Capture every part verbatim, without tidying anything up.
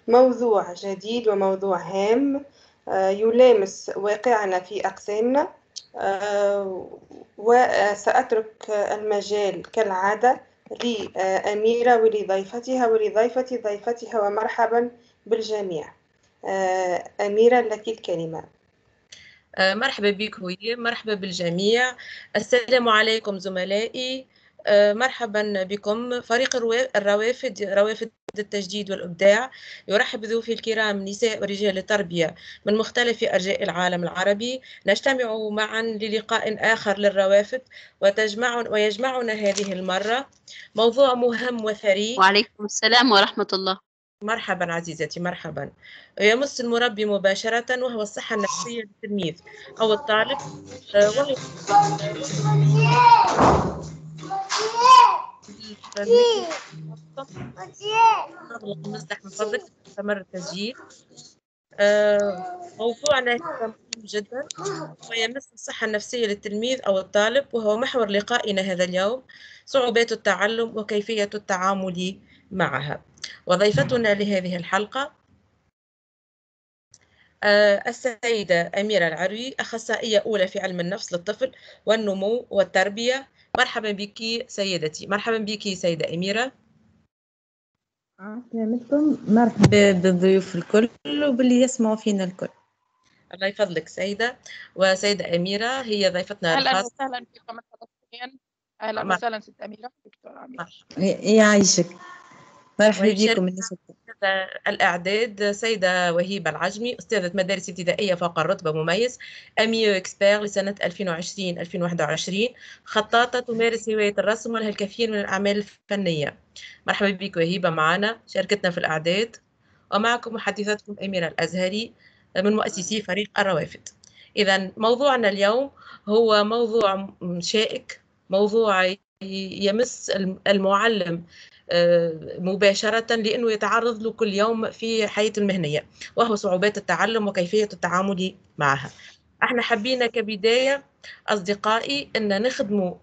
موضوع جديد وموضوع هام يلامس واقعنا في أقسامنا، وسأترك المجال كالعادة لأميرة ولضيفتها ولضيفة ضيفتها، ومرحبا بالجميع. أميرة لك الكلمة. مرحبا بك هوية، مرحبا بالجميع. السلام عليكم زملائي، مرحبا بكم. فريق الروافد روافد التجديد والإبداع يرحب بضيوفي الكرام نساء ورجال التربية من مختلف أرجاء العالم العربي. نجتمع معا للقاء آخر للروافد وتجمع ويجمعنا هذه المرة موضوع مهم وثري. وعليكم السلام ورحمة الله. مرحبا عزيزتي، مرحبا. يمس المربي مباشرة، وهو الصحة النفسية للتلميذ أو الطالب، وهي المسرح من فضلك تستمر التسجيل. موضوعنا مهم جدا ويمس الصحة النفسية للتلميذ أو الطالب، وهو محور لقائنا هذا اليوم: صعوبات التعلم وكيفية التعامل معها. وضيفتنا لهذه الحلقة السيدة أميرة العروي، أخصائية أولى في علم النفس للطفل والنمو والتربية. مرحبا بك سيدتي. مرحبا بك سيدة أميرة. سلامتكم، مرحبا بالضيوف الكل وباللي يسمعوا فينا الكل. الله يفضلك سيدة. وسيدة أميرة هي ضيفتنا أهلا الخاصة. وسهلا بكم مرحبا. أهلا وسهلا ست أميرة. دكتورة أميرة يعيشك. مرحبا بكم النساء. الإعداد سيدة وهيبة العجمي، أستاذة مدارس ابتدائية فوق الرتبة مميز، أميو إكسبير لسنة ألفين وعشرين ألفين وواحد وعشرين، خطاطة تمارس هواية الرسم ولها الكثير من الأعمال الفنية. مرحبا بك وهيبة معنا، شاركتنا في الإعداد. ومعكم محدثتكم أميرة الأزهري من مؤسسي فريق الروافد. إذا موضوعنا اليوم هو موضوع شائك، موضوع يمس المعلم مباشرة، لأنه يتعرض له كل يوم في حياته المهنية، وهو صعوبات التعلم وكيفية التعامل معها. احنا حبينا كبداية أصدقائي أن نخدموا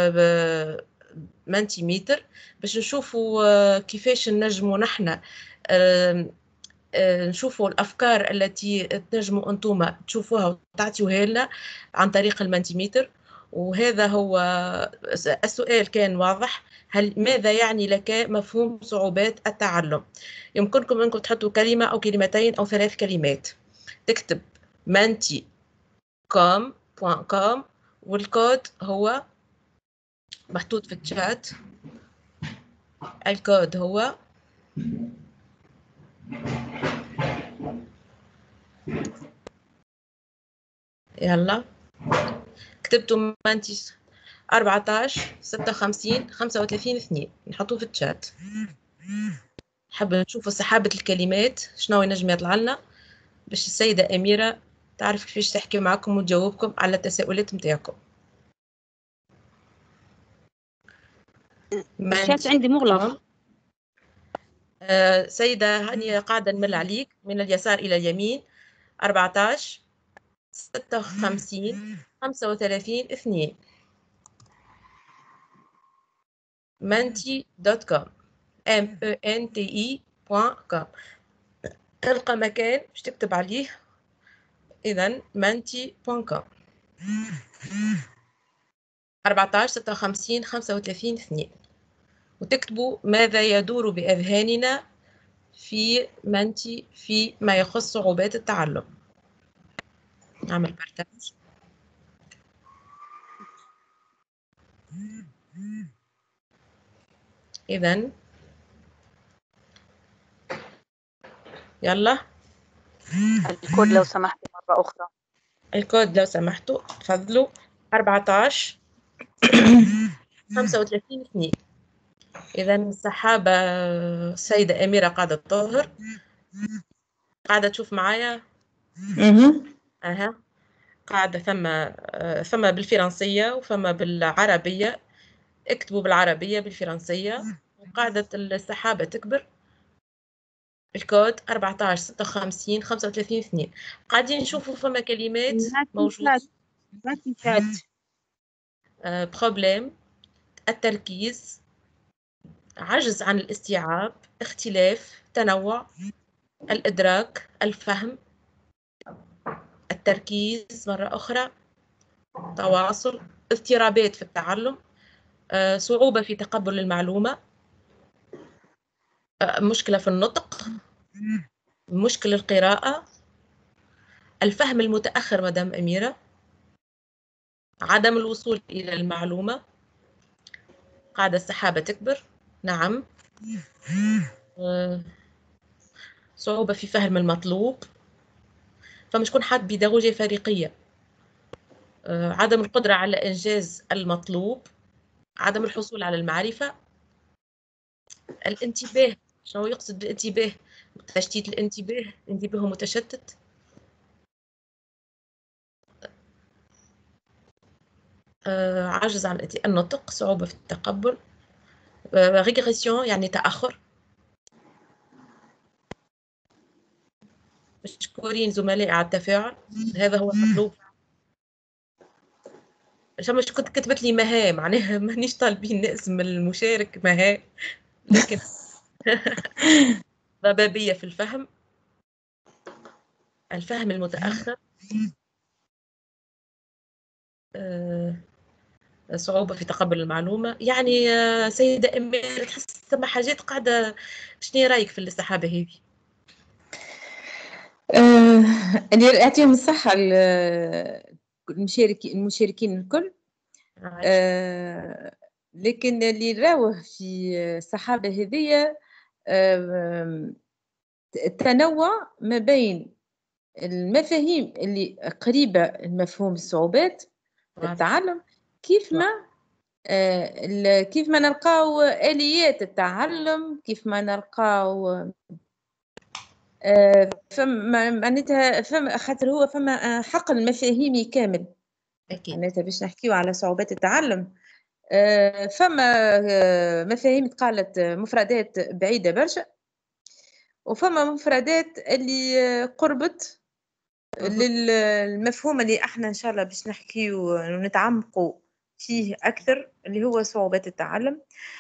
مانتيميتر باش نشوفوا كيفاش نجموا نحن نشوفوا الأفكار التي تنجموا أنتم تشوفوها وتعطيوها لنا عن طريق المانتيميتر. وهذا هو السؤال، كان واضح: هل ماذا يعني لك مفهوم صعوبات التعلم؟ يمكنكم أنكم تحطوا كلمة أو كلمتين أو ثلاث كلمات. تكتب مانتي كوم بوان كوم، والكود هو محطوط في الشات. الكود هو يلا كتبتوا مانتي أربعتاش ستة وخمسين خمسة وثلاثين اثنين، نحطوه في الشات. حابة نشوفوا سحابة الكلمات شنو ينجم يطلع لنا باش السيدة أميرة تعرف كيفاش تحكي معكم وتجاوبكم على التساؤلات متاعكم. الشات عندي مغلق. آه سيدة هانية قاعدة نمل عليك من اليسار إلى اليمين. أربعتاش ستة وخمسين خمسة وثلاثين اثنين مانتي دوت كوم ام او ان تي اي بوان كوم. تلقى مكان باش تكتب عليه إذا مانتي بوان كوم. أربعتاش ستة وخمسين خمسة وثلاثين اثنين، وتكتبوا ماذا يدور بأذهاننا في مانتي فيما يخص صعوبات التعلم. نعمل بارتاج. إذن يلا الكود لو سمحت مرة أخرى. الكود لو سمحتوا تفضلوا. أربعتاش خمسة وثلاثين اثنين. إذا السحابة السيدة أميرة قاعدة تظهر، قاعدة تشوف معايا. أها قاعدة ثم ثم بالفرنسية وثم بالعربية. اكتبوا بالعربية بالفرنسية، وقاعدة السحابة تكبر. الكود أربعتاش ستة وخمسين خمسة وثلاثين اثنين. قاعدين نشوفوا فما كلمات موجودة. آه بروبليم، التركيز، عجز عن الاستيعاب، اختلاف، تنوع. الإدراك، الفهم، التركيز مرة أخرى، تواصل، اضطرابات في التعلم، آه، صعوبة في تقبل المعلومة، آه، مشكلة في النطق، مشكلة القراءة، الفهم المتأخر مدام أميرة، عدم الوصول إلى المعلومة، قاعدة السحابة تكبر، نعم، آه، صعوبة في فهم المطلوب، فمش كون حد بيداغوجية فريقية، آه، عدم القدرة على إنجاز المطلوب، عدم الحصول على المعرفة، الانتباه، شنو يقصد بالانتباه؟ تشتيت الانتباه، انتباه متشتت، آه، عجز عن النطق، صعوبة في التقبل، ريغريسيون يعني تأخر. مشكورين زملائي على التفاعل، هذا هو المطلوب. عشان مش كنت كتبت لي مها، معناها مانيش طالبين اسم المشارك مها، لكن ضبابية في الفهم، الفهم المتأخر، آه، صعوبة في تقبل المعلومة. يعني آه، سيدة أمير تحس ثم حاجات قاعدة، شنو رأيك في السحابة هذه؟ آه، اللي يعطيهم الصحة ال- المشاركين المشاركين الكل. عايش. آه، لكن اللي راوه في الصحابة هذية آه، التنوع ما بين المفاهيم اللي قريبة لمفهوم الصعوبات في التعلم، كيف ما آه، ال- كيف ما نلقاو آليات التعلم، كيف ما نلقاو آه، فما معناتها فما خاطر هو فما آه، حقل مفاهيمي كامل. أكيد. معناتها باش نحكيو على صعوبات التعلم، آه، فما آه، مفاهيم تقالت آه، مفردات بعيدة برشا، وفما مفردات اللي آه، قربت للمفهوم اللي احنا ان شاء الله باش نحكيو ونتعمقوا فيه اكثر، اللي هو صعوبات التعلم.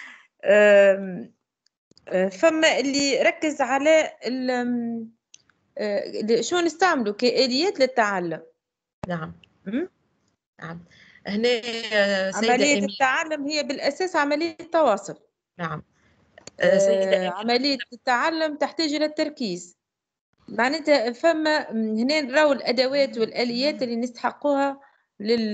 آم، آه، فما اللي ركز على ال- آه، شو نستعملوا كآليات للتعلم. نعم. م? نعم. هنا آه، سيدة عملية أمير. التعلم هي بالأساس عملية تواصل. نعم. آه، سيدة آه، أمير. عملية التعلم تحتاج إلى التركيز. معناتها فما هنا نراو الأدوات والآليات اللي نستحقوها لل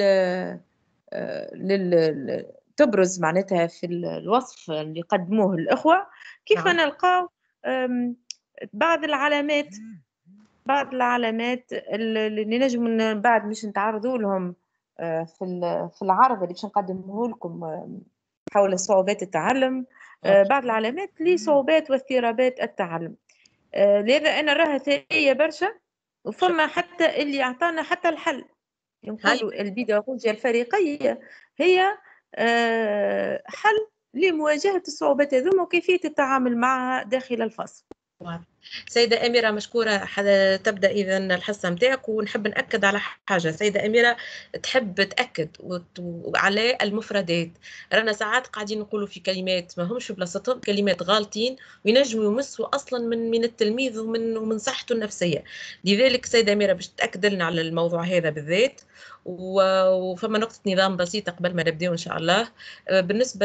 آه، لل تبرز معناتها في الوصف اللي قدموه الأخوة. كيف ما نعم. نلقاو آم، بعض العلامات بعض العلامات اللي نجم من بعد مش نتعرضوا لهم آه، في في العرض اللي باش نقدمه لكم آه، حول صعوبات التعلم. آه، بعض العلامات لصعوبات واضطرابات التعلم. آه، لذا انا راها ثريه برشا، وفما حتى اللي اعطانا حتى الحل. هاي. نقولوا البيداغوجيا الفريقيه هي آه، حل لمواجهه الصعوبات هذوما وكيفيه التعامل معها داخل الفصل. سيدة أميرة مشكورة، تبدأ إذا الحصة متاعك، ونحب نأكد على حاجة. سيدة أميرة تحب تأكد على المفردات، رانا ساعات قاعدين نقولوا في كلمات ما همش في بلاصتهم، كلمات غالطين وينجموا يمسوا أصلا من من التلميذ ومن ومن صحته النفسية. لذلك سيدة أميرة باش تأكد لنا على الموضوع هذا بالذات. وفما نقطة نظام بسيطة قبل ما نبدأ إن شاء الله. بالنسبة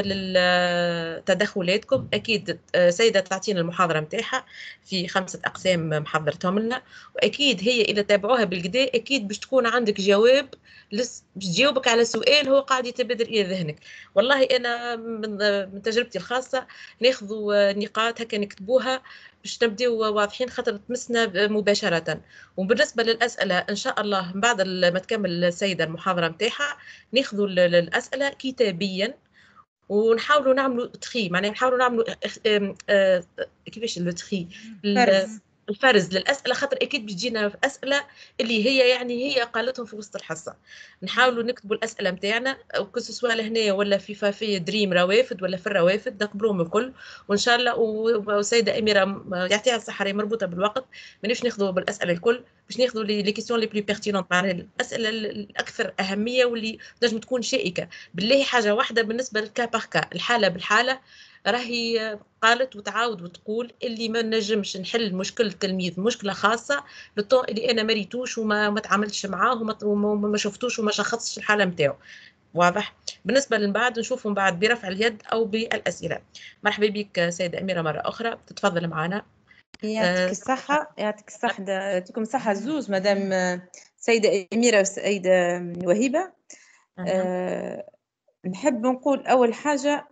لتدخلاتكم، أكيد سيدة تعطينا المحاضرة متاعها في خمسة أقسام محضرتهم لنا، وأكيد هي إذا تابعوها بالكدا أكيد باش تكون عندك جواب، باش تجاوبك على سؤال هو قاعد يتبادر إلى ذهنك. والله أنا من, من تجربتي الخاصة ناخذوا نقاط هكا نكتبوها باش نبداو واضحين، خاطر تمسنا مباشرة. وبالنسبة للأسئلة إن شاء الله بعد ما تكمل السيدة المحاضرة متاعها ناخذوا الأسئلة كتابيا، ونحاولوا نعملوا تخي، معناها نحاولوا نعملوا آه كيفاش التخي، فرز. الفرز للاسئله، خاطر اكيد بتجينا اسئله اللي هي يعني هي قالتهم في وسط الحصه. نحاولوا نكتبوا الاسئله نتاعنا سواء لهنا ولا في فافي دريم روافد ولا في الروافد نقبلوهم الكل، وان شاء الله. وسيده اميره يعطيها الصحه مربوطه بالوقت، مانيش ناخذوا بالاسئله الكل، باش ناخذوا لي كيسيون لي بلو بيرتينونت، معناها الاسئله الاكثر اهميه واللي نجم تكون شائكه. بالله حاجه واحده بالنسبه للكا بار كا، الحاله بالحاله، راهي قالت وتعاود وتقول اللي ما نجمش نحل مشكله التلميذ مشكله خاصه بالطون اللي انا ما ريتوش وما ما تعاملتش معاه وما وما ما شفتوش وما شخصتش الحاله نتاعو. واضح. بالنسبه من بعد نشوفوا من بعد برفع اليد او بالاسئله. مرحبا بك سيده اميره مره اخرى، تتفضل معنا. يعطيك الصحة، يعطيك الصحة، يعطيكم الصحة زوز مدام سيدة أميرة وسيدة وهيبة. أه نحب نقول أول حاجة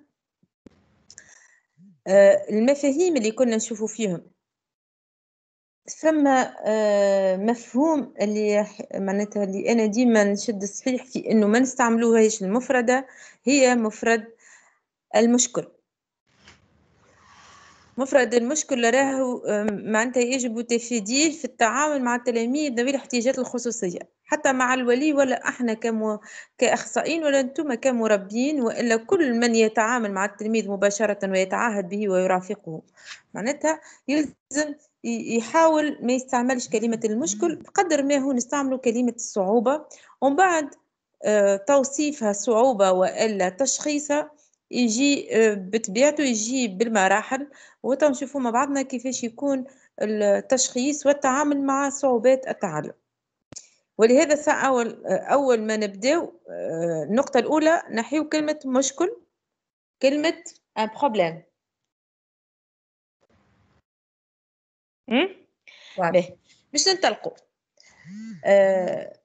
أه المفاهيم اللي كنا نشوفوا فيهم، ثم أه مفهوم اللي معناتها اللي أنا ديما نشد الصحيح في إنه ما نستعملوهاش المفردة، هي مفرد المشكل. مفرد المشكل راهو معناتها يجب تفاديه في التعامل مع التلاميذ ذوي الاحتياجات الخصوصية، حتى مع الولي ولا احنا كمو... كأخصائيين ولا انتم كمربين، والا كل من يتعامل مع التلميذ مباشرة ويتعاهد به ويرافقه، معناتها يلزم يحاول ما يستعملش كلمة المشكل بقدر ما هو نستعملوا كلمة الصعوبة، ومن بعد توصيفها صعوبة والا تشخيصها يجي بطبيعته يجي بالمراحل، وتنشوفوا مع بعضنا كيفاش يكون التشخيص والتعامل مع صعوبات التعلم. ولهذا أول أول ما نبداو النقطة الأولى نحيو كلمة مشكل، كلمة un problème. باهي باش ننطلقوا آه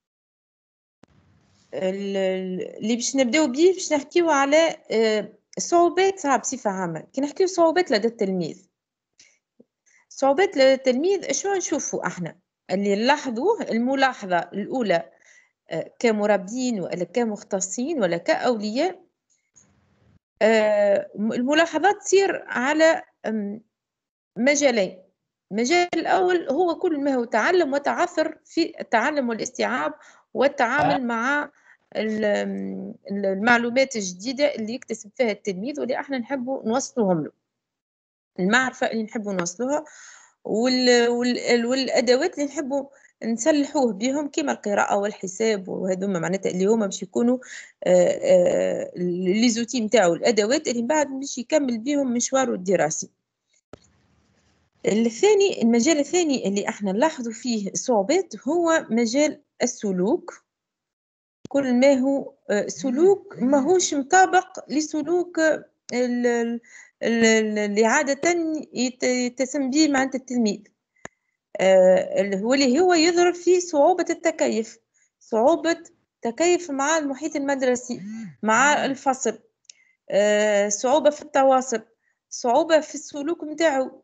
اللي باش نبداو بيه باش نحكيو على صعوبات بصفة عامة. كي نحكيو صعوبات لدى التلميذ، صعوبات لدى التلميذ شنو نشوفوا احنا اللي نلاحظوه؟ الملاحظة الأولى كمربين ولا كمختصين ولا كأولياء، الملاحظات تصير على مجالين. المجال الأول هو كل ما هو تعلم وتعثر في التعلم والاستيعاب والتعامل مع المعلومات الجديدة اللي يكتسب فيها التلميذ واللي احنا نحبوا نوصلوهم له، المعرفة اللي نحبوا نوصلوها والأدوات اللي نحبوا نسلحوه بهم كما القراءة والحساب، وهذوما معناتها اللي هما باش يكونوا لي زوتي نتاعو، الأدوات اللي من بعد باش يكمل بهم مشواره الدراسي. الثاني المجال الثاني اللي احنا نلاحظوا فيه صعوبات هو مجال السلوك. كل ما هو سلوك ماهوش مطابق لسلوك اللي عادة يتسم به معناتها التلميذ، واللي هو يضرب فيه صعوبة التكيف، صعوبة تكيف مع المحيط المدرسي، مع الفصل، صعوبة في التواصل، صعوبة في السلوك متاعو.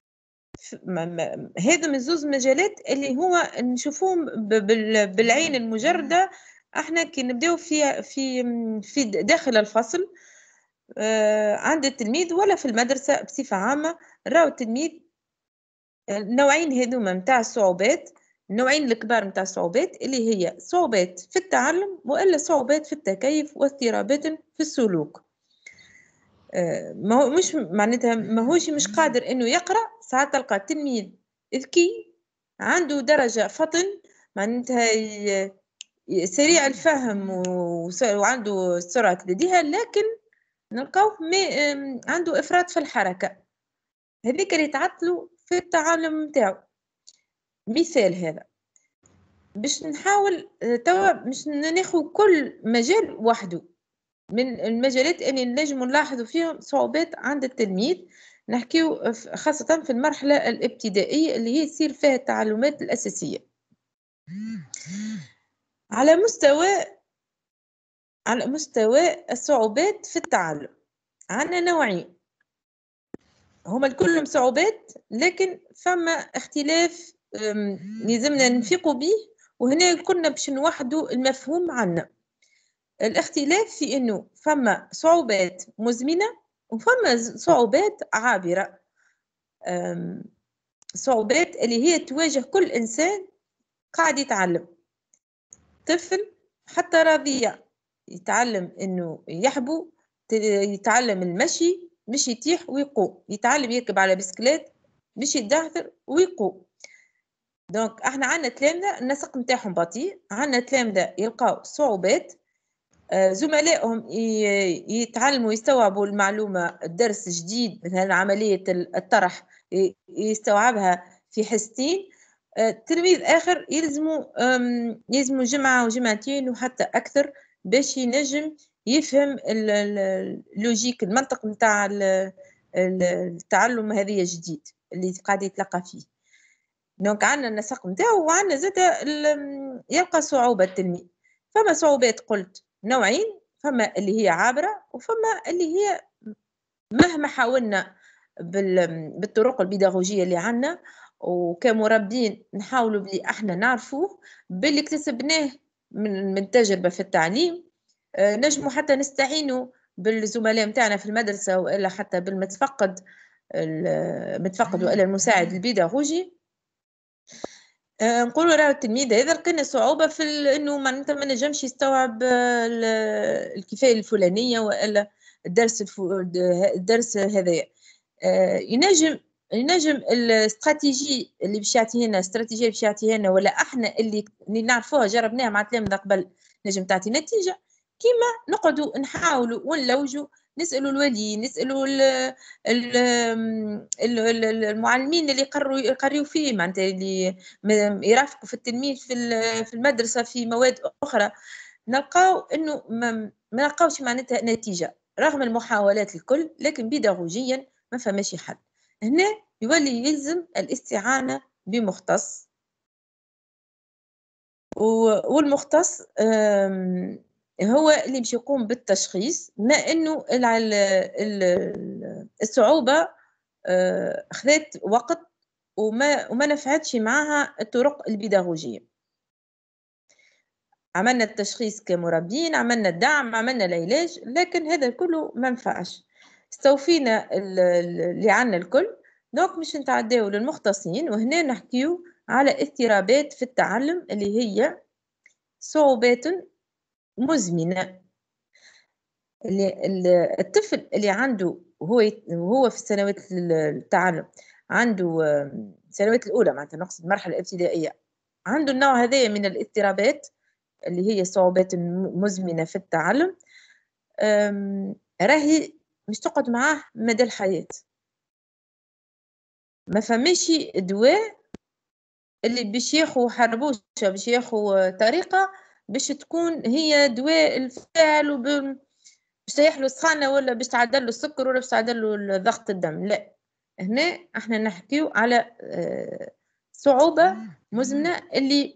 هذا من زوز مجالات اللي هو نشوفوهم بالعين المجردة احنا كي نبداو في في في داخل الفصل عند التلميذ ولا في المدرسة بصفة عامة. راهو التلميذ النوعين هذوما متاع الصعوبات، النوعين الكبار متاع الصعوبات اللي هي صعوبات في التعلم والا صعوبات في التكيف واضطرابات في السلوك. ما هو مش معناتها ماهوش مش قادر انه يقرا، ساعات تلقى تلميذ ذكي عنده درجه فطن معناتها سريع الفهم وعنده سرعه لديها، لكن نلقاوه عنده افراط في الحركه، هذيك اللي تعطلوا في التعلم نتاعو. مثال هذا باش نحاول توا باش ناخذ كل مجال وحده من المجالات اللي نجم نلاحظوا فيهم صعوبات عند التلميذ، نحكيو خاصة في المرحلة الابتدائية اللي هي يصير فيها التعلمات الأساسية. على مستوى على مستوى الصعوبات في التعلم عندنا نوعين، هما كلهم صعوبات لكن فما اختلاف لازمنا نفيقوا به، وهنا كنا باش نوحدوا المفهوم عنا. الاختلاف في انه فما صعوبات مزمنه وفما صعوبات عابره، صعوبات اللي هي تواجه كل انسان قاعد يتعلم، طفل حتى رضيع يتعلم انه يحبو، يتعلم المشي مش يطيح ويقوم، يتعلم يركب على بسكليت مش يدهثر ويقوم. دونك احنا عندنا تلامذه النسق نتاعهم بطيء، عندنا تلامذه يلقاو صعوبات زملائهم يتعلموا يستوعبوا المعلومة الدرس جديد مثلا عملية الطرح يستوعبها في حصتين. التلميذ آخر يلزموا يلزموا جمعة وجمعتين وحتى أكثر باش ينجم يفهم اللوجيك المنطق نتاع التعلم هذه جديد اللي قاعد يتلقى فيه. دونك عندنا النسق نتاعو وعندنا زاد يبقى صعوبة التلميذ. فما صعوبات قلت نوعين، فما اللي هي عابرة وفما اللي هي مهما حاولنا بالطرق البيداغوجية اللي عندنا وكمربين نحاولوا بلي احنا نعرفوه باللي اكتسبناه من من تجربة في التعليم. نجموا حتى نستعينوا بالزملاء متاعنا في المدرسة وإلا حتى بالمتفقد المتفقد وإلا المساعد البيداغوجي. نقولوا راه التلميذ هذا لقينا صعوبة في انه معناتها ما نجمش يستوعب الكفاية الفلانية والا الدرس الفو... الدرس هذايا. ينجم ينجم الاستراتيجي اللي باش يعطيه لنا استراتيجيه باش يعطيها لنا ولا احنا اللي اللي نعرفوها جربناها مع تلامذة قبل نجم تعطي نتيجة. كيما نقعدوا نحاولوا ونلوجوا نسالوا الولي نسالوا المعلمين اللي يقروا يقريوا فيه معناتها اللي يرافقوا في التلميذ في في المدرسه في مواد اخرى. نلقاو انه ما نلقاوش معناتها نتيجه رغم المحاولات الكل، لكن بيداغوجيا ما فماش حل. هنا يولي يلزم الاستعانه بمختص، والمختص هو اللي باش يقوم بالتشخيص. ما انه الصعوبه اخذت وقت وما وما نفعتش معها الطرق البيداغوجيه. عملنا التشخيص كمربين، عملنا الدعم، عملنا العلاج، لكن هذا كله ما نفعش. استوفينا اللي عندنا الكل، دونك مش نتعداو للمختصين. وهنا نحكيو على اضطرابات في التعلم اللي هي صعوبات مزمنة. اللي الطفل اللي عنده هو هو في سنوات التعلم عنده السنوات الأولى معناتها نقصد المرحلة الابتدائية عنده النوع هذا من الاضطرابات اللي هي صعوبات مزمنة في التعلم، راهي مش تقعد معاه مدى الحياة. ما فماش دواء اللي باش ياخو حربوشة باش ياخو طريقة باش تكون هي دواء الفاعل وب... باش تريحلو السخانة ولا باش تعدلو السكر ولا باش تعدلو ضغط الدم. لا، هنا احنا نحكيو على صعوبة مزمنة اللي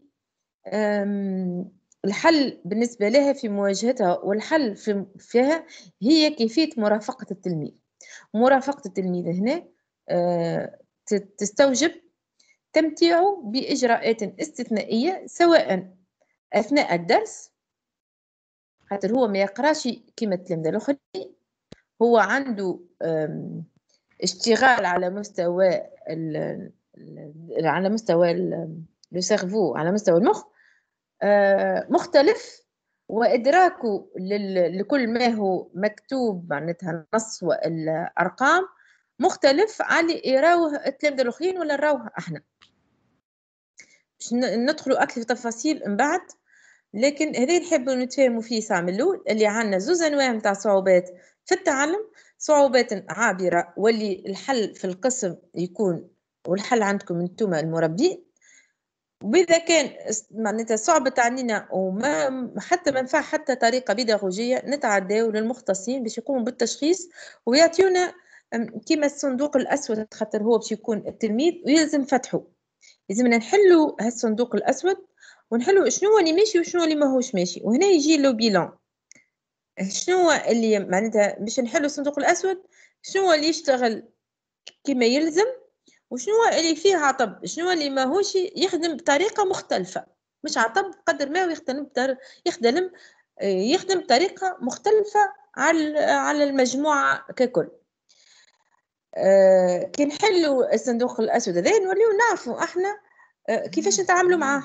الحل بالنسبة لها في مواجهتها والحل في فيها هي كيفية مرافقة التلميذ. مرافقة التلميذ هنا تستوجب تمتيعه بإجراءات استثنائية سواء أثناء الدرس، خاطر هو ما يقراش كيما التلامذة الآخرين، هو عنده اشتغال على مستوى ال على مستوى لو سيرفو على مستوى المخ مختلف، وإدراكه لكل ما هو مكتوب معناتها النص والأرقام مختلف على يراوه التلامذة الآخرين ولا نراوه احنا. باش ندخلوا أكثر في تفاصيل من بعد، لكن هذا نحبوا نتفاهموا فيه ساعة من الأول اللي عندنا زوز أنواع متاع صعوبات في التعلم. صعوبات عابرة واللي الحل في القسم يكون والحل عندكم انتم المربين، وإذا كان معناتها صعبة عنينا وما حتى ما نفع حتى طريقة بيداغوجية نتعداو للمختصين باش يقوموا بالتشخيص ويعطيونا كيما الصندوق الأسود، خاطر هو باش يكون التلميذ ويلزم فتحه. لازمنا نحلوا هالصندوق الأسود ونحلوا شنو اللي ماشي وشنو اللي ماهوش ماشي، وهنا يجي له بيلان. شنو اللي معناتها باش نحلوا الصندوق الأسود، شنو اللي يشتغل كما يلزم وشنو اللي فيه عطب، شنو اللي ماهوش يخدم بطريقة مختلفة، مش عطب قدر ما يخدم يخدم يخدم بطريقة مختلفة على على المجموعة ككل. أه كي نحلوا الصندوق الأسود هذا نوليو نعرفوا احنا أه كيفاش نتعاملوا معاه،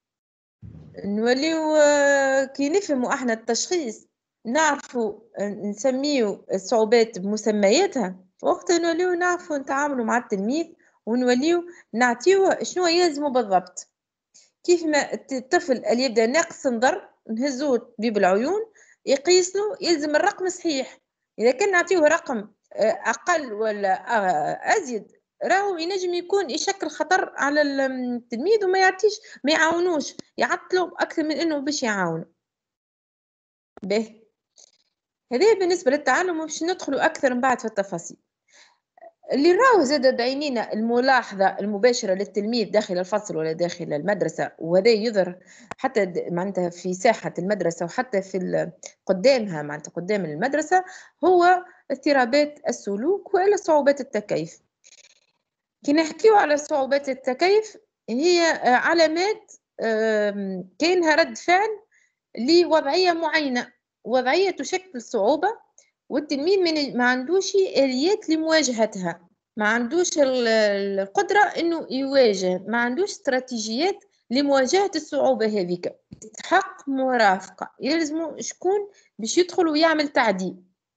نوليو أه كي نفهموا احنا التشخيص نعرفوا أه نسميو الصعوبات بمسمياتها، وقتها نوليو نعرفوا نتعاملوا مع التلميذ ونوليو نعطيوه شنو يلزمه بالضبط. كيف ما الطفل اللي يبدا ناقص نظر نهزوه طبيب العيون يقيس له يلزم الرقم صحيح. اذا كان نعطيه رقم اقل ولا ازيد راهو ينجم يكون يشكل خطر على التلميذ وما يعطيش ما يعاونوش، يعطلوا اكثر من انه باش يعاونوا. باهي هذا بالنسبه للتعلم، باش ندخلوا اكثر من بعد في التفاصيل. اللي راهو زاد بعينينا الملاحظه المباشره للتلميذ داخل الفصل ولا داخل المدرسه، وهذا يظهر حتى معناتها في ساحه المدرسه وحتى في قدامها معناتها قدام المدرسه، هو اضطرابات السلوك والا صعوبات التكيف. كي نحكيو على صعوبات التكيف هي علامات كاينها رد فعل لوضعيه معينه، وضعيه تشكل صعوبه والتلميذ ما عندوش آليات لمواجهتها، ما عندوش القدرة إنه يواجه، ما عندوش استراتيجيات لمواجهة الصعوبة هذيك. يستحق مرافقة، يلزمو شكون باش يدخل ويعمل تعديل،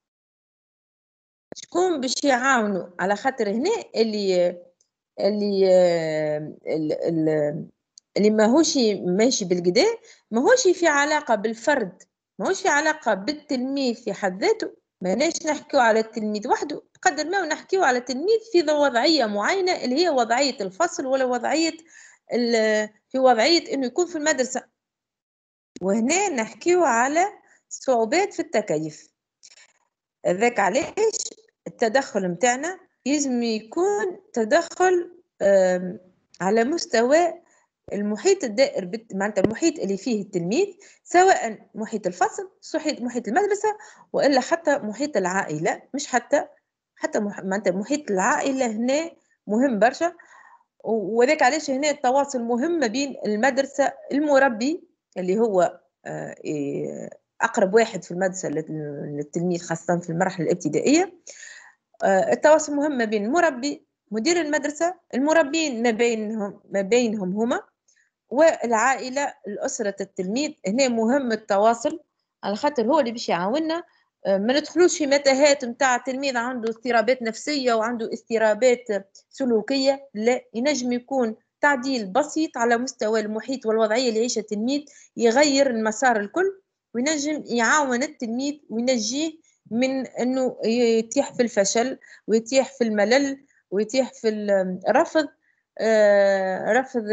شكون باش يعاونوا، على خاطر هنا اللي اللي اللي, اللي ماهوش ماشي بالقدا ماهوش في علاقة بالفرد، ماهوش في علاقة بالتلميذ في حد ذاته. ماناش نحكيو على التلميذ وحده بقدر ما نحكيو على التلميذ في وضعيه معينه اللي هي وضعيه الفصل ولا وضعيه في وضعيه انه يكون في المدرسه. وهنا نحكيو على صعوبات في التكيف. ذاك علاش التدخل متاعنا لازم يكون تدخل على مستوى المحيط الدائر معناتها المحيط اللي فيه التلميذ، سواء محيط الفصل محيط المدرسه والا حتى محيط العائله، مش حتى حتى معناتها محيط العائله هنا مهم برشا. وذاك علاش هنا التواصل مهم ما بين المدرسه المربي اللي هو اقرب واحد في المدرسه للتلميذ خاصه في المراحل الابتدائيه. التواصل مهم ما بين المربي مدير المدرسه، المربين ما بينهم ما بينهم هما، والعائله الاسره التلميذ. هنا مهم التواصل على خاطر هو اللي باش يعاوننا ما ندخلوش في متاهات نتاع تلميذ عنده اضطرابات نفسيه وعنده اضطرابات سلوكيه، لا، ينجم يكون تعديل بسيط على مستوى المحيط والوضعيه اللي يعيشها التلميذ يغير المسار الكل، وينجم يعاون التلميذ وينجيه من انه يتيح في الفشل ويتيح في الملل ويتيح في الرفض رفض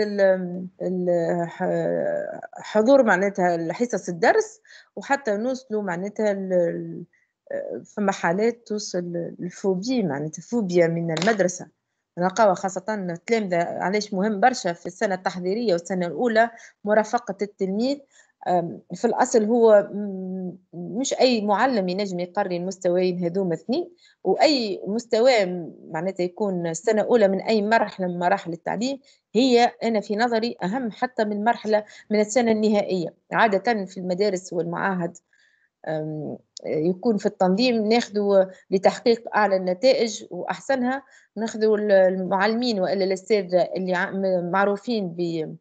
الحضور معناتها حصص الدرس، وحتى نوصلوا معناتها فما حالات توصل الفوبيا معناتها فوبيا من المدرسة نلقاوها خاصة التلامذة. علاش مهم برشا في السنة التحضيرية والسنة الأولى مرافقة التلميذ. في الأصل هو مش أي معلم ينجم يقري المستويين هذوما اثنين، وأي مستوى معناتها يكون السنة الأولى من أي مرحلة من مراحل التعليم هي أنا في نظري أهم حتى من مرحلة من السنة النهائية. عادة في المدارس والمعاهد يكون في التنظيم ناخذوا لتحقيق أعلى النتائج وأحسنها ناخذوا المعلمين وإلا الأساتذة اللي معروفين ب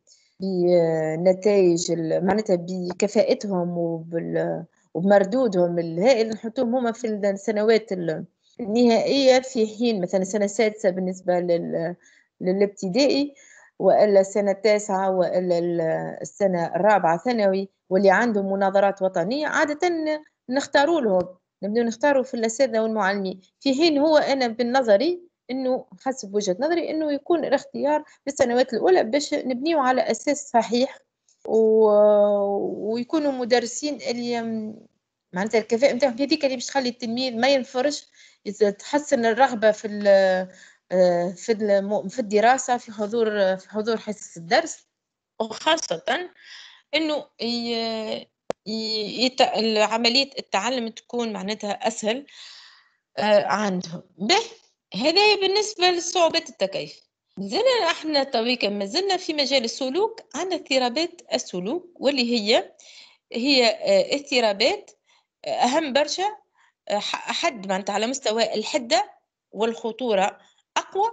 بنتائج معناتها بكفاءتهم وبمردودهم الهائل، نحطوهم هما في السنوات النهائية، في حين مثلا السنة السادسة بالنسبة للابتدائي وإلا السنة التاسعة وإلا السنة الرابعة ثانوي، واللي عندهم مناظرات وطنية عادة نختاروا لهم نبدأ نختاروا في الأساتذة والمعلمين، في حين هو أنا بالنظري انه حسب وجهه نظري انه يكون الاختيار في السنوات الاولى باش نبنيه على اساس صحيح و... ويكونوا مدرسين اللي معناتها الكفاءه نتاعهم هذيك اللي باش تخلي التلميذ ما ينفرش، تحسن الرغبه في ال... في ال... في الدراسه في حضور في حضور حصص الدرس، وخاصه انه ي... يت... عمليه التعلم تكون معناتها اسهل عندهم. به هذا بالنسبة لصعوبات التكيف. زلنا احنا طويقا ما زلنا في مجال السلوك، عندنا اضطرابات السلوك واللي هي هي اضطرابات أهم برشا، حد معناتها على مستوى الحدة والخطورة أقوى.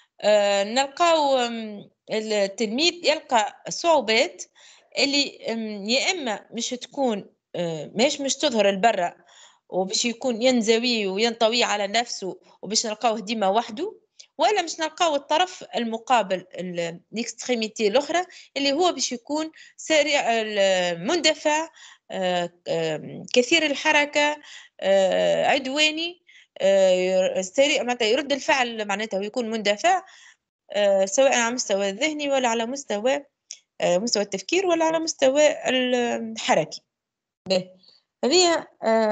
نلقاو التلميذ يلقى صعوبات اللي يا إما مش تكون مش مش تظهر البرة وباش يكون ينزوي وينطوي على نفسه وباش نلقاوه ديما وحده، ولا مش نلقاو الطرف المقابل الاكستريميتي الاخرى اللي هو باش يكون سريع مندفع كثير الحركه عدواني سريع معناتها يرد الفعل معناتها ويكون مندفع سواء على مستوى الذهني ولا على مستوى مستوى التفكير ولا على مستوى الحركي. هذه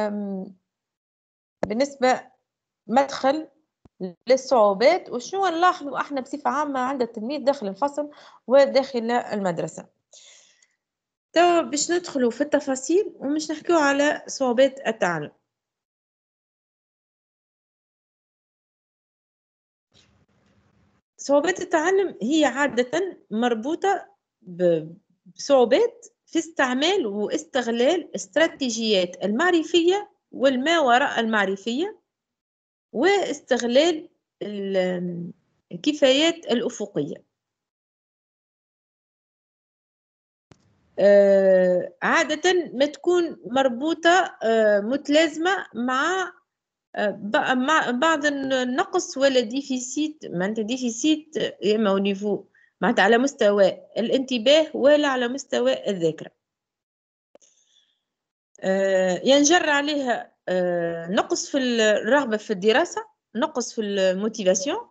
بالنسبة مدخل للصعوبات وشنو نلاحظوا احنا بصفة عامة عند التلميذ داخل الفصل وداخل المدرسة. تو باش ندخلوا في التفاصيل ومش نحكيو على صعوبات التعلم. صعوبات التعلم هي عادة مربوطة بصعوبات في استعمال واستغلال استراتيجيات المعرفية والما وراء المعرفية واستغلال الكفايات الأفقية. عادة ما تكون مربوطة متلازمة مع مع بعض النقص ولا ديفيسيت معناتها ديفيسيت اما او نيفو معناتها على مستوى الانتباه ولا على مستوى الذاكرة. ينجر عليها نقص في الرغبة في الدراسة، نقص في الموتيفاسيون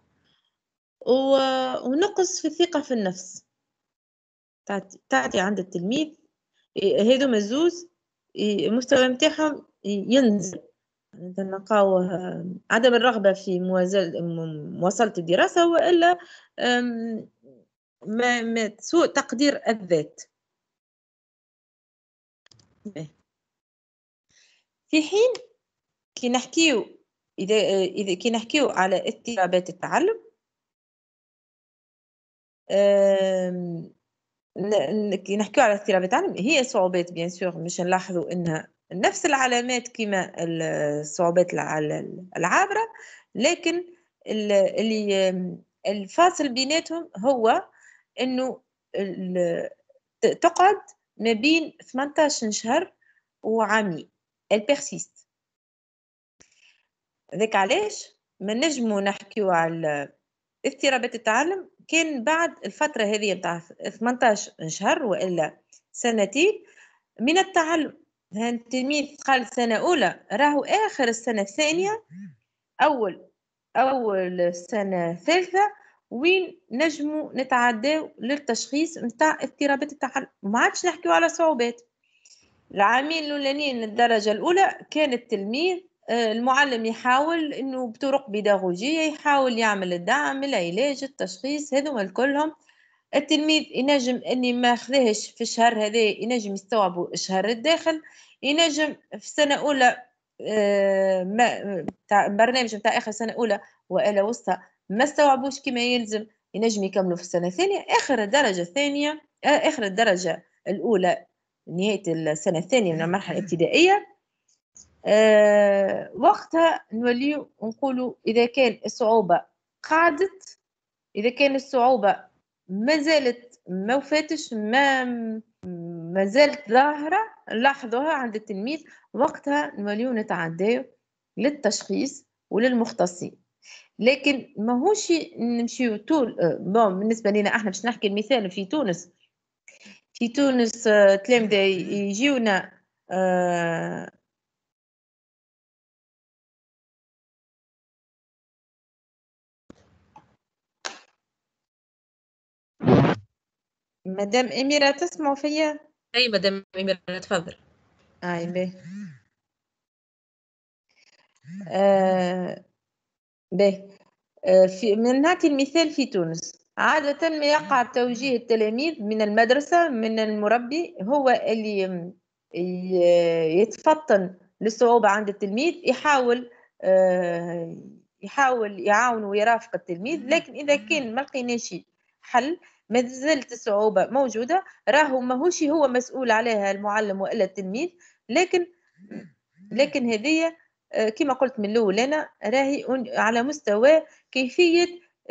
ونقص في الثقة في النفس. تعطي عند التلميذ هذو مزوز المستوى متاعهم ينزل. نلقاو عدم الرغبة في مواصلة الدراسة وإلا سوء تقدير الذات. في حين كي نحكيو إذا إذا كي نحكيو على اضطرابات التعلم كي نحكيو على اضطرابات التعلم هي صعوبات بيان سور مش نلاحظوا انها نفس العلامات كما الصعوبات العابرة، لكن اللي الفاصل بيناتهم هو انه تقعد ما بين ثمانية عشر شهر وعامين البيرسيست. ذاك علاش ما نجمو نحكيو على اضطرابات التعلم كان بعد الفترة هذه نتاع ثمانية عشر شهر والا سنتين من التعلم. التلميذ قال سنة أولى راهو آخر السنة الثانية أول أول سنة ثالثة وين نجمو نتعداو للتشخيص نتاع اضطرابات التعلم. ما عادش نحكيو على صعوبات. العامين الأولانيين الدرجة الأولى كان التلميذ المعلم يحاول إنه بطرق بيداغوجية يحاول يعمل الدعم العلاج التشخيص هذوما كلهم التلميذ ينجم اني ما خذاهش في الشهر هذا ينجم يستوعبوا الشهر الداخل، ينجم في سنه اولى آه ما تاع برنامج نتاع اخر سنه اولى والا وسطى ما استوعبوش كما يلزم ينجم يكملوا في السنه الثانيه. اخر الدرجه الثانيه آه اخر الدرجه الاولى نهايه السنه الثانيه من المرحله الابتدائيه آه وقتها نوليو نقولوا اذا كان الصعوبه قعدت، اذا كان الصعوبه ما زالت ما وفاتش ما ما زالت ظاهرة نلاحظوها عند التلميذ، وقتها نوليو نتعداو للتشخيص وللمختصين. لكن ماهوش نمشيو طول بون بالنسبة لنا احنا باش نحكي المثال في تونس. في تونس تلامذة يجيونا آه مدام أميرة تسمعوا فيا؟ أي مدام أميرة تفضل. أي باهي. آه باهي. آه في من نعطي المثال في تونس عادة ما يقع توجيه التلاميذ من المدرسة من المربي هو اللي يتفطن للصعوبة عند التلميذ، يحاول آه يحاول يعاون ويرافق التلميذ. لكن إذا كان ما لقيناش حل ما زالت الصعوبة موجودة راهو ماهوش هو مسؤول عليها المعلم وإلا التلميذ، لكن لكن هذه كما قلت من الأول أنا راهي على مستوى كيفية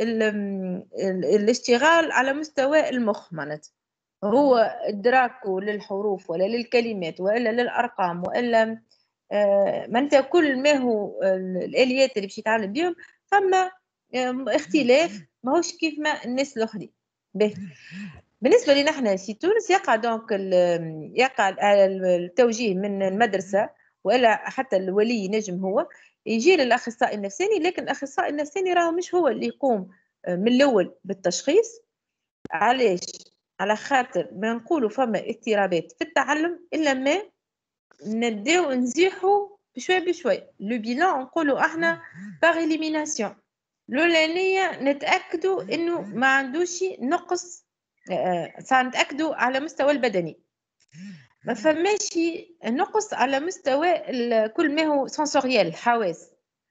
الاشتغال على مستوى المخ. معناتها هو إدراكه للحروف ولا للكلمات ولا للأرقام ولا معناتها كل ما هو الآليات اللي باش يتعلم بهم. فما اختلاف ماهوش كيف ما الناس الاخرين. بالنسبه لنا احنا في تونس يقع دونك يقع التوجيه من المدرسه والا حتى الولي ينجم هو يجي للاخصائي النفساني، لكن الاخصائي النفساني راهو مش هو اللي يقوم من الاول بالتشخيص. علاش؟ على خاطر ما نقولوا فما اضطرابات في التعلم الا ما نبداو نزيحوا بشويه بشويه. لو بيلان نقولوا احنا باغ اليميناسيون. الاولانيه نتاكدوا انه ما عندوش نقص، سنتاكدوا على مستوى البدني ما فماش نقص على مستوى كل ما هو سنسوريال الحواس.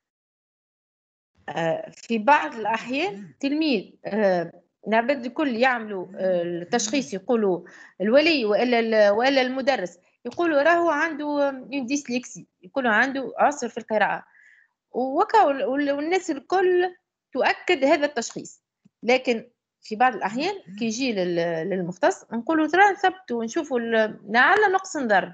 في بعض الاحيان تلميذ نعبد الكل يعملوا التشخيص، يقولوا الولي والا والا المدرس يقولوا راهو عنده ديسلكسي، يقولوا عنده عسر في القراءه، وكا والناس الكل تؤكد هذا التشخيص. لكن في بعض الاحيان كي يجي للمختص نقولوا ترى نثبتوا ونشوفوا لعل نقص نظر،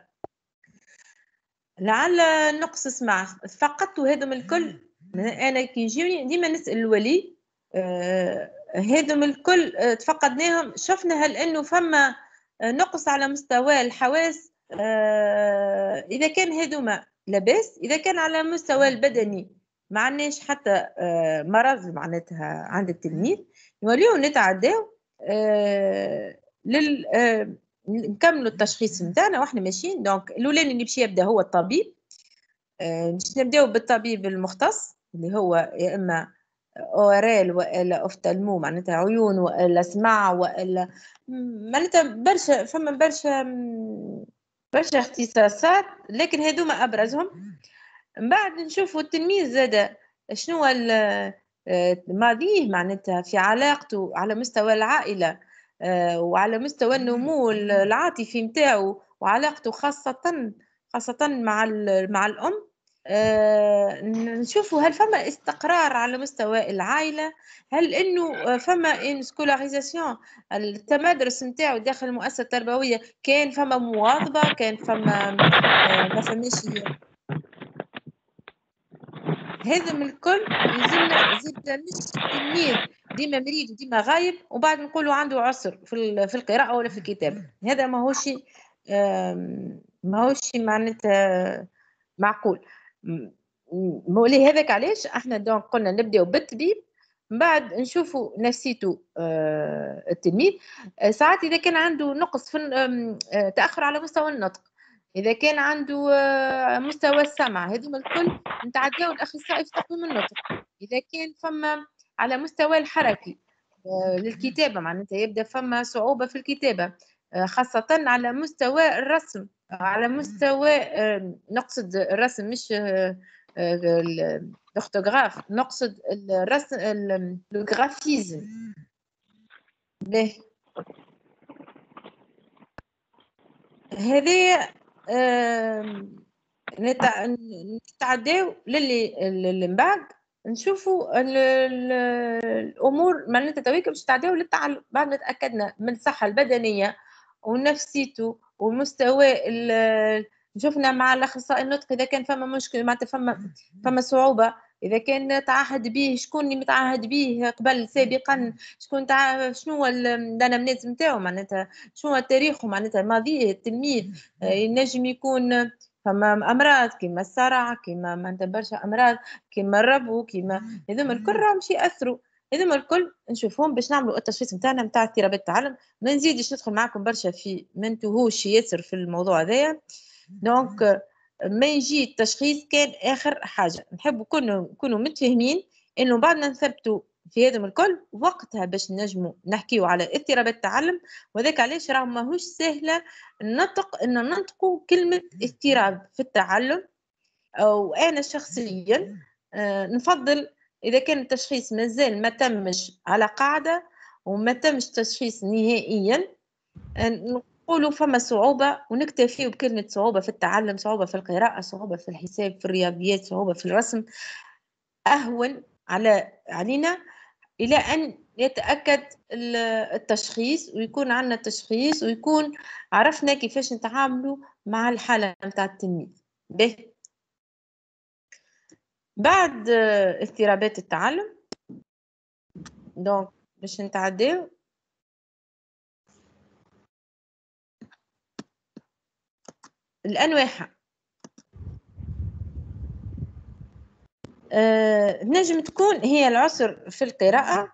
لعل نقص سمع، فقدتوا هذم الكل. انا كي يجيني ديما نسال الولي آه هذم الكل آه تفقدناهم، شفنا هل انه فما نقص على مستوى الحواس؟ آه اذا كان هذوما لاباس، اذا كان على مستوى البدني ما عندناش حتى آه مرض معناتها عند التلميذ، نوليو نتعداو آه لل آه نكملوا التشخيص نتاعنا واحنا ماشيين. دونك الاولاني اللي باش يبدا هو الطبيب، باش آه نبداو بالطبيب المختص اللي هو يا اما اورال والا اوفتالمو معناتها عيون والا سمع والا معناتها برشا، فما برشا برشا اختصاصات، لكن هذوما ابرزهم. من بعد نشوفوا التلميذ زاد شنو ماضيه معناتها في علاقته على مستوى العائله وعلى مستوى النمو العاطفي نتاعو وعلاقته خاصه خاصه مع مع الام. أه نشوفوا هل فما استقرار على مستوى العائله، هل انه فما ان سكولاريزاسيون التمدرس نتاعو داخل المؤسسه التربويه كان فما مواظبه، كان فما أه ما فماش. هذا من الكل يلزمنا زيد مش تلميذ ديما مريض وديما غايب وبعد نقولوا عنده عسر في في القراءه ولا في الكتابه، هذا ماهوش ماهوش معناتها معقول. مولي هذاك علاش احنا دونك قلنا نبداو بالطبيب، من بعد نشوفوا نفسيته التلميذ. ساعات اذا كان عنده نقص في تاخر على مستوى النطق، اذا كان عنده مستوى السمع، هذوما الكل نتعداو الاخصائي في تقويم النطق. اذا كان فما على مستوى الحركي للكتابه معناتها يبدا فما صعوبه في الكتابه، خاصه على مستوى الرسم، على مستوى نقصد الرسم مش الاورثوغراف، نقصد الرسم الجرافيزم. به هذه نتعداو للي اللي من بعد نشوفوا الامور معناتها تويك باش نتعداو للتعلم. بعد ما تاكدنا من الصحه البدنيه ونفسيته ومستوى شفنا مع الاخصائي النطق اذا كان فما مشكله معناتها فما فما صعوبه، اذا كان تعهد به شكون اللي متعهد به قبل سابقا، شكون تع... شنو هو الانامنيز نتاعو معناتها شنو تاريخه معناتها ماضيه التلميذ. ينجم يكون فما امراض كيما الصرع، كيما معناتها برشا امراض كيما الربو، كيما هذوما الكل راهم باش ياثروا. هذوما الكل نشوفهم باش نعملوا التشخيص نتاعنا نتاع اضطرابات التعلم. ما نزيدش ندخل معكم برشا في ما انتهوش ياسر في الموضوع هذايا. دونك ما يجي التشخيص كان اخر حاجه، نحب كونوا نكونوا متفاهمين انه بعد ما نثبتوا في هذم الكل وقتها باش نجموا نحكيوا على اضطرابات التعلم. وذاك علاش راه ماهوش سهله النطق ان ننطقوا كلمه اضطراب في التعلم. او انا شخصيا نفضل اذا كان التشخيص مازال ما تمش على قاعده وما تمش تشخيص نهائيا نقولوا فما صعوبه ونكتفي بكلمه صعوبه في التعلم، صعوبه في القراءه، صعوبه في الحساب، في الرياضيات، صعوبه في الرسم، اهون على علينا الى ان يتاكد التشخيص ويكون عندنا تشخيص ويكون عرفنا كيفاش نتعاملوا مع الحاله نتاع التلميذ. به بعد اضطرابات التعلم دونك باش نتعداو الأنواع. أه نجم تكون هي العسر في القراءة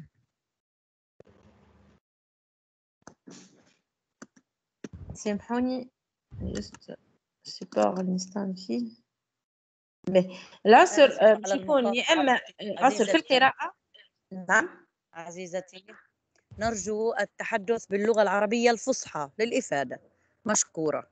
سامحوني جست سيبور اللي نستعمل فيه. العسر باش يكون يا اما عسر في القراءة. نعم عزيزتي، نرجو التحدث باللغة العربية الفصحى للإفادة، مشكورة.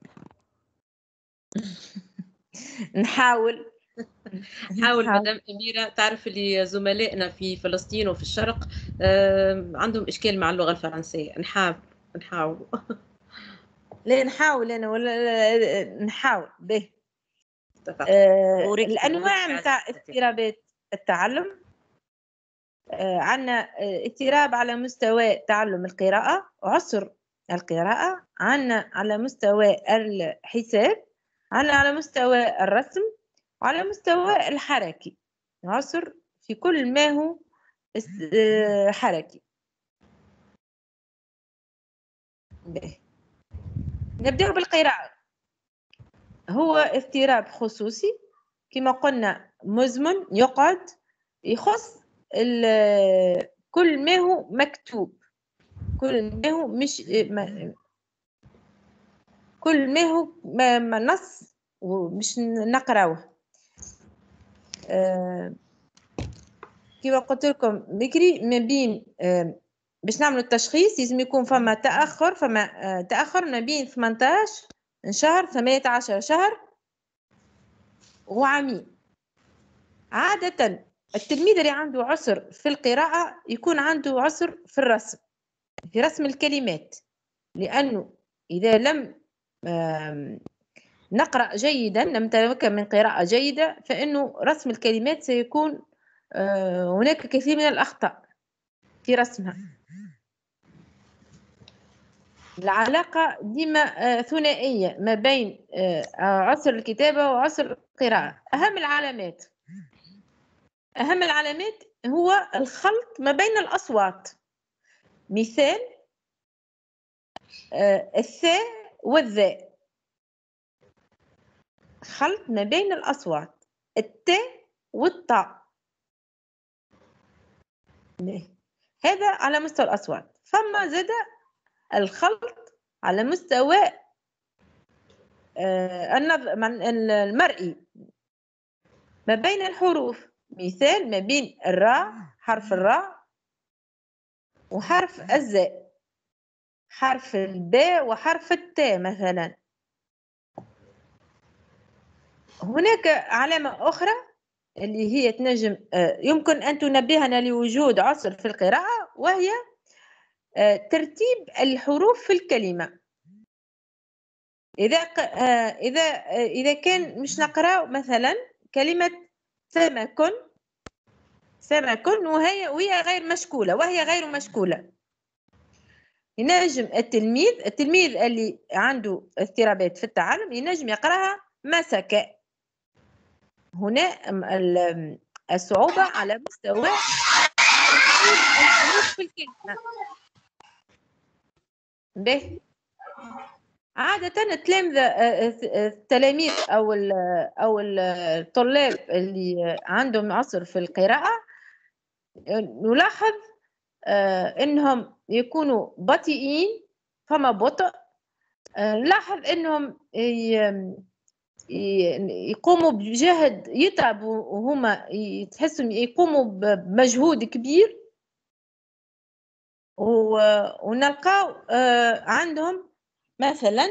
نحاول حاول مدام أميرة. تعرف اللي زملائنا في فلسطين وفي الشرق عندهم إشكال مع اللغة الفرنسية. نحاول نحاول لا نحاول أنا ولا نحاول به. آه الأنواع متاع اضطرابات التعلم. آه عندنا آه اضطراب على مستوى تعلم القراءة، عسر القراءة، عندنا على مستوى الحساب، عندنا على مستوى الرسم، وعلى مستوى الحركي عسر في كل ما هو حركي. به. نبدأ بالقراءة. هو اضطراب خصوصي كما قلنا مزمن يقعد يخص كل ما هو مكتوب، كل ما هو مش ما كل ما هو ما, ما نص ومش نقراوه. أه كما قلت لكم بكري ما بين أه باش نعملوا التشخيص لازم يكون فما تأخر، فما أه تأخر ما بين ثمانية عشر شهر ثمانية عشر شهر وعامين. عادة التلميذ اللي عنده عسر في القراءة يكون عنده عسر في الرسم، في رسم الكلمات، لأنه إذا لم نقرأ جيدا، لم نتمكن من قراءة جيدة، فإنه رسم الكلمات سيكون هناك كثير من الأخطاء في رسمها. العلاقة ديما ثنائية ما بين عسر الكتابة وعسر القراءة. أهم العلامات أهم العلامات هو الخلط ما بين الأصوات. مثال الثاء والذاء، خلط ما بين الأصوات، التاء والطاء. هذا على مستوى الأصوات. ثم زاد الخلط على مستوى المرئي ما بين الحروف. مثال ما بين الراء، حرف الراء، وحرف الزاء، حرف الباء وحرف التاء مثلا. هناك علامة أخرى اللي هي تنجم يمكن أن تنبهنا لوجود عسر في القراءة، وهي ترتيب الحروف في الكلمة. إذا إذا إذا كان مش نقرأ مثلا كلمة سمك سمك وهي وهي غير مشكولة وهي غير مشكولة، ينجم التلميذ التلميذ اللي عنده اضطرابات في التعلم ينجم يقرأها مسك. هنا الصعوبة على مستوى الحروف في الكلمة. به عادة التلامذة التلاميذ أو أو الطلاب اللي عندهم عسر في القراءة نلاحظ إنهم يكونوا بطيئين، فما بطء. نلاحظ إنهم يقوموا بجهد، يتعبوا وهما تحسهم يقوموا بمجهود كبير، ونلقاو عندهم مثلا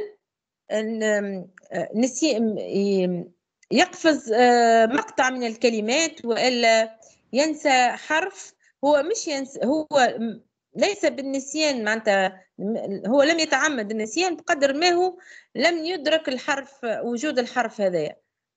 يقفز مقطع من الكلمات والا ينسى حرف. هو مش ينسى، هو ليس بالنسيان، معناتها هو لم يتعمد النسيان بقدر ما هو لم يدرك الحرف، وجود الحرف هذايا.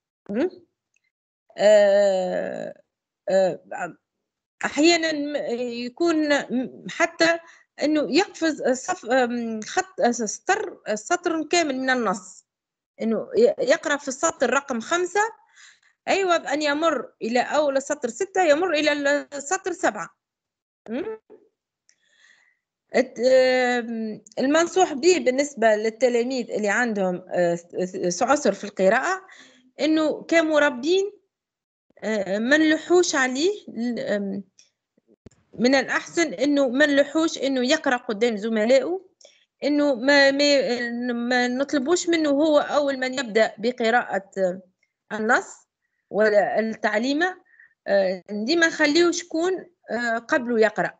احيانا يكون حتى انه يقفز صف خط سطر سطر كامل من النص، انه يقرا في السطر رقم خمسة ايوه ان يمر الى اول سطر ستة يمر الى السطر سبعة. المنصوح به بالنسبة للتلاميذ اللي عندهم عسر في القراءة إنه كمربين ما نلحوش عليه، من الأحسن إنه ما نلحوش إنه يقرأ قدام زملائه، إنه ما, ما, ما نطلبوش منه هو أول من يبدأ بقراءة النص ولا التعليمة، ديما نخليه شكون قبله يقرأ.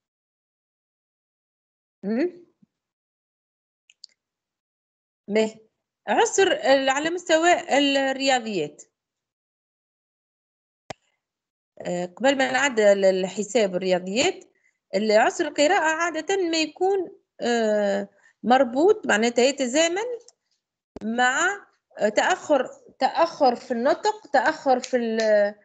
عسر على مستوى الرياضيات، قبل ما نعدى الحساب الرياضيات، العسر القراءة عادة ما يكون مربوط، معناتها يتزامن مع تأخر تأخر في النطق، تأخر في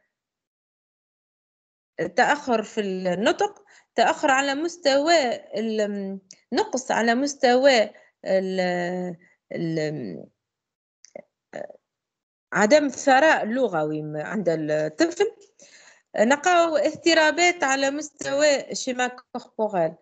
تأخر في النطق، تأخر على مستوى النقص، على مستوى ال ال عدم الثراء اللغوي عند الطفل، نلقاو اضطرابات على مستوى شيما كوربورال،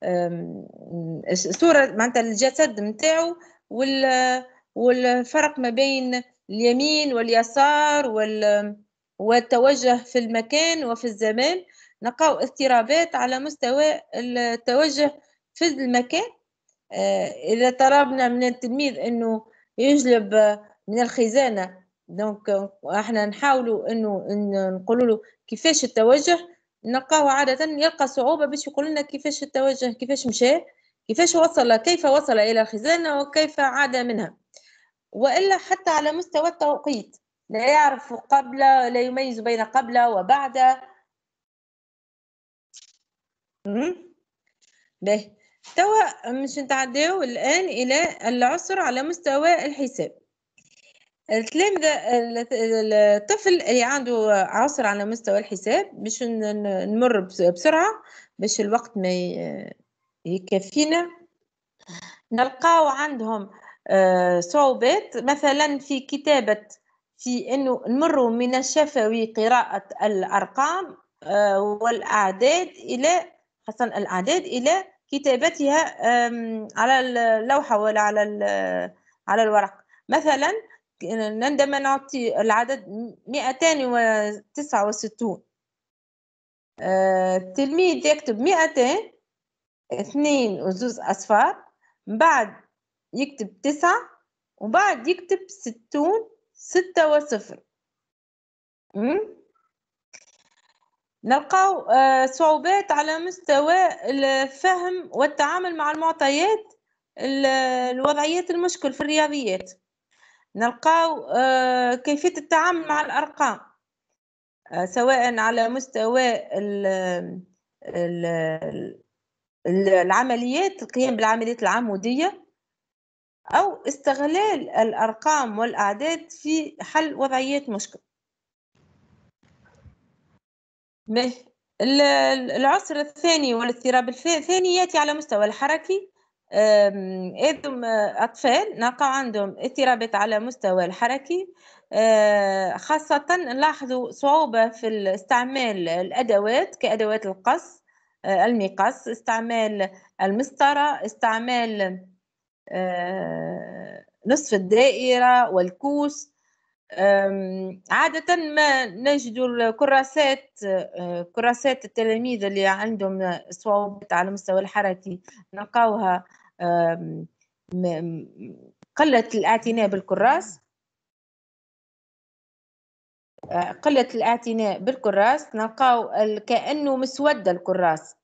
صورة معناتها الجسد نتاعو والفرق ما بين اليمين واليسار والتوجه في المكان وفي الزمان، نلقاو اضطرابات على مستوى التوجه في المكان. إذا طلبنا من التلميذ إنه يجلب من الخزانة، دونك احنا نحاولوا إنه نقولوا له كيفاش التوجه، نلقاو عادة يلقى صعوبة باش يقول لنا كيفاش التوجه، كيفاش مشى، كيفاش وصل، كيف وصل إلى الخزانة وكيف عاد منها. وإلا حتى على مستوى التوقيت لا يعرف قبل، لا يميز بين قبل وبعد. باهي، توا مش نتعداو الآن إلى العسر على مستوى الحساب. التلامذة الطفل اللي عنده عسر على مستوى الحساب، باش نمر بسرعة باش الوقت ما يكفينا. نلقاو عندهم صعوبات مثلا في كتابة، في انه نمروا من الشفوي قراءة الأرقام والأعداد إلى، خاصة الأعداد، إلى كتابتها على اللوحة ولا على على الورق. مثلا عندما نعطي العدد مئتين وتسعة وستون، التلميذ يكتب مئتين اثنين وزوز أصفار، بعد يكتب تسعة، وبعد يكتب ستون ستة وصفر. نلقاو صعوبات على مستوى الفهم والتعامل مع المعطيات، الوضعيات المشكل في الرياضيات. نلقاو كيفية التعامل مع الأرقام، سواء على مستوى العمليات، القيام بالعمليات العمودية، أو استغلال الأرقام والأعداد في حل وضعيات مشكل. العسر الثاني والاضطراب الثاني يأتي على مستوى الحركي. إذن أطفال نلقى عندهم اضطرابات على مستوى الحركي، خاصة نلاحظوا صعوبة في استعمال الأدوات كأدوات القص، المقص، استعمال المسطرة، استعمال نصف الدائرة والكوس. عادة ما نجد الكراسات، كراسات التلاميذ اللي عندهم صعوبات على المستوى الحركي نلقاوها قلة الاعتناء بالكراس، قلة الاعتناء بالكراس، نلقاو كأنه مسودة الكراس.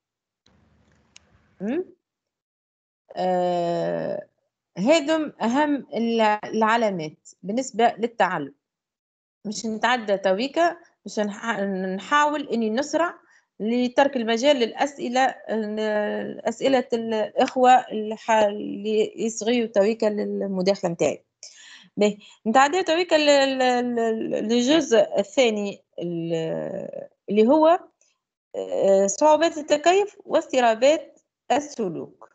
هذم أهم العلامات بالنسبة للتعلم. مش نتعدى تويكا، مش نحاول إني نسرع لترك المجال للأسئلة، أسئلة الإخوة اللي يصغيوا تويكا للمداخلة متاعي. نتعدى تويكا للجزء الثاني اللي هو صعوبات التكيف واضطرابات السلوك.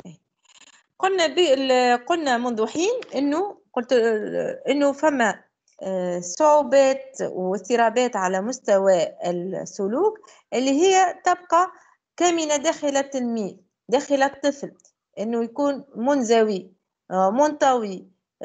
قلنا قلنا منذ حين انه قلت انه فما صعوبات واضطرابات على مستوى السلوك اللي هي تبقى كامنة داخل التلميذ، داخل الطفل، انه يكون منزوي، منطوي،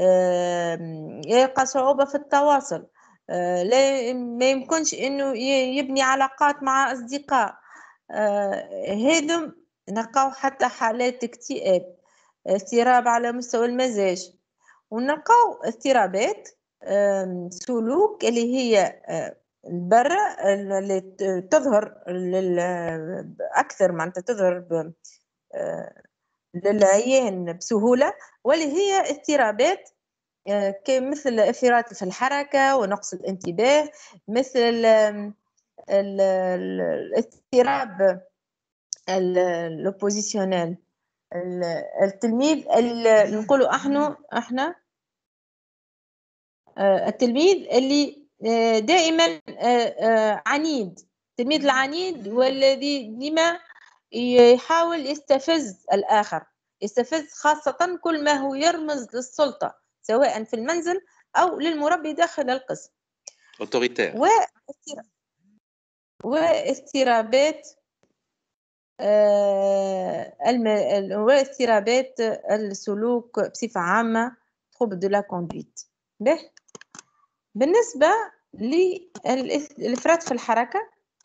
يلقى صعوبة في التواصل، لا ما يمكنش انه يبني علاقات مع اصدقاء. هذم نلقاو حتى حالات اكتئاب، اضطراب على مستوى المزاج، ونلقاو اضطرابات سلوك اللي هي برا اللي تظهر اكثر معناتها تظهر للعيان بسهوله، واللي هي اضطرابات مثل اضطرابات في الحركه ونقص الانتباه، مثل الاضطراب البوزيشنال، التلميذ نقولوا احنا احنا التلميذ اللي دائما عنيد، التلميذ العنيد والذي ديما يحاول يستفز الآخر، يستفز خاصة كل ما هو يرمز للسلطة سواء في المنزل أو للمربي داخل القسم. اوتوريتير. واضطرابات واضطرابات السلوك بصفة عامة، trouble de la conduite. به بالنسبة للإفراط في الحركة،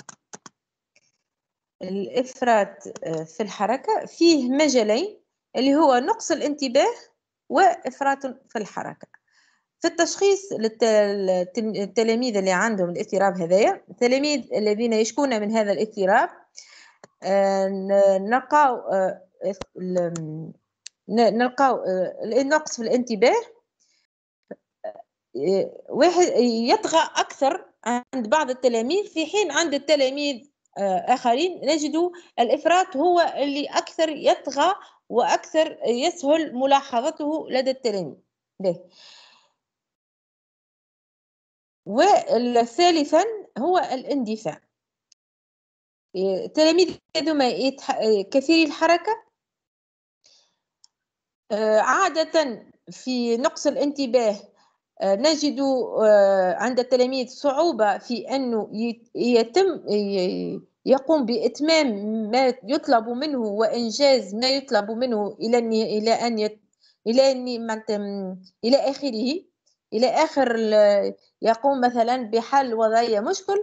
الإفراط في الحركة فيه مجالين اللي هو نقص الانتباه وإفراط في الحركة. في التشخيص للتلاميذ اللي عندهم الاضطراب هذايا، التلاميذ الذين يشكون من هذا الاضطراب نلقاو نلقاو النقص في الانتباه، واحد يطغى أكثر عند بعض التلاميذ، في حين عند التلاميذ آخرين نجد الإفراط هو اللي أكثر يطغى وأكثر يسهل ملاحظته لدى التلاميذ. وثالثا هو الاندفاع. التلاميذ هذوما كثيري الحركة عادة في نقص الانتباه نجد عند التلاميذ صعوبة في أنه يتم يقوم بإتمام ما يطلب منه وإنجاز ما يطلب منه إلى إلى أن يت إلى أن إلى آخره، إلى آخر يقوم مثلا بحل وضعية مشكل.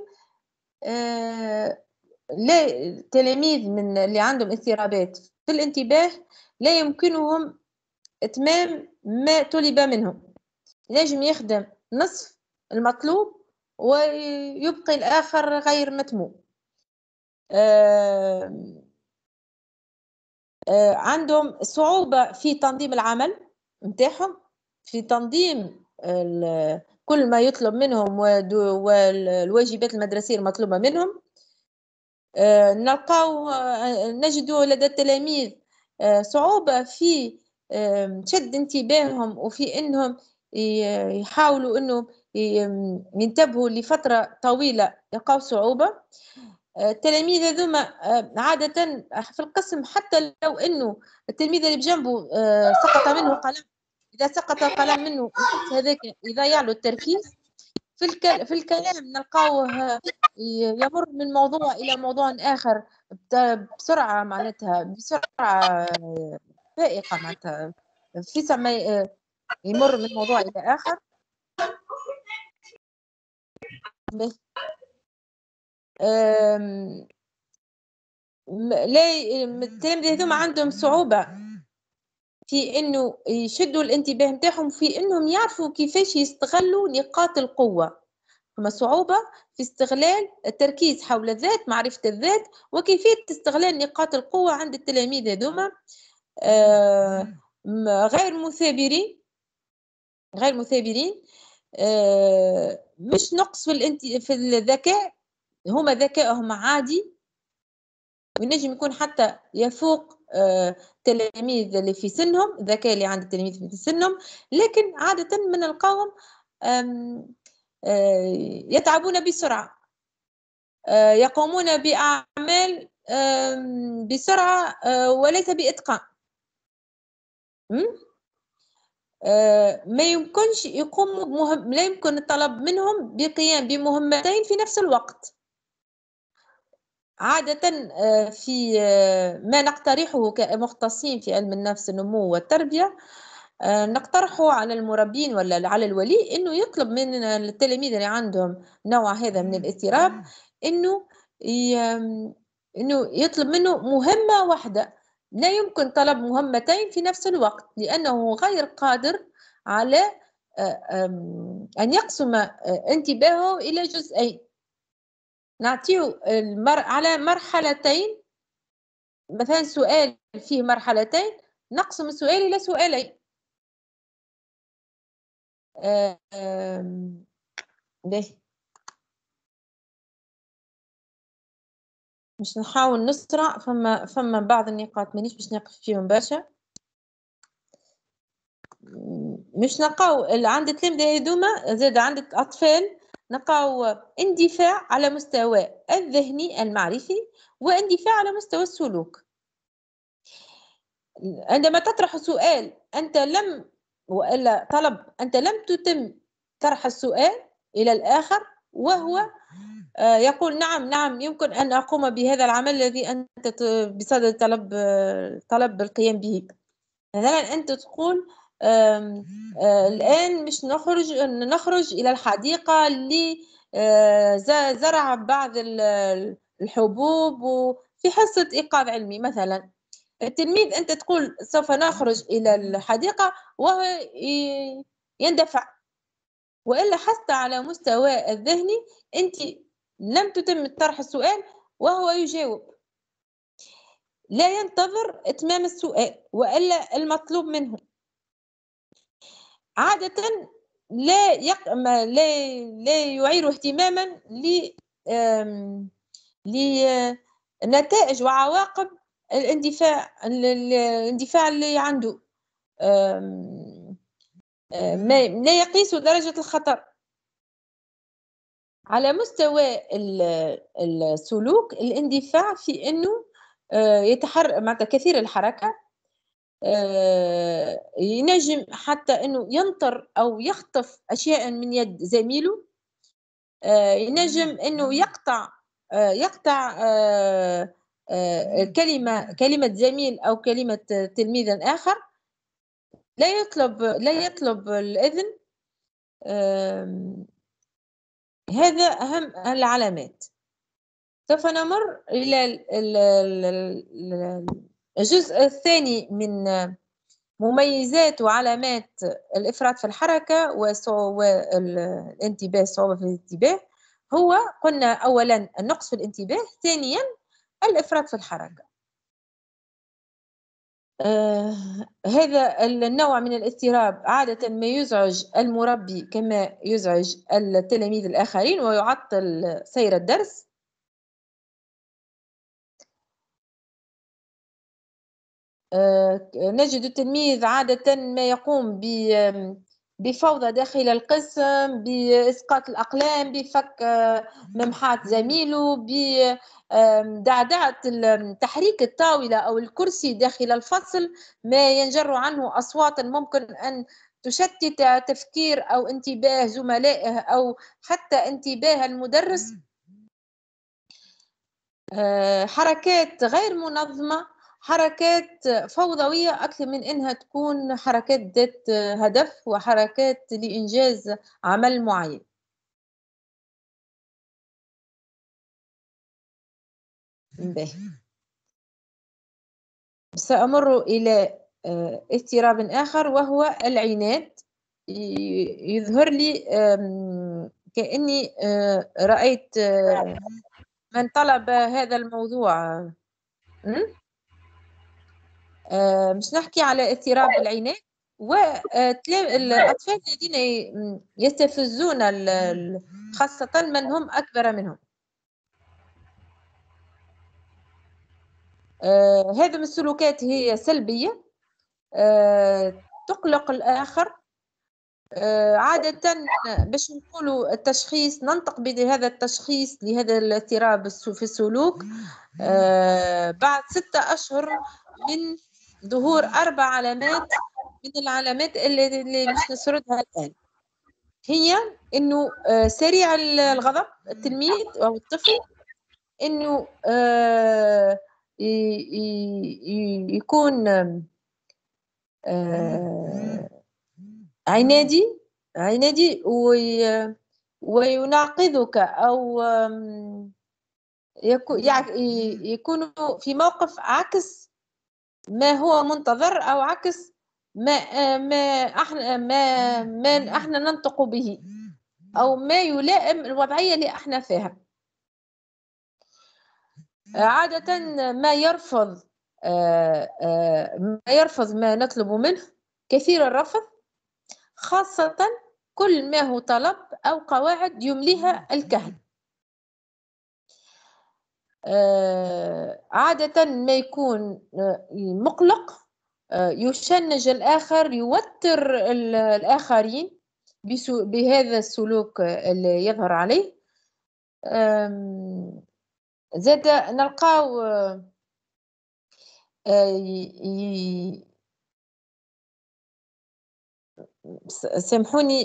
لا التلاميذ من اللي عندهم اضطرابات في الانتباه لا يمكنهم إتمام ما طلب منهم، نجم يخدم نصف المطلوب ويبقي الآخر غير متموم. آه آه عندهم صعوبة في تنظيم العمل متاعهم، في تنظيم كل ما يطلب منهم والواجبات المدرسية المطلوبة منهم. آه نلقاو آه نجد لدى التلاميذ آه صعوبة في آه شد انتباههم وفي انهم يحاولوا انه ينتبهوا لفترة طويلة، يلقاو صعوبة. التلاميذ هذوما عادة في القسم حتى لو انه التلميذ اللي بجنبه سقط منه قلم، اذا سقط القلم منه هذاك يضيع له التركيز في الكل... في الكلام نلقاوه يمر من موضوع الى موضوع اخر بسرعة، معناتها بسرعة فائقة، معناتها في سماء يمر من موضوع إلى آخر. لا التلاميذ هذوما عندهم صعوبة في إنه يشدوا الانتباه متاعهم، في إنهم يعرفوا كيفاش يستغلوا نقاط القوة. هما صعوبة في استغلال التركيز حول الذات، معرفة الذات وكيفية استغلال نقاط القوة عند التلاميذ هذوما. غير مثابرين غير مثابرين آه مش نقص في الانت... في الذكاء، هما ذكائهم عادي وينجم يكون حتى يفوق آه تلاميذ اللي في سنهم، الذكاء اللي عند التلاميذ في سنهم، لكن عادة من القوم آم آه يتعبون بسرعة، آه يقومون بأعمال آم بسرعة آه وليس بإتقان. آه، ما يمكنش يقوموا بمهم، لا يمكن الطلب منهم بقيام بمهمتين في نفس الوقت. عادة آه، في آه، ما نقترحه كمختصين في علم النفس النمو والتربية، آه، نقترحه على المربين ولا على الولي انه يطلب من التلاميذ اللي عندهم نوع هذا من الاضطراب انه انه يطلب منه مهمة واحدة. لا يمكن طلب مهمتين في نفس الوقت لانه غير قادر على ان يقسم انتباهه الى جزئين. نعطيه المر... على مرحلتين، مثلا سؤال فيه مرحلتين نقسم السؤال الى سؤالين. باهي مش نحاول نسرع، فما فما بعض النقاط مانيش باش نقف فيهم برشا. مش نلقاو عند التلاميذ هذوما زاد عندك اطفال نلقاو اندفاع على مستوى الذهني المعرفي واندفاع على مستوى السلوك. عندما تطرح سؤال انت لم والا طلب انت لم تتم طرح السؤال الى الاخر وهو يقول نعم نعم يمكن ان اقوم بهذا العمل الذي انت بصدد طلب طلب القيام به. مثلا انت تقول آم آم الان مش نخرج نخرج الى الحديقه لزرع بعض الحبوب وفي حصه ايقاظ علمي. مثلا التلميذ انت تقول سوف نخرج الى الحديقه وهو يندفع، والا حتى على مستوى الذهني انت لم تتم طرح السؤال وهو يجاوب، لا ينتظر اتمام السؤال والا المطلوب منه. عاده لا يق... لا لا يعير اهتماما ل لنتائج وعواقب الاندفاع الاندفاع اللي عنده. ما لا يقيس درجة الخطر. على مستوى السلوك الاندفاع في انه يتحرك مع كثير الحركة، ينجم حتى انه ينطر او يخطف اشياء من يد زميله، ينجم انه يقطع يقطع كلمة كلمة زميل او كلمة تلميذ اخر، لا يطلب لا يطلب الإذن. هذا أهم العلامات. سوف نمر إلى الجزء الثاني من مميزات وعلامات الإفراط في الحركة والانتباه، صعوبة في الانتباه. هو قلنا أولا النقص في الانتباه، ثانيا الإفراط في الحركة. آه هذا النوع من الاضطراب عادة ما يزعج المربي كما يزعج التلاميذ الآخرين ويعطل سير الدرس. آه نجد التلميذ عادة ما يقوم بفوضى داخل القسم، بإسقاط الأقلام، بفك ممحات زميله، بدعدعة تحريك الطاولة أو الكرسي داخل الفصل، ما ينجر عنه أصوات ممكن أن تشتت تفكير أو انتباه زملائه أو حتى انتباه المدرس. حركات غير منظمة، حركات فوضوية أكثر من إنها تكون حركات ذات هدف وحركات لإنجاز عمل معين. به. سأمر إلى اضطراب آخر وهو العناد. يظهر لي كأني رأيت من طلب هذا الموضوع. مش نحكي على اضطراب العناد والأطفال الذين يستفزون خاصة من هم أكبر منهم. هذه من السلوكات هي سلبية، تقلق الآخر. عادة باش نقولوا التشخيص ننطق بهذا التشخيص لهذا الاضطراب في السلوك بعد ستة أشهر من ظهور أربع علامات من العلامات اللي, اللي مش نسردها الآن هي إنه آه، سريع الغضب التلميذ أو الطفل، إنه آه، يكون آه، عنادي عنادي ويناقضك أو يكون في موقف عكس ما هو منتظر أو عكس ما ما احنا ما ما احنا ننطق به أو ما يلائم الوضعية اللي احنا فيها. عادة ما يرفض ما يرفض ما نطلب منه، كثير الرفض، خاصة كل ما هو طلب أو قواعد يمليها الكهن. عادة ما يكون مقلق، يشنج الآخر، يوتر الآخرين بهذا السلوك اللي يظهر عليه. زاد نلقاو سامحوني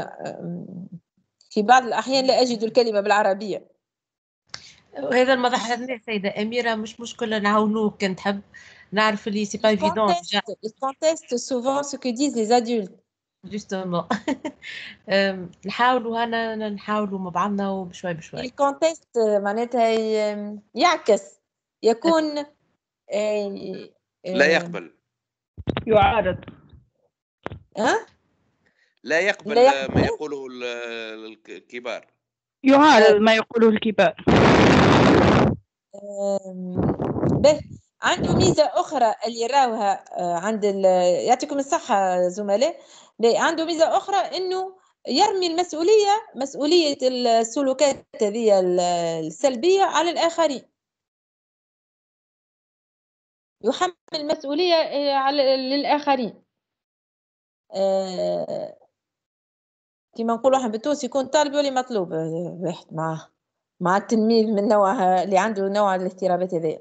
في بعض الأحيان لا أجد الكلمة بالعربية، وهذا ما ضحكني سيدة أميرة. مش مشكلة نعاونوك، كنت تحب نعرف اللي سي با ايفيدون. Ils contestent souvent ce que disent les adultes. Justement. نحاولوا هنا نحاولوا مع بعضنا وبشوي بشوي. الكونتست معناتها يعكس، يكون لا يقبل، يعارض. ها؟ لا يقبل, لا يقبل ما يقوله الكبار، يعارض ما يقوله الكبار. به عنده ميزة أخرى اللي راوها عند يعطيكم الصحة زملاء، عنده ميزة أخرى إنه يرمي المسؤولية، مسؤولية السلوكات هذه السلبية على الآخرين، يحمل المسؤولية على للآخرين. أه كما نقولوا احنا بالتونسي يكون طالب ولي مطلوب واحد مع مع التلميذ من نوع اللي عنده نوع الاضطرابات هذه.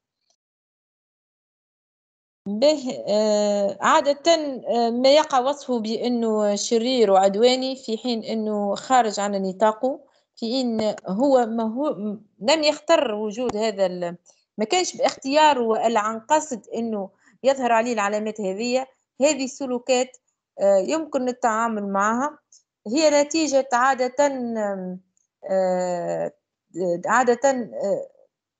به آه عادة آه ما يقع وصفه بأنه شرير وعدواني في حين أنه خارج عن نطاقه، في إن هو ما هو لم يختار وجود هذا، ما كانش باختياره ولا عن قصد أنه يظهر عليه العلامات هذه. هذه السلوكات آه يمكن التعامل معها، هي نتيجة عادة آه عادة آه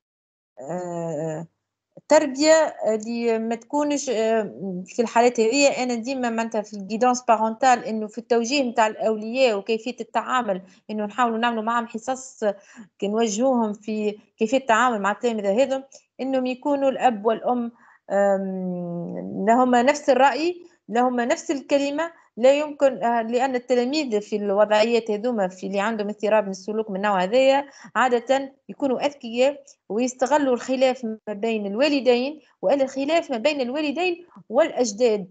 آه التربيه اللي ما تكونش في الحالات هذه. انا ديما معناتها في الجيدونس بارونتال انه في التوجيه نتاع الاولياء وكيفيه التعامل، انه نحاولوا نعملوا معهم حصص كنوجهوهم في كيفيه التعامل مع التلاميذ هذم، انهم يكونوا الاب والام لهم نفس الراي، لهم نفس الكلمه. لا يمكن، لان التلاميذ في الوضعيات هذوما في اللي عندهم اضطراب من السلوك من النوع هذايا عاده يكونوا اذكياء ويستغلوا الخلاف ما بين الوالدين ولا الخلاف ما بين الوالدين والاجداد،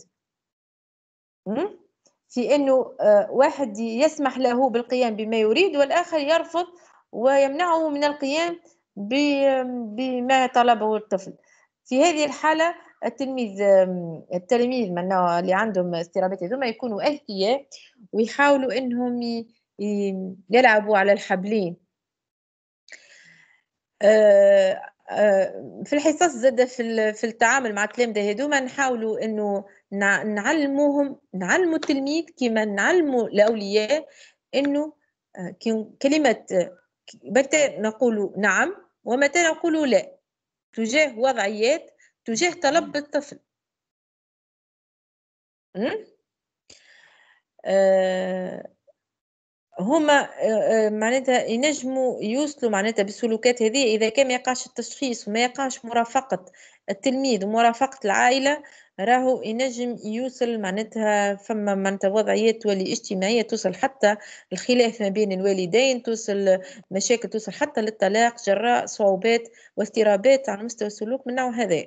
في انه واحد يسمح له بالقيام بما يريد والاخر يرفض ويمنعه من القيام بما طلبه الطفل. في هذه الحاله التلميذ التلاميذ من النوع اللي عندهم اضطرابات هذوما يكونوا اذكياء ويحاولوا انهم يلعبوا على الحبلين. في الحصص زاد في في التعامل مع التلاميذ هذوما نحاولوا انه نعلموهم، نعلموا التلميذ كما نعلموا الاولياء انه كلمه متى نقول نعم ومتى نقول لا تجاه وضعيات، تجاه طلب الطفل. أه هما معناتها ينجموا يوصلوا معناتها بالسلوكات هذه إذا كان ما يقعش التشخيص وما يقعش مرافقة التلميذ ومرافقة العائلة، راهو ينجم يوصل معناتها فما معناتها وضعيات تولي اجتماعية توصل حتى الخلاف ما بين الوالدين، توصل مشاكل، توصل حتى للطلاق جراء صعوبات واضطرابات على مستوى السلوك من نوع هذا.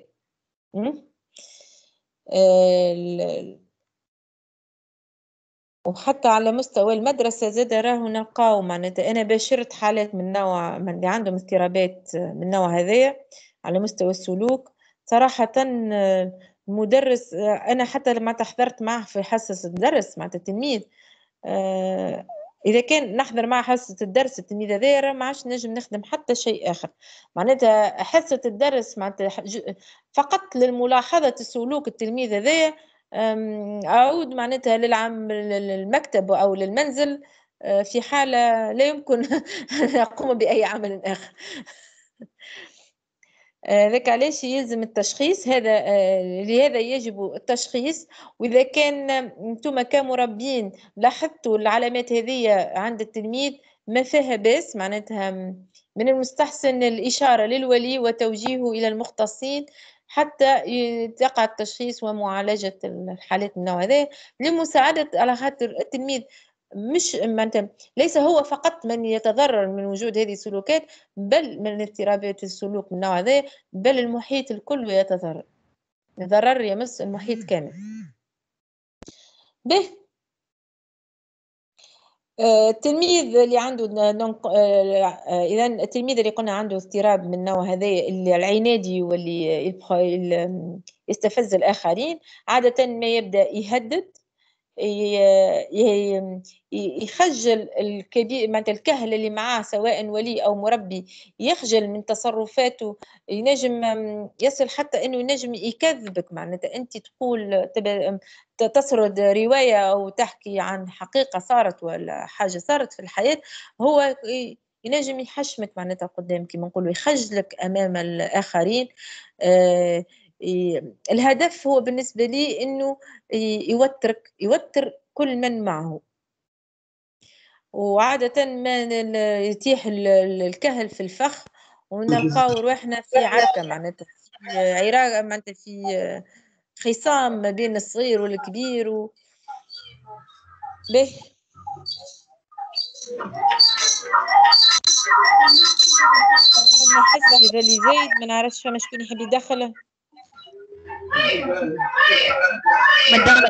وحتى على مستوى المدرسة زاد راهو نلقاو معناتها أنا باشرت حالات من نوع من اللي عندهم اضطرابات من نوع هذايا على مستوى السلوك. صراحة مدرس انا حتى لما حضرت معه في حصه الدرس مع التلميذ آه اذا كان نحضر مع حصه الدرس التلميذ هذا ما عادش نجم نخدم حتى شيء اخر. معناتها حصه الدرس معناتها فقط للملاحظه السلوك التلميذ هذا اعود معناتها للعام للمكتب او للمنزل في حاله لا يمكن ان اقوم باي عمل اخر. ذاك علاش يلزم التشخيص هذا لهذا يجب التشخيص. واذا كان انتم كمربين لاحظتوا العلامات هذه عند التلميذ ما فيها باس معناتها من المستحسن الاشاره للولي وتوجيهه الى المختصين حتى يقع التشخيص ومعالجه الحالات من النوع هذا لمساعده على خاطر التلميذ مش معناتها ليس هو فقط من يتضرر من وجود هذه السلوكات بل من اضطرابات السلوك من النوع هذا بل المحيط الكل يتضرر. الضرر يمس المحيط كامل. به التلميذ اللي عنده اذا التلميذ اللي قلنا عنده اضطراب من النوع هذا اللي العنادي واللي يستفز الاخرين عاده ما يبدا يهدد يخجل الكبير معناتها الكهل اللي معاه سواء ولي او مربي يخجل من تصرفاته. ينجم يصل حتى انه ينجم يكذبك معناتها انت تقول تسرد روايه او تحكي عن حقيقه صارت ولا حاجه صارت في الحياه هو ينجم يحشمك معناتها قدام كما نقولوا يخجلك امام الاخرين. آه الهدف هو بالنسبة لي إنه يوترك يوتر كل من معه. وعادة ما يتيح الكهل في الفخ ونلقاو روحنا في عركة معناتها في عراق معناتها في خصام ما بين الصغير والكبير و... به كنا حسي ذا اللي زايد ما نعرفش فما شكون يحب يدخله. مدام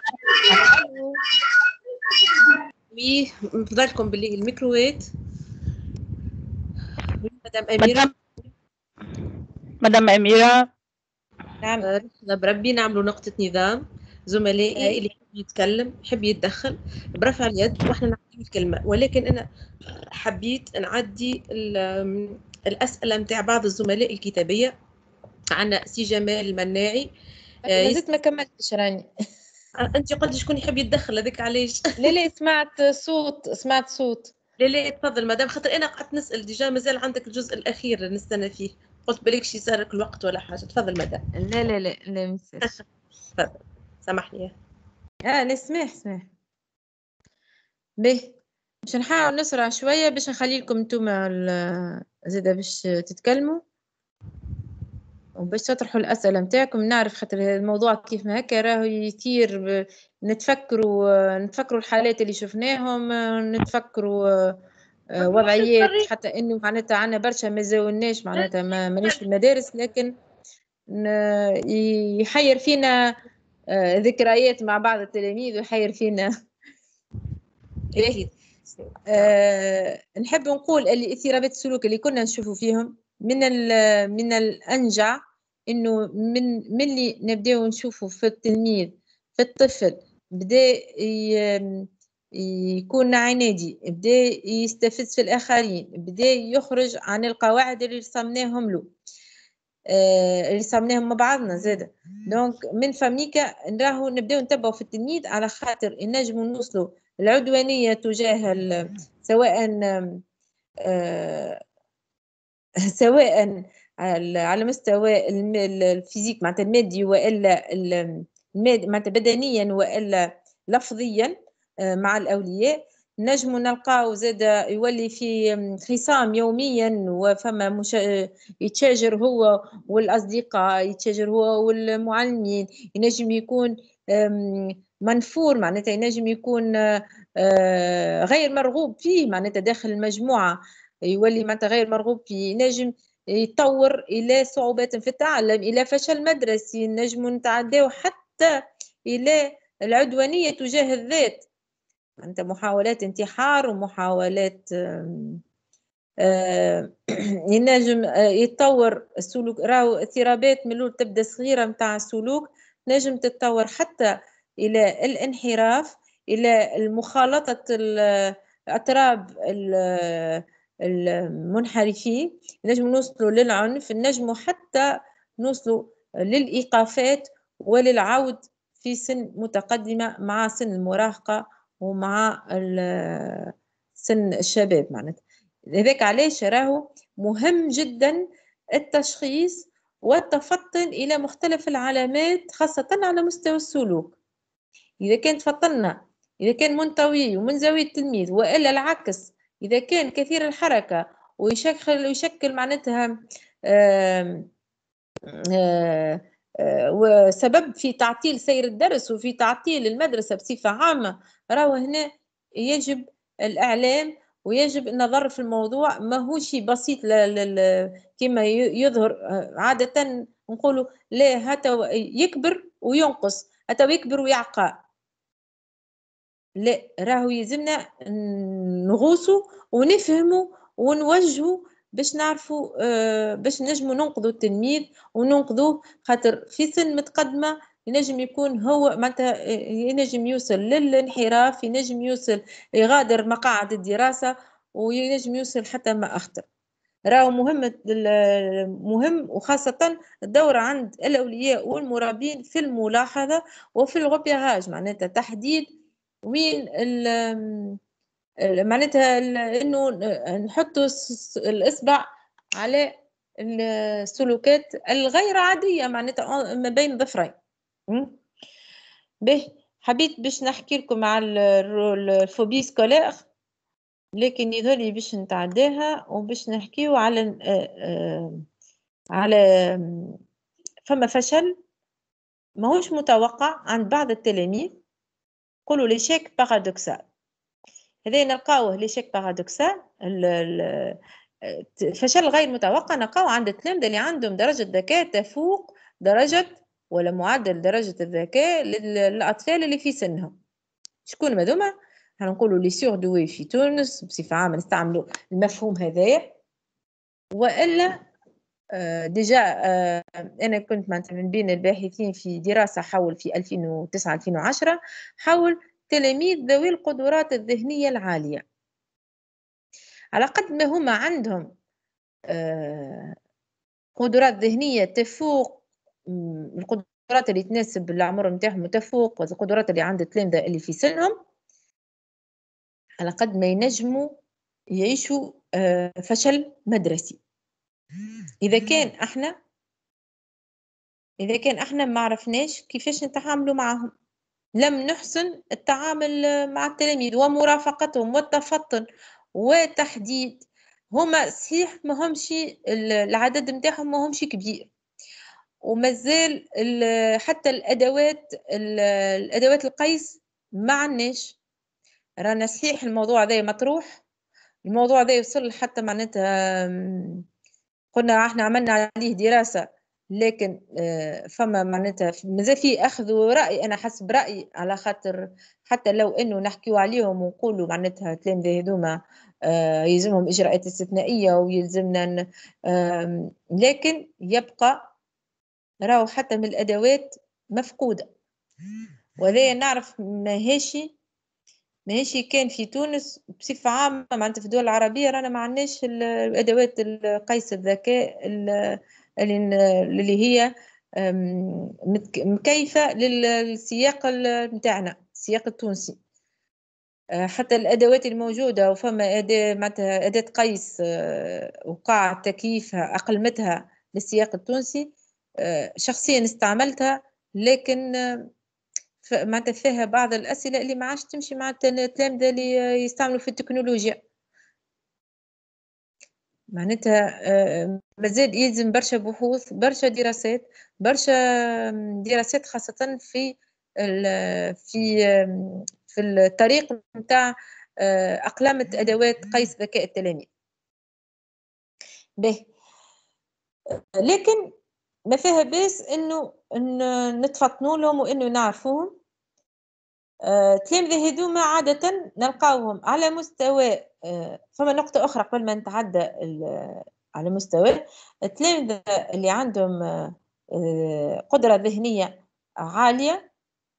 وي نفضلكم باللي الميكروويت. مدام أميرة مدام أميرة نعم بربي نعملوا نقطة نظام زملائي اللي يحب يتكلم يحب يتدخل برفع اليد واحنا نعطيه الكلمة. ولكن أنا حبيت نعدي الأسئلة متاع بعض الزملاء الكتابية. عنا سي جمال المناعي زدت ما كملتش راني. انت قلت شكون يحب يتدخل هذاك علاش؟ لا لا سمعت صوت سمعت صوت. لا لا تفضل مدام خاطر انا قعدت نسال ديجا مازال عندك الجزء الاخير نستنى فيه قلت بالك شي صارك الوقت ولا حاجه. تفضل مدام. لا لا لا لا مساش. تفضل سامحني. اه نسمح سمح به باش نحاول نسرع شويه باش نخلي لكم نتوما زاده باش تتكلموا وباش تطرحوا الأسئلة متاعكم. نعرف خاطر الموضوع كيف ما هكا راهو يثير نتفكروا نتفكروا الحالات اللي شفناهم نتفكروا وضعيات حتى انه معناتها عندنا برشا ما زاولناش معناتها ما مانيش في المدارس لكن يحير فينا ذكريات مع بعض التلاميذ ويحير فينا. أه نحب نقول اللي اضطرابات السلوك اللي كنا نشوفوا فيهم من من الأنجع إنه من من اللي نبداو نشوفوا في التلميذ في الطفل بدا يكون عنادي بدا يستفز في الآخرين بدا يخرج عن القواعد اللي رسمناهم له اللي رسمناهم مع بعضنا زاده. دونك من فميكا نراهو نبداو نتبعوا في التلميذ على خاطر نجموا نوصلوا العدوانية تجاه سواء آه سواء على مستوى الفيزيك معناتها المادي والا المادي معناتها بدنيا والا لفظيا مع الاولياء. نجموا نلقاو زاد يولي في خصام يوميا وفما مش... يتشاجر هو والاصدقاء يتشاجر هو والمعلمين. ينجم يكون منفور معناتها ينجم يكون غير مرغوب فيه معناتها داخل المجموعه يولي معناتها غير مرغوب فيه. ينجم يتطور الى صعوبات في التعلم الى فشل مدرسي. نجم نتعداو حتى الى العدوانيه تجاه الذات معناتها محاولات انتحار ومحاولات ينجم يتطور السلوك. راهو اضطرابات من الاول تبدا صغيره نتاع السلوك تنجم تتطور حتى إلى الانحراف، إلى المخالطة الأطراف المنحرفين، نجم نوصلوا للعنف، نجم حتى نوصلوا للإيقافات وللعود في سن متقدمة مع سن المراهقة ومع سن الشباب معناتها. لذلك علاش راهو مهم جدا التشخيص والتفطن إلى مختلف العلامات خاصة على مستوى السلوك. إذا كان تفطنا، إذا كان منطوي ومنزوي التلميذ، وإلا العكس إذا كان كثير الحركة ويشكل ويشكل معناتها آه آه آه وسبب في تعطيل سير الدرس وفي تعطيل المدرسة بصفة عامة، راهو هنا يجب الإعلام ويجب النظر في الموضوع. ما هو شيء بسيط كما يظهر عادة نقولوا لا هتا يكبر وينقص، هتا يكبر ويعقى. لا، راهو يلزمنا نغوصوا ونفهموا ونوجهوا باش نعرفوا آه باش نجموا ننقذوا التلميذ وننقذوه، خاطر في سن متقدمه ينجم يكون هو معناتها ينجم يوصل للانحراف، ينجم يوصل يغادر مقاعد الدراسه وينجم يوصل حتى ما اخطر. راهو مهم مهم وخاصه الدور عند الاولياء والمربين في الملاحظه وفي الغوبيراج، معناتها تحديد وين معناتها انه نحطوا الاصبع على السلوكات الغير عاديه معناتها ما بين ظفرين. به حبيت باش نحكي لكم على الفوبي سكولير، لكن يظهر باش نتعداها وباش نحكيو على على فما فشل ماهوش متوقع عند بعض التلاميذ، نقولوا ليشيك بارادوكسال. هذا نلقاوه ليشيك بارادوكسال، الفشل غير متوقع نلقاوه عند التلاميذ اللي عندهم درجة ذكاء تفوق درجة ولا معدل درجة الذكاء للأطفال اللي في سنهم. شكون مذوما؟ هنقولوا لي سور دوي في تونس بصفة عامة نستعملوا المفهوم هذايا. وإلا آه ديجا آه أنا كنت من بين الباحثين في دراسة حول في ألفين وتسعة ألفين وعشرة حول تلاميذ ذوي القدرات الذهنية العالية. على قد ما هما عندهم آه قدرات ذهنية تفوق القدرات اللي تناسب العمر نتاعهم وتفوق القدرات اللي عند التلامذة اللي في سنهم، على قد ما ينجموا يعيشوا آه فشل مدرسي. إذا كان احنا إذا كان احنا ما عرفناش كيفاش نتعاملوا معهم، لم نحسن التعامل مع التلاميذ ومرافقتهم والتفطن وتحديد. هما صحيح ما همش العدد نتاعهم ما همش كبير، ومازال حتى الادوات الادوات القيس ما عندناش. رانا صحيح الموضوع هذا مطروح، الموضوع هذا يوصل حتى معناتها قلنا احنا عملنا عليه دراسه، لكن فما معناتها مازال في اخذ راي. انا حسب رايي على خاطر حتى لو انه نحكيو عليهم ونقولوا معناتها التلاميذ هذوما يلزمهم اجراءات استثنائيه ويلزمنا، لكن يبقى راهو حتى من الادوات مفقوده. وهذا نعرف ماهيش ماهيش كان في تونس بصفه عامه معناتها في الدول العربيه رانا ما عندناش الادوات القيس الذكاء اللي هي مكيفه للسياق نتاعنا السياق التونسي. حتى الادوات الموجوده وفما اداه معناتها اداه قيس وقع تكييفها اقلمتها للسياق التونسي، شخصيا استعملتها، لكن معناتها فيها بعض الاسئله اللي ما عادش تمشي مع التلامذه اللي يستعملوا في التكنولوجيا. معناتها مازال يلزم برشا بحوث، برشا دراسات، برشا دراسات خاصه في في في الطريق نتاع اقلمه ادوات قيس ذكاء التلاميذ. به لكن ما فيها باس انه نتفطنوا لهم وانه نعرفوهم. التلامذة هذوما عادة نلقاوهم على مستوى، فما نقطة أخرى قبل ما نتعدى على مستوى التلامذة اللي عندهم قدرة ذهنية عالية.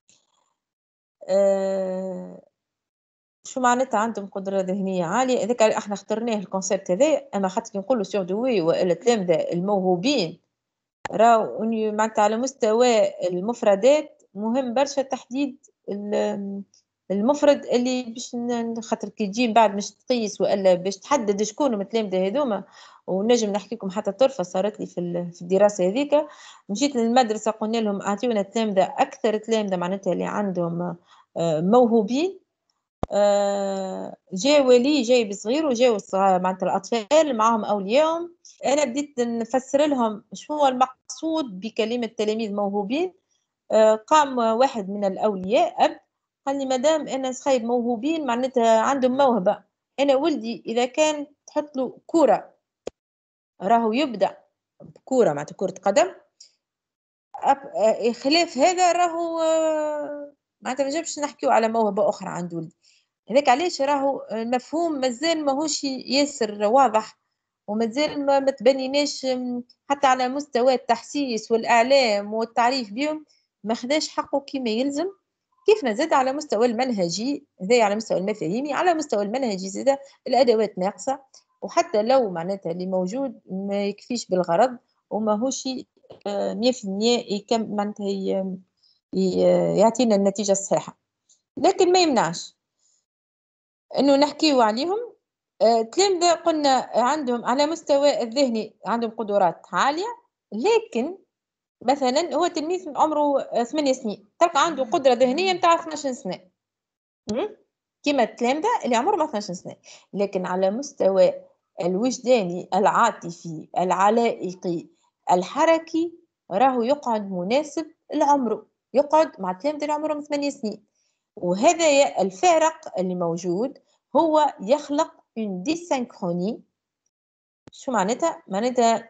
آه شو معناتها عندهم قدرة ذهنية عالية؟ هذاك احنا اخترناه الكونسيبت هذا، اما خاطر نقولوا سيردوي والا التلامذة الموهوبين راهو معناتها على مستوى المفردات مهم برشا تحديد المفرد اللي باش خاطر كي تجي بعد باش تقيس والا باش تحدد شكون من التلامذة هذوما. ونجم نحكي لكم حتى طرفة صارت لي في في الدراسة هذيك، مشيت للمدرسة قلنا لهم اعطيونا تلامذة اكثر تلامذة معناتها اللي عندهم موهوبين. آه جاء ولي جايب صغير وجاو معناتها الاطفال معهم اولياءهم. انا بديت نفسر لهم شو هو المقصود بكلمه تلاميذ موهوبين. آه قام واحد من الاولياء اب قال لي مدام انا صغير موهوبين معناتها عندهم موهبه، انا ولدي اذا كان تحط له كوره راهو يبدا بكوره معناتها كره قدم، خلاف هذا راهو آه معناتها ما نجمش نحكيو على موهبه اخرى عند ولدي. هذاك علاش راهو المفهوم مازال ماهوش ياسر واضح، ومازال ما تبنيناش حتى على مستوى التحسيس والاعلام والتعريف بهم ما خداش حقه كما يلزم. كيف ما زاد على مستوى المنهجي هذا على مستوى المفاهيمي، على مستوى المنهجي زاد الادوات ناقصه، وحتى لو معناتها اللي موجود ما يكفيش بالغرض وماهوش مية في المية يكم معناتها يعطينا النتيجه الصحيحه. لكن ما يمنعش انه نحكيو عليهم. تلامذة قلنا عندهم على مستوى الذهني عندهم قدرات عالية، لكن مثلا هو تلميذ عمره ثمانية سنين تلقى عنده قدرة ذهنية متاع اثناش سنة كما التلامذة اللي عمرهم اثناش سنة، لكن على مستوى الوجداني العاطفي العلائقي الحركي راهو يقعد مناسب لعمره، يقعد مع التلامذة اللي عمرهم ثمانية سنين. وهذا الفارق اللي موجود هو يخلق une dysynchronie. شو معناتها؟ معناتها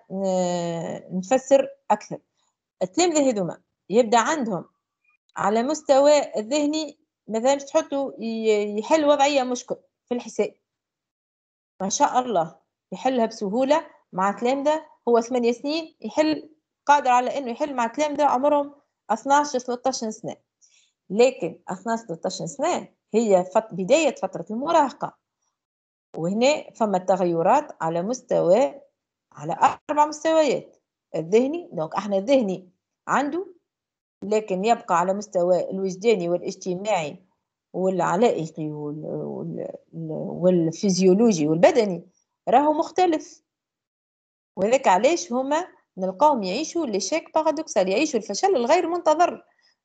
نفسر أكثر. التلامذة هذوما يبدأ عندهم على مستوى الذهني مثلا تحطوا يحل وضعية مشكل في الحساب ما شاء الله يحلها بسهولة مع تلامذة هو ثمانية سنين يحل قادر على إنه يحل مع تلامذة عمرهم اثناش ثلاثطاش سنة. لكن اثناش ثلاثطاش سنة هي فت... بداية فترة المراهقة، وهنا فما تغيرات على مستوى على أربع مستويات. الذهني دونك احنا الذهني عنده، لكن يبقى على مستوى الوجداني والاجتماعي والعلائقي وال... وال... والفيزيولوجي والبدني راهو مختلف. وذلك علاش هما نلقاهم يعيشوا لشيك بارادوكسال، يعيشوا الفشل الغير منتظر.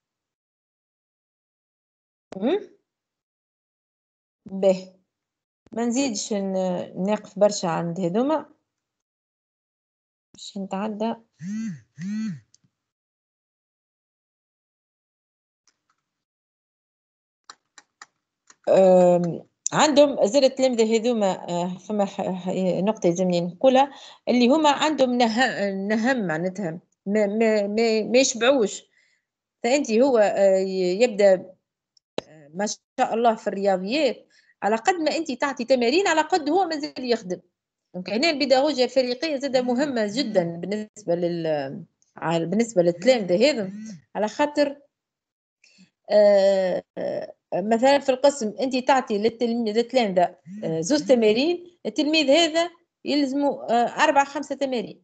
به ما نزيدش نقف برشا عند هذوما باش نتعدى. عندهم زاد التلامذة هذوما فما نقطة يلزمني نقولها اللي هما عندهم نهم معناتها ما ما ما, ما يشبعوش. فأنت هو يبدأ ما شاء الله في الرياضيات على قد ما أنت تعطي تمارين على قد هو مازال يخدم. دونك هنا البيداغوجيا الفريقية زادة مهمة جدا بالنسبة لل بالنسبة للتلامذة هذم، على خاطر آه مثلا في القسم انت تعطي للتلميذ التلامذه زوج تمارين، التلميذ هذا يلزموا اربع خمسه تمارين.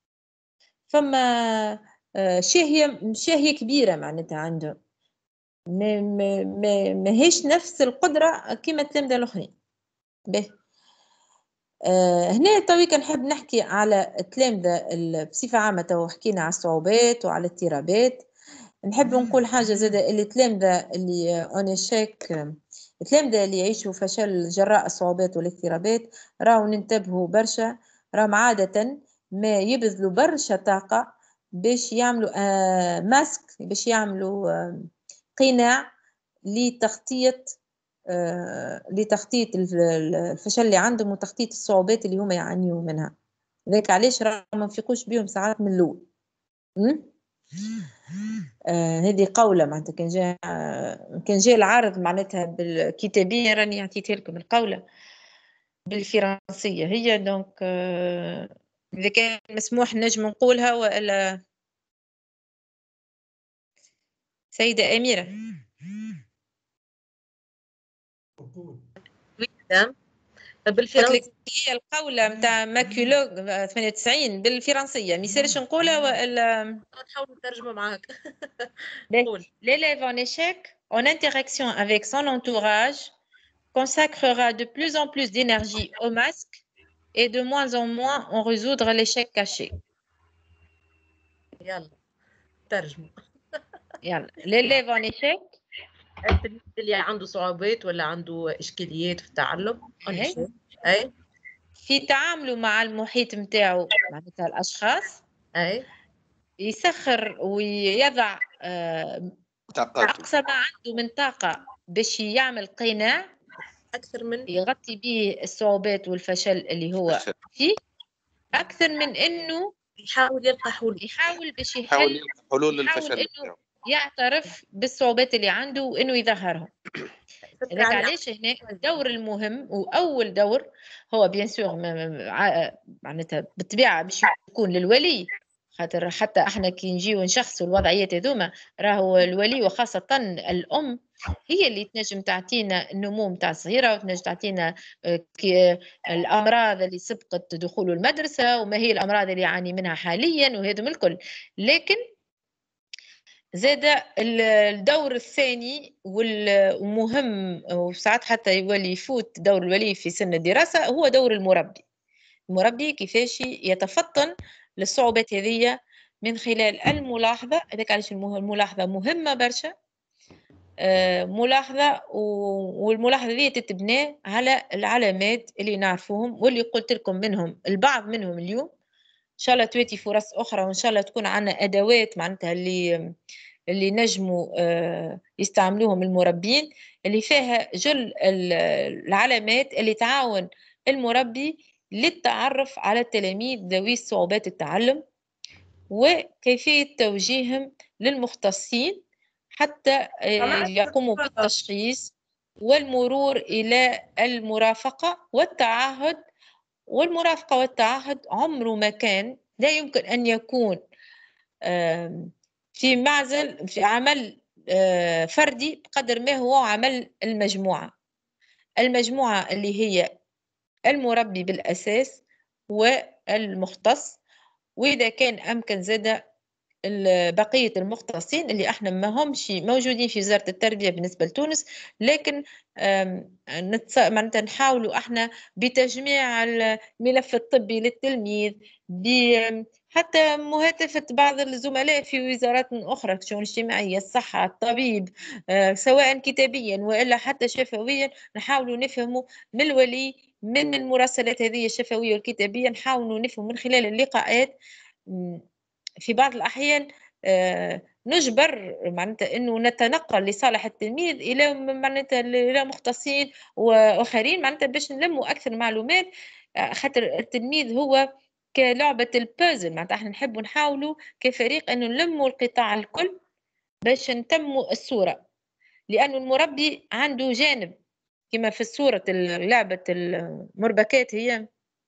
فما شاهيه شاهيه كبيره معناتها عنده ما ما ماهيش نفس القدره كما التلامذه الاخرين. به آه هنا تويك نحب نحكي على التلامذه بصفه عامه، وحكينا على الصعوبات وعلى الاضطرابات. نحب نقول حاجة زادة اللي تلامذة اللي اون شيك التلامذة اللي يعيشوا فشل جراء الصعوبات والاضطرابات راهو ننتبهوا برشا، راهم عادة ما يبذلوا برشا طاقة باش يعملوا آه ماسك، باش يعملوا آه قناع لتخطيط آه لتخطيط الفشل اللي عندهم وتخطيط الصعوبات اللي هما يعانيوا منها. ذاك علاش راهم ما نفيقوش بيهم ساعات من الأول. آه هذه قولة معناتها كان جاء آه كان جاء العارض معناتها بالكتابية راني عطيتها لكم القولة بالفرنسية هي. دونك آه إذا كان مسموح نجم نقولها وإلا سيدة أميرة. مدام بالفرنسية القولة متاع ماكيولوج ثمانية وتسعين بالفرنسية ما يصيرش نقولها ولا نحاول نترجمها معاك. قول. L'élève en échec en interaction avec son entourage consacrera de plus en plus d'énergie au masque et de moins en moins en résoudre l'échec caché. يلا ترجمة. يلا l'élève en échec التلميذ اللي عنده صعوبات ولا عنده إشكاليات في التعلم أي أي في تعامله مع المحيط متاعو معناتها الأشخاص أي يسخر ويضع آه أقصى ما عنده من طاقة باش يعمل قناع أكثر من يغطي به الصعوبات والفشل اللي هو فيه أكثر من إنه يحاول يلقى حلول يحاول باش يحل حلول للفشل يعترف بالصعوبات اللي عنده وإنه يظهرهم. هذاك علاش هنا الدور المهم واول دور هو بيان سور معناتها بالطبيعه باش يكون للولي، خاطر حتى احنا كي نجيو نشخصوا الوضعيات هذوما راهو الولي وخاصه الام هي اللي تنجم تعطينا النمو نتاع الصغيره وتنجم تعطينا الامراض اللي سبقت دخول المدرسه وما هي الامراض اللي يعاني منها حاليا وهذم الكل. لكن زاد الدور الثاني والمهم وساعات حتى يولي يفوت دور الولي في سن الدراسة هو دور المربي. المربي كيفاش يتفطن للصعوبات هذه من خلال الملاحظة. هذاك علاش الملاحظة مهمة برشا. ملاحظة والملاحظة هذه تتبنى على العلامات اللي نعرفوهم واللي قلت لكم منهم البعض منهم اليوم. إن شاء الله تواتي فرص أخرى وإن شاء الله تكون عنا أدوات معناتها اللي اللي نجموا يستعملوهم المربين اللي فيها جل العلامات اللي تعاون المربي للتعرف على التلاميذ ذوي صعوبات التعلم وكيفية توجيههم للمختصين حتى يقوموا بالتشخيص والمرور إلى المرافقة والتعهد. والمرافقة والتعهد عمره ما كان لا يمكن أن يكون في معزل في عمل فردي بقدر ما هو عمل المجموعة. المجموعة اللي هي المربي بالأساس والمختص، وإذا كان أمكن زاد بقية المختصين اللي احنا ما همش موجودين في وزارة التربية بالنسبة لتونس، لكن معناتها نحاولوا احنا بتجميع الملف الطبي للتلميذ حتى مهاتفة بعض الزملاء في وزارات أخرى كشؤون اجتماعية الصحة الطبيب سواء كتابيا وإلا حتى شفويا نحاولوا نفهموا من الولي من المراسلات هذه الشفوية والكتابية نحاولوا نفهم من خلال اللقاءات. في بعض الأحيان نجبر معناتها إنه نتنقل لصالح التلميذ إلى معناتها إلى مختصين وآخرين معناتها باش نلموا أكثر معلومات، خاطر التلميذ هو كلعبة البازل معناتها احنا نحبوا نحاولوا كفريق إنه نلموا القطاع الكل باش نتموا الصورة، لأنه المربي عنده جانب كما في الصورة لعبة المربكات هي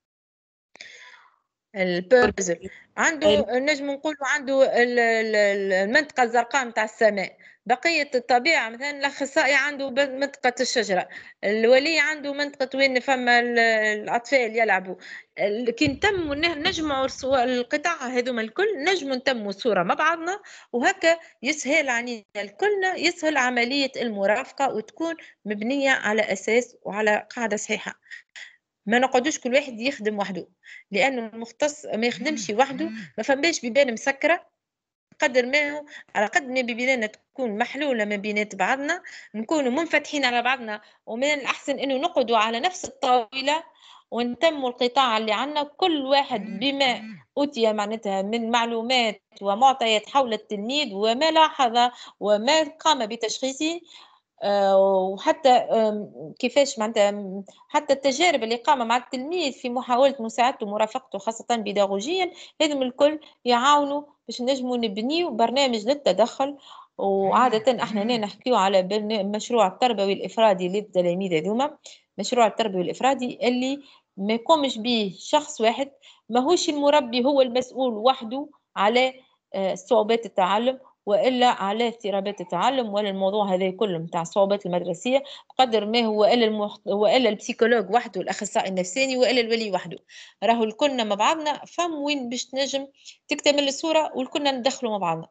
البازل عنده نجم نقولوا عنده المنطقة الزرقاء متاع السماء، بقية الطبيعة مثلا الأخصائي عنده منطقة الشجرة، الولي عنده منطقة وين فما الأطفال يلعبوا. كي نتموا نجمعوا القطاع هذوما الكل نجموا نتموا صورة مع بعضنا وهكا يسهل علينا الكلنا يسهل عملية المرافقة وتكون مبنية على أساس وعلى قاعدة صحيحة. ما نقعدوش كل واحد يخدم وحده، لانه المختص ما يخدمش وحده ما فماش بيبان مسكره قدر ما هو على قد ما بيباننا تكون محلوله ما بينات بعضنا نكونوا منفتحين على بعضنا. ومن الاحسن انه نقعدوا على نفس الطاوله ونتموا القطاع اللي عندنا كل واحد بما اوتي معناتها من معلومات ومعطيات حول التلميذ وما لاحظ وما قام بتشخيصه وحتى كيفاش معناتها حتى التجارب اللي قام مع التلميذ في محاولة مساعدته ومرافقته خاصة بيداغوجيا لازم الكل يعاونوا باش نجموا نبنيو برنامج للتدخل. وعادة احنا هنا نحكيو على مشروع التربوي الإفرادي للتلاميذ هذوما، مشروع التربوي الإفرادي اللي ما يقومش به شخص واحد، ماهوش المربي هو المسؤول وحده على صعوبات التعلم والا على اضطرابات التعلم ولا الموضوع هذا كله نتاع الصعوبات المدرسيه، بقدر ما هو الا المخ... والا البسيكولوج وحده الاخصائي النفساني والا الولي وحده. راهو الكلنا مع بعضنا فم وين باش تنجم تكتمل الصوره والكلنا ندخلوا مع بعضنا.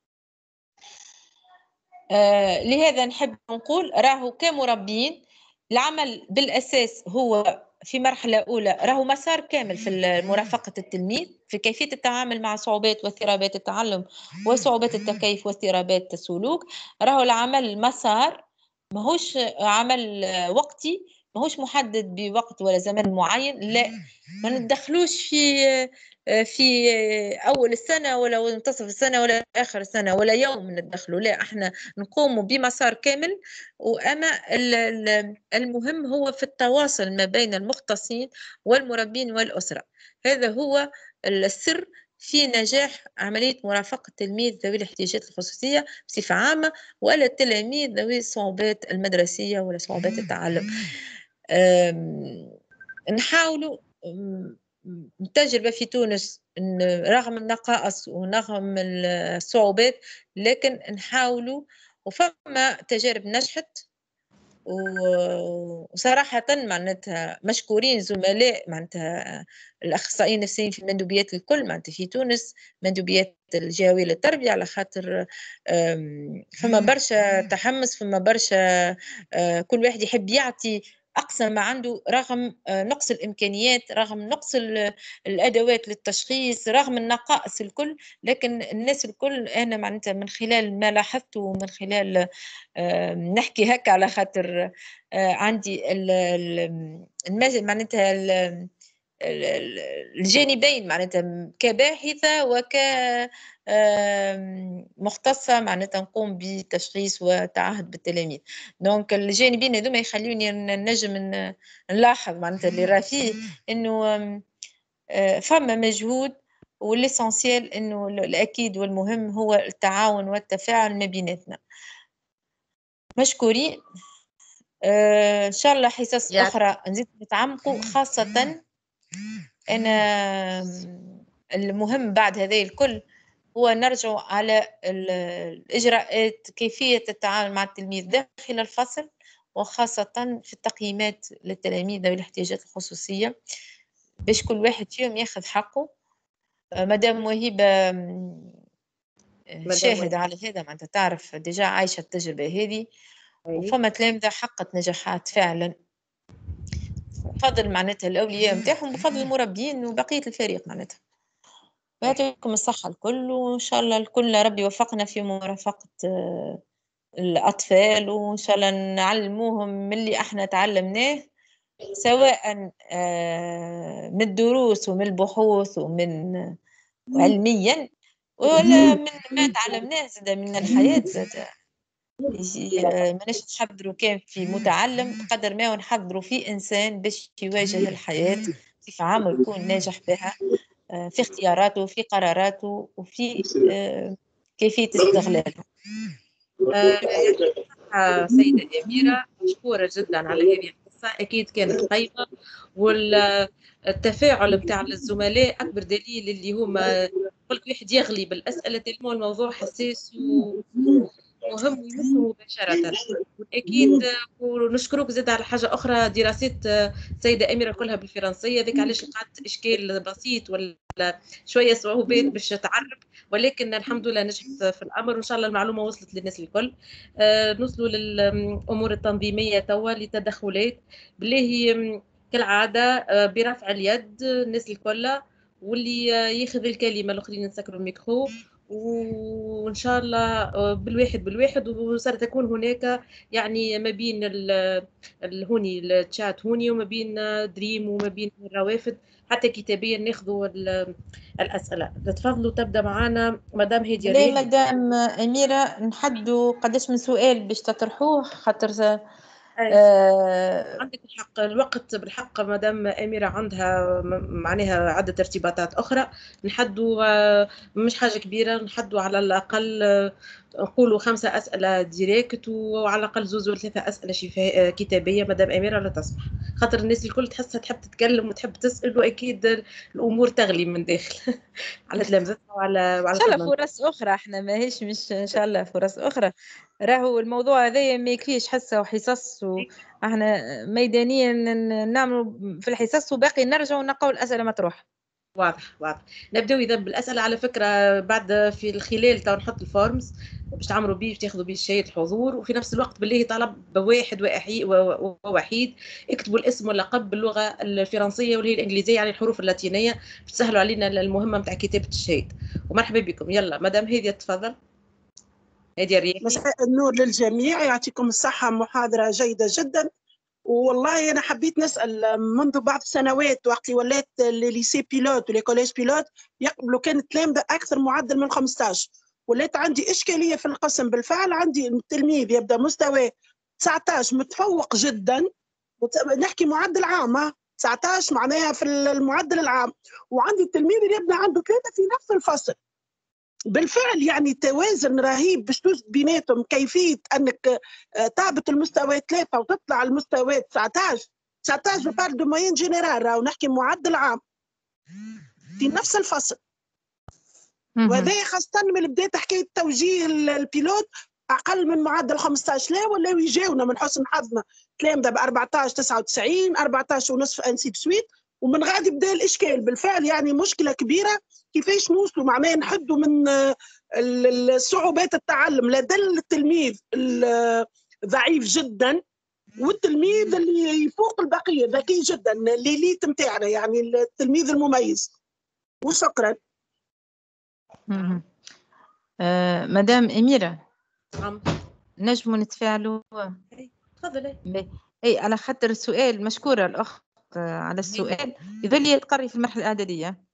آه لهذا نحب نقول راهو كمربين العمل بالاساس هو في مرحله اولى راهو مسار كامل في مرافقه التلميذ في كيفيه التعامل مع صعوبات واضطرابات التعلم وصعوبات التكيف واضطرابات السلوك. راهو العمل مسار ماهوش عمل وقتي، ماهوش محدد بوقت ولا زمن معين، لا ما ندخلوش في في اول السنه ولا منتصف السنه ولا اخر السنه ولا يوم ندخلوا، لا احنا نقوم بمسار كامل. واما المهم هو في التواصل ما بين المختصين والمربين والاسره، هذا هو السر في نجاح عمليه مرافقه التلميذ ذوي الاحتياجات الخصوصيه بصفه عامه ولا التلاميذ ذوي الصعوبات المدرسيه ولا صعوبات التعلم. نحاولوا التجربة في تونس رغم النقائص ورغم الصعوبات لكن نحاولوا، وفما تجارب نجحت وصراحة معناتها مشكورين زملاء معناتها الأخصائيين النفسيين في المندوبيات الكل معناتها في تونس، مندوبيات الجهوية للتربية، على خاطر فما برشا تحمس، فما برشا كل واحد يحب يعطي أقصى ما عنده رغم نقص الإمكانيات، رغم نقص الأدوات للتشخيص، رغم النقائص الكل، لكن الناس الكل أنا معناتها من خلال ما لاحظته ومن خلال نحكي هكا على خاطر عندي المجال معناتها الجانبين معناتها كباحثة وك مختصة معناتها نقوم بتشخيص وتعهد بالتلاميذ. دونك الجانبين هذوما يخلوني نجم نلاحظ معناتها اللي راه فيه انه فما مجهود، والاسانسيال انه الاكيد والمهم هو التعاون والتفاعل ما بيناتنا. مشكورين. آه ان شاء الله حصص يعني اخرى نزيد نتعمقوا، خاصه انا المهم بعد هذا الكل هو نرجع على الاجراءات كيفيه التعامل مع التلميذ داخل الفصل، وخاصه في التقييمات للتلاميذ ذوي الاحتياجات الخصوصيه باش كل واحد فيهم ياخذ حقه. مدام وهيبه شاهد على هذا معناتها تعرف ديجا عايشه التجربه هذه، وفما تلامذة حققت نجاحات فعلا بفضل معناتها الأولياء نتاعهم بفضل المربين وبقية الفريق معناتها. يعطيكم الصحة الكل، وإن شاء الله الكل ربي يوفقنا في مرافقة الأطفال، وإن شاء الله نعلموهم من اللي احنا تعلمناه سواء من الدروس ومن البحوث ومن علميا ولا من ما تعلمناه زاد من الحياة زاد. ماناش نحضروا كان في متعلم قدر ما نحضروا في انسان باش يواجه الحياه بصفه عامه ويكون ناجح بها في اختياراته في قراراته وفي كيفيه استغلالها. سيدة أميرة مشكورة جدا على هذه القصة، أكيد كانت قيمة، والتفاعل بتاع الزملاء أكبر دليل اللي هما قلت واحد يغلي بالأسئلة تلمو الموضوع حساس مهم ويمسه مباشرة. أكيد ونشكرك زاد على حاجة أخرى، دراسات سيدة أميرة كلها بالفرنسية، ذيك علاش لقات إشكال بسيط ولا شوية صعوبات باش تعرف، ولكن الحمد لله نجحت في الأمر، وإن شاء الله المعلومة وصلت للناس الكل. آه نوصلوا للأمور التنظيمية توا لتدخلات بالله كالعادة برفع اليد الناس الكل، واللي ياخذ الكلمة الآخرين نسكروا الميكرو، وإن شاء الله بالواحد بالواحد، وستكون هناك يعني ما بين الهوني الشات هوني وما بين دريم وما بين الروافد حتى كتابيا ناخذوا الأسئلة. تفضلوا تبدأ معنا مدام هدية. ليه مدام أميرة نحدوا قداش من سؤال باش تطرحوه خاطر آه عندك الحق، الوقت بالحق مدام أميرة عندها معناها عدة ارتباطات أخرى، نحدوا آه مش حاجة كبيرة، نحدوا على الأقل آه نقولوا خمسة أسئلة ديريكت وعلى الأقل زوز ولا ثلاثة أسئلة شفاء كتابية مدام أميرة لا تسمح، خاطر الناس الكل تحسها تحب تتكلم وتحب تسأل وأكيد الأمور تغلي من داخل على تلامذتها وعلى ان وعلى شاء الله طلاب. فرص اخرى، احنا ماهيش مش ان شاء الله فرص اخرى. راهو الموضوع هذا ما يكفيش حصه وحصص، واحنا ميدانيا نعملوا في الحصص وباقي نرجعوا نلقاو الاسئله مطروحه. واضح واضح. نبداو اذا بالاسئله على فكره بعد في الخلال تو نحط الفورمز باش تعملوا بيه تاخذوا بيه شهاده الحضور، وفي نفس الوقت بالله طلب بواحد وحيد ووحيد اكتبوا الاسم واللقب باللغه الفرنسيه واللي هي الانجليزيه يعني الحروف اللاتينيه باش تسهلوا علينا المهمه نتاع كتابه الشهاده. ومرحبا بكم. يلا مدام هاديه تفضل. هاديه الرياحي. مساء النور للجميع، يعطيكم الصحه. محاضره جيده جدا. والله أنا حبيت نسأل، منذ بعض السنوات وقت اللي ولات الليسي بيلوت ولي كوليج بيلوت يقبلوا كانت تلامذة أكثر معدل من خمسطاش، ولات عندي إشكالية في القسم. بالفعل عندي التلميذ يبدأ مستوى تسعطاش متفوق جدا، نحكي معدل عام تسعطاش معناها في المعدل العام، وعندي التلميذ اللي يبدأ عنده ثلاثة في نفس الفصل. بالفعل يعني توازن رهيب باش توجد بيناتهم. كيفيه انك تهبط المستوى ثلاثه وتطلع المستوى تسعطاش تسعطاش بفارق دو موين جينيرال، راهو نحكي معدل عام في نفس الفصل. وهذا خاصه من بدايه حكايه توجيه البيلوت اقل من معدل خمسطاش، لا ولاو يجاونا من حسن حظنا تلامذه ب أربعطاش تسعة وتسعين أربعطاش ونصف انسي بسويت، ومن غادي بدا الاشكال. بالفعل يعني مشكله كبيره كيفاش نوصلوا معناها نحدوا من صعوبات التعلم لدى التلميذ ضعيف جدا والتلميذ اللي يفوق البقيه ذكي جدا الليليت نتاعنا يعني التلميذ المميز. وشكرا. آه، مدام أميرة نعم نجموا نتفاعلوا؟ تفضلي. اي على خاطر السؤال، مشكورة الأخت على السؤال. يظل يتقري في المرحلة الإعدادية.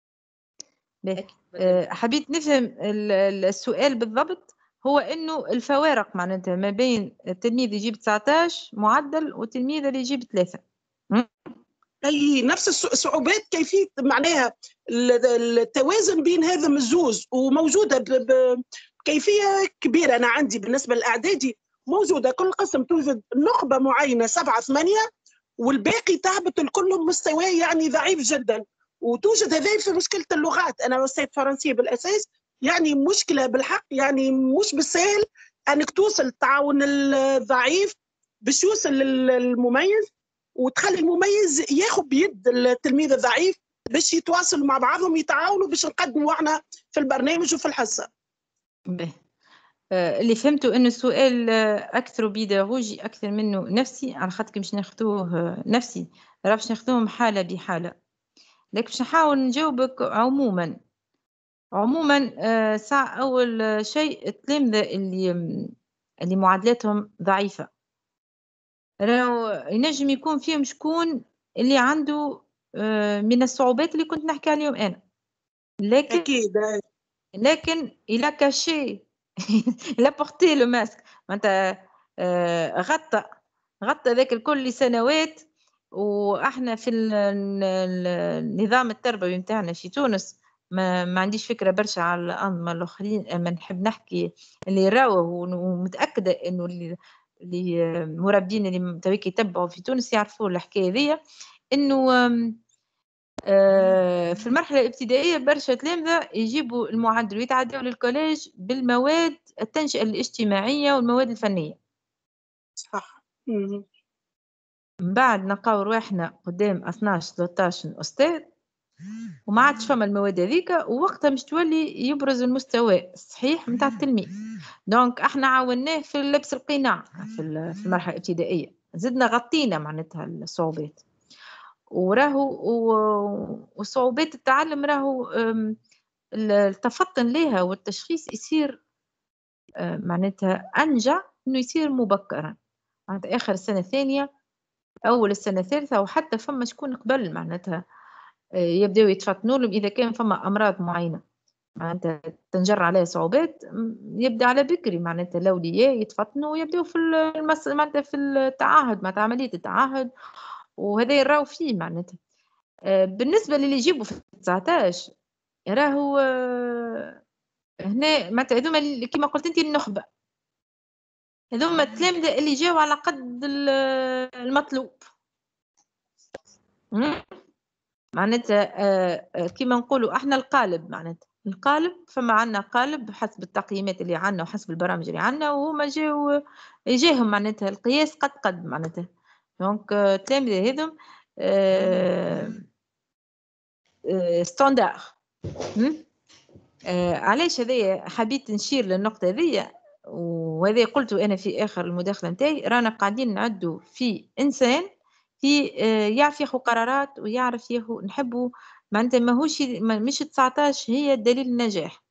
أه حبيت نفهم السؤال بالضبط. هو انه الفوارق معناتها ما بين التلميذ يجيب تسعطاش معدل والتلميذ اللي يجيب ثلاثة. اي نفس الصعوبات، كيفيه معناها التوازن بين هذا الزوز وموجوده بكيفيه كبيره. انا عندي بالنسبه للاعدادي موجوده كل قسم توجد نخبه معينه سبعه ثمانيه والباقي تهبط الكل مستواه يعني ضعيف جدا. وتوجد هذه في مشكله اللغات. انا استاذ فرنسيه بالاساس، يعني مشكله بالحق، يعني مش بالسهل انك توصل التعاون الضعيف باش يوصل للمميز، وتخلي المميز ياخذ بيد التلميذ الضعيف باش يتواصلوا مع بعضهم يتعاونوا باش نقدموا احنا في البرنامج وفي الحصه. به اللي فهمته انه السؤال اكثر بيداغوجي اكثر منه نفسي، على خاطر باش ناخذوه نفسي راه باش ناخذوهم حاله بحاله، لكن باش نحاول نجاوبك عموما. عموما ساعة اول شيء التلامذه اللي اللي معادلاتهم ضعيفه راهو ينجم يكون فيهم شكون اللي عنده من الصعوبات اللي كنت نحكي عليهم انا، لكن اكيد لكن الى كاشي لا بورتي لو ماسك معناتها غطى غطى ذاك الكل لسنوات. واحنا في النظام التربوي نتاعنا في تونس ما, ما عنديش فكره برشا على الانظمه الاخرين، ما نحب نحكي اللي راوه ومتاكده انه اللي اللي مربين اللي تويك يتبعوا في تونس يعرفوا الحكايه ذي، انه في المرحله الابتدائيه برشا تلامذه يجيبوا المعدل ويتعدوا للكوليج بالمواد التنشئه الاجتماعيه والمواد الفنيه. صح. من بعد نلقاو رواحنا قدام اثناش ثلاثطاش استاذ وما عادش فما المواد هذيك، ووقتها مش تولي يبرز المستوى الصحيح نتاع التلميذ. دونك احنا عاوناه في لبس القناع في المرحله الابتدائيه، زدنا غطينا معناتها الصعوبات. وراهو وصعوبات التعلم راهو التفطن لها والتشخيص يصير معناتها انجع انه يصير مبكرا، معناتها اخر السنه الثانيه اول السنه الثالثه، وحتى فما شكون قبل معناتها يبداو يتفطنوا لهم اذا كان فما امراض معينه معناتها تنجر عليها صعوبات، يبدا على بكري معناتها الاولياء يتفطنوا ويبداو في المس... معناتها في التعاهد معناتها عمليه التعاهد، وهذا يراو فيه معناتها. بالنسبه للي يجيبوا في تسعطاش راهو هنا معناتها هذوما اللي كيما قلت انت النخبه، هذوما التلامذه اللي جاوا على قد المطلوب. معناتها كيما نقولوا احنا القالب، معناتها القالب فما عندنا قالب حسب التقييمات اللي عندنا وحسب البرامج اللي عندنا، وهما جاوا جاهم معناتها القياس قد قد معناتها. دونك التلامذه هذم ستاندار. علاش هذايا حبيت نشير للنقطه هذيا، وهذا قلته انا في اخر المداخله نتاعي، رانا قاعدين نعدوا في انسان في يعرف ياخذ قرارات ويعرف ياخذ، نحبوا معناتها ماهوش مش تسعطاش هي دليل النجاح.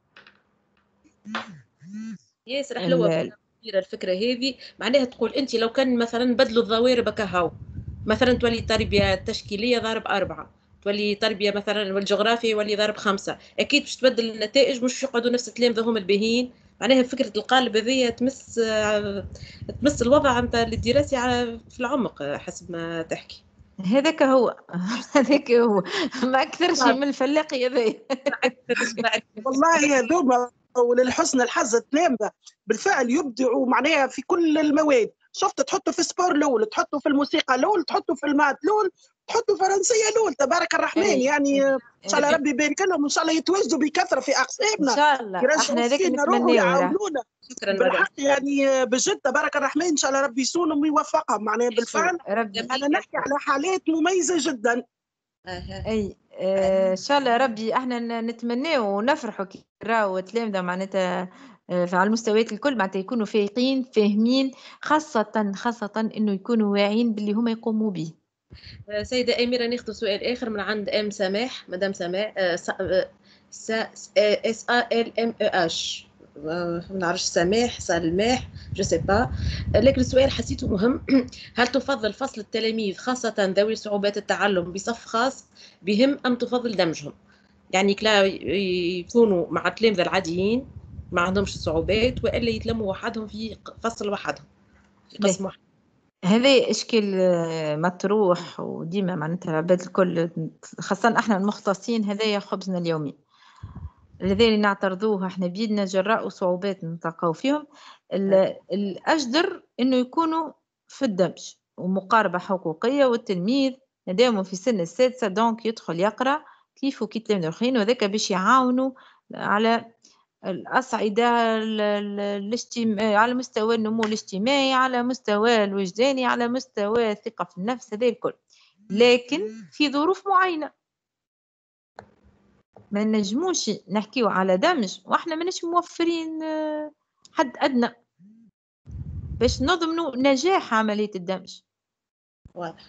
ياسر حلوه الفكره هذه، معناها تقول انت لو كان مثلا بدلوا الضوارب هكا، مثلا تولي تربيه تشكيليه ضارب أربعة، تولي تربيه مثلا والجغرافيا يولي ضارب خمسة، اكيد باش تبدل النتائج، مش يقعدوا نفس التلامذه هم الباهيين. معناها فكره القالب هذه تمس تمس الوضع نتاع الدراسي في العمق حسب ما تحكي. هذاك هو هذاك هو ما اكثرش من الفلاقي هذايا. والله هذوما وللحسن الحظ التلامذه بالفعل يبدعوا معناها في كل المواد. شفت تحطوا في السبور لول، تحطوا في الموسيقى لول، تحطوا في المات لول، تحطوا فرنسيه لول، تبارك الرحمن. أي. يعني ان شاء الله ربي يبارك لهم، وان شاء الله يتواجدوا بكثره في اقسامنا ان شاء الله. احنا هذاك نتمنى يعاونونا بالحق يعني بجد تبارك الرحمن. ان شاء الله ربي يسونهم ويوفقهم. معناها بالفعل انا نحكي على حالات مميزه جدا. اي آه ان شاء الله ربي احنا نتمناه ونفرحوا كي راهو تلامذه معناتها على المستويات الكل معناتها يكونوا فايقين فاهمين، خاصة خاصة انه يكونوا واعيين باللي هما يقوموا به. سيدة أميرة ناخذ سؤال آخر من عند أم سماح، مدام سماح اس ا ال ام او اش، ما نعرفش سماح سلماح جو سي با، لكن السؤال حسيته مهم. هل تفضل فصل التلاميذ خاصة ذوي صعوبات التعلم بصف خاص بهم أم تفضل دمجهم؟ يعني كلا يكونوا مع التلامذة العاديين ما عندهمش صعوبات، والا يتلموا وحدهم في فصل وحدهم في قسم واحد. هذا اشكال مطروح وديما معناتها العباد الكل خاصه احنا المختصين هذايا خبزنا اليومي، الذين نعترضوه احنا بيدنا جراء صعوبات نلقاو فيهم. الاجدر انه يكونوا في الدمج ومقاربه حقوقيه، والتلميذ مادامو في سن السادسه دونك يدخل يقرا كيف وكي التلاميذ الاخرين، وذاك باش يعاونوا على الأصعدة الاجتماعي، على مستوى النمو الاجتماعي، على مستوى الوجداني، على مستوى الثقة في النفس، هذا الكل، لكن في ظروف معينة. ما نجموش نحكيو على دمج واحنا ماناش موفرين حد أدنى باش نضمنوا نجاح عملية الدمج. واضح.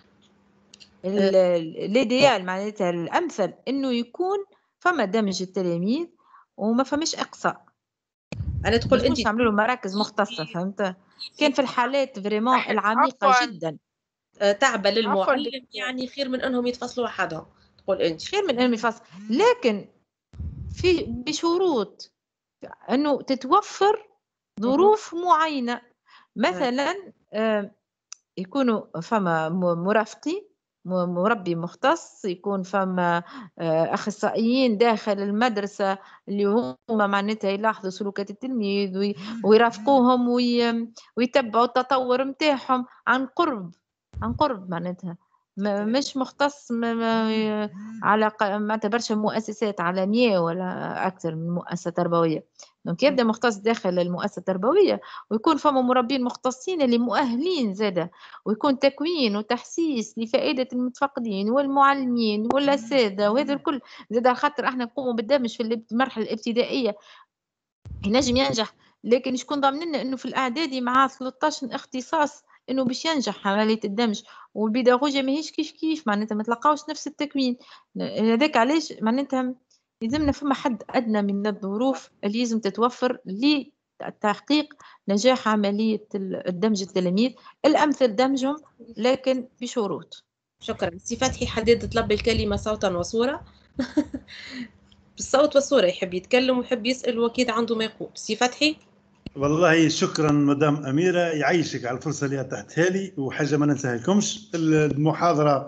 الإيديال معناتها الأمثل إنه يكون فما دمج التلاميذ وما فماش اقصاء. انا تقول انت يعملوا له مراكز مختصه، فهمت؟ كان في الحالات فريمون العميقه عفواً. جدا تعب للمعلم، يعني خير من انهم يتفصلوا وحدهم. تقول انت خير من انهم يتفصلوا، لكن في بشروط انه تتوفر ظروف معينه. مثلا آه يكونوا فما مرافقين، مربي مختص، يكون فما اخصائيين داخل المدرسه اللي هما معناتها يلاحظوا سلوكات التلميذ ويرافقوهم ويتبعوا التطور نتاعهم عن قرب عن قرب معناتها مش مختص على معناتها برشا مؤسسات عالميه ولا اكثر من مؤسسه تربويه. دونك يبدا مختص داخل المؤسسه التربويه، ويكون فما مربين مختصين اللي مؤهلين زاده، ويكون تكوين وتحسيس لفائده المتفقدين والمعلمين والاساتذه، وهذا الكل زاده خاطر احنا نقوموا بالدمج في المرحله الابتدائيه ينجم ينجح. لكن شكون ضامننا انه في الاعدادي مع ثلاثة عشر اختصاص انه باش ينجح عمليه الدمج، والبيداغوجيا ماهيش كيف كيف معناتها ما تلقاوش نفس التكوين. هذاك علاش معناتها لازمنا فما حد ادنى من الظروف اللي لازم تتوفر لتحقيق نجاح عمليه الدمج التلاميذ. الامثل دمجهم لكن بشروط. شكرا. سي فتحي حدد طلب الكلمه صوتا وصوره. بالصوت والصوره يحب يتكلم ويحب يسال واكيد عنده ما يقول. سي فتحي. والله شكرا مدام أميرة، يعيشك على الفرصة اللي اتاحتها لي، وحاجة ما ننساها لكمش. المحاضرة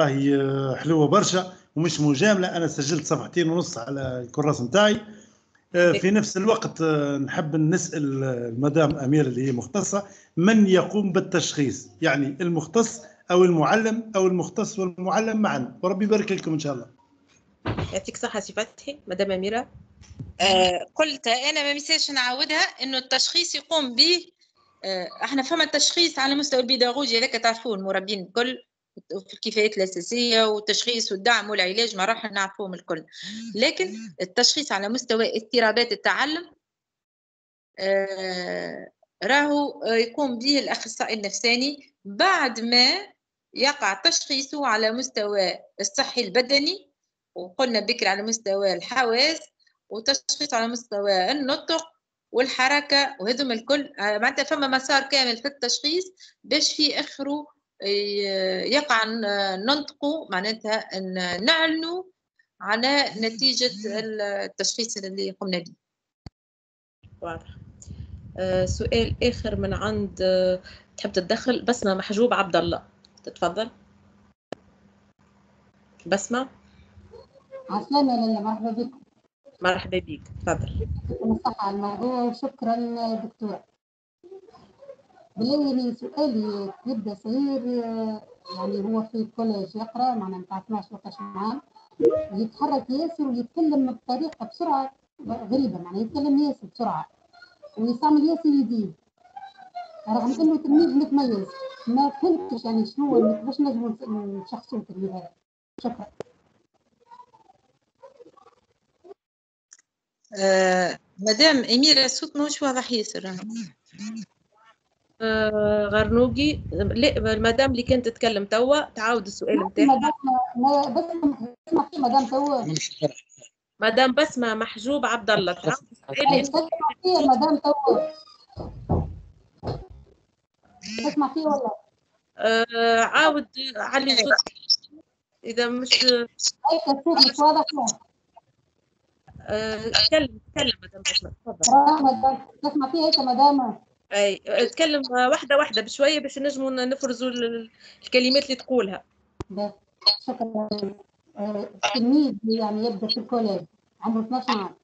راهي حلوة برشا ومش مجاملة، أنا سجلت صفحتين ونص على الكراس نتاعي، في نفس الوقت نحب نسأل المدام أميرة اللي هي مختصة، من يقوم بالتشخيص؟ يعني المختص أو المعلم أو المختص والمعلم معا، وربي يبارك لكم إن شاء الله. يعطيك صحة سي فتحي. مدام أميرة. آه قلت أنا ما مساش نعاودها إنه التشخيص يقوم به آه احنا فما التشخيص على مستوى البيداغوجي هذاك تعرفوه المربين الكل في الكفايات الأساسية والتشخيص والدعم والعلاج مراحل نعرفوهم الكل، لكن التشخيص على مستوى اضطرابات التعلم آه راهو يقوم به الأخصائي النفساني بعد ما يقع تشخيصه على مستوى الصحي البدني، وقلنا بكري على مستوى الحواس، وتشخيص على مستوى النطق والحركة، وهذم الكل معناتها فما مسار كامل في التشخيص باش في آخره يقع ننطقوا معناتها نعلنوا على نتيجة التشخيص اللي قمنا به. واضح. أه سؤال آخر من عند أه تحب تتدخل بسمة محجوب عبد الله، تتفضل. بسمة. عسلامة لله، مرحبا بكم. مرحبا بك، تفضل. نصح على الموضوع وشكرا دكتورة. بالله سؤالي يبدا صغير، يعني هو في الكوليج يقرا معنا نتاع اثناش وعشرين عام، يتحرك ياسر ويتكلم بطريقه بسرعه غريبه، معناها يتكلم ياسر بسرعه ويستعمل ياسر يديه رغم انه تلميذ متميز. ما فهمتش يعني شنو باش نجموا نشخصوا التلميذ هذا. شكرا. آه، مدام أميرة الصوت ماهوش واضح ياسر. آه، غرنوقي، لا المدام اللي كانت تتكلم توا تعاود السؤال نتاعها. مدام بسمة في مدام توا. مدام بسمة محجوب عبد الله تعاود السؤال. تسمع فيه مدام توا؟ تسمع فيه ولا؟ آه، عاود علي صوتك إذا مش. أي الصوت مش واضح له. تكلم تكلم مدام بسمة، تفضل. تسمع فيه هيك مدام؟ اي اتكلم واحده واحده بشويه باش نجموا نفرزوا الكلمات اللي تقولها. شكرا. التلميذ يعني يبدا في الكوليج عمره اثناش عام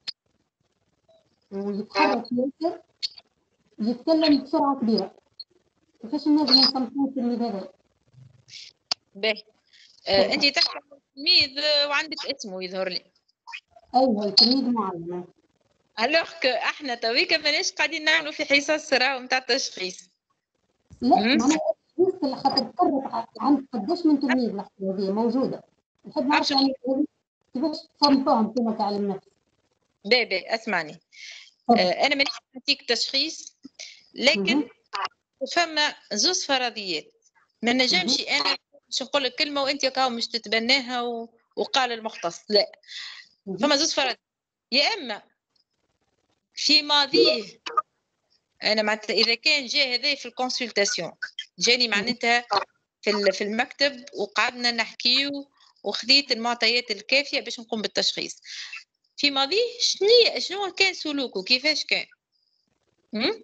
ويتحرك ياسر يتكلم بسرعه كبيره، كيفاش نجموا نصنفوا التلميذ هذا؟ باهي. آه انت تحكي عن التلميذ وعندك اسمه يظهر لي. ايوه تلميذ معين. الوغ كو احنا تويكا ماناش قاعدين نعملوا في حصص راهو نتاع التشخيص. لا معناها التشخيص خاطر تقرب عند قداش من تلميذ لحظه هذه موجوده. نحب نعرف يعني كيفاش تصنفوهم كما تعلم نفس. باهي باهي اسمعني. آه انا مانيش نعطيك تشخيص، لكن فما زوز فرضيات ما نجمش انا باش نقول لك كلمه وانت كاو مش تتبناها و... وقال المختص، لا. فما زوز فرضيات، يا اما في ماضيه انا معناتها اذا كان جا هذا في الكونسلتاسيون جاني معناتها في في المكتب وقعدنا نحكيو وخذيت المعطيات الكافيه باش نقوم بالتشخيص، في ماضيه شنو شنو كان سلوكه كيفاش كان. امم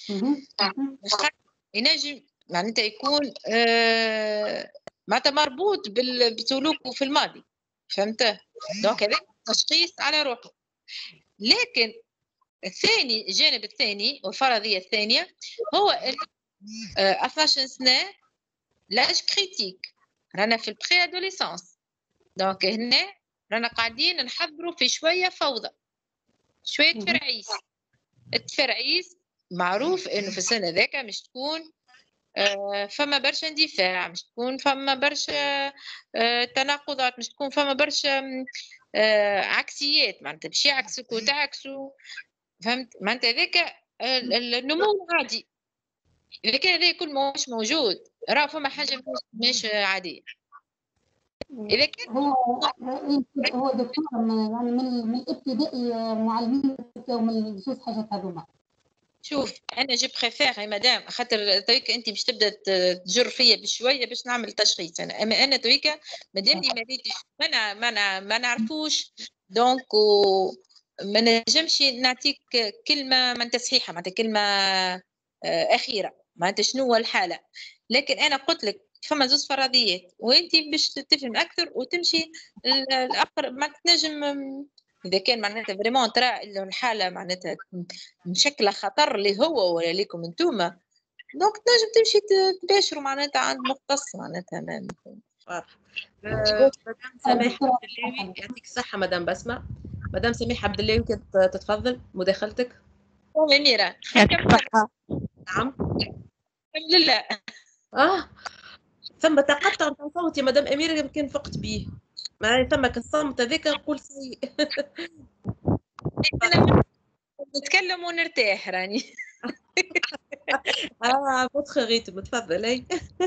ينجم معناتها يكون آه معناتها مربوط بسلوكه في الماضي، فهمت؟ دونك هذا تشخيص على روحه. لكن الثاني الجانب الثاني والفرضيه الثانيه هو آه اثناش سنه لاج كريتيك، رانا في البري ادوليسونس، دونك هنا رانا قاعدين نحضروا في شويه فوضى، شويه تفرعيس. التفرعيس معروف انه في السنه ذاك مش تكون آه فما برشا اندفاع، مش تكون فما برشا آه تناقضات، مش تكون فما برشا آه عكسيات، معناتها باش يعكسك وتعكسوا، فهمت؟ معناتها هذاك النمو عادي. اذا كان هذا كل مش موجود راه فما حاجه مش عاديه. اذا كان هو هو دكتور يعني من من الابتدائي معلمين ومن زوج حاجات هذوما. شوف انا جو بريفير يا مدام خاطر تويك انت باش تبدا تجر فيا بشويه باش نعمل تشخيص، انا اما انا تويك مادامني ما ريتش ما ما ما نعرفوش دونك ما نجمش نعطيك كلمه ما انت صحيحه معناتها كلمه اخيره معناتها شنو هو الحاله، لكن انا قلت لك فما زوج فرضيات وانت باش تفهم اكثر وتمشي الاخر ما تنجم اذا كان معناتها فريمون ترى انه الحاله معناتها مشكله خطر اللي هو ولا ليكم انتوما، دونك تنجم تمشي تباشروا معناتها عند مختص معناتها. ما واضح. آه، مدام سماح عبد اللهوي يعطيك الصحة. مدام بسمة، مدام سماح عبد اللهوي كنت تتفضل مداخلتك. أميرة يعطيك الصحة. نعم الحمد لله. اه ثم تقطع من صوتي مدام أميرة يمكن فقت به، ما ثم الصمت هذاك نقول سيء. نتكلم ونرتاح راني. اه فوتخ غيتم تفضل. اي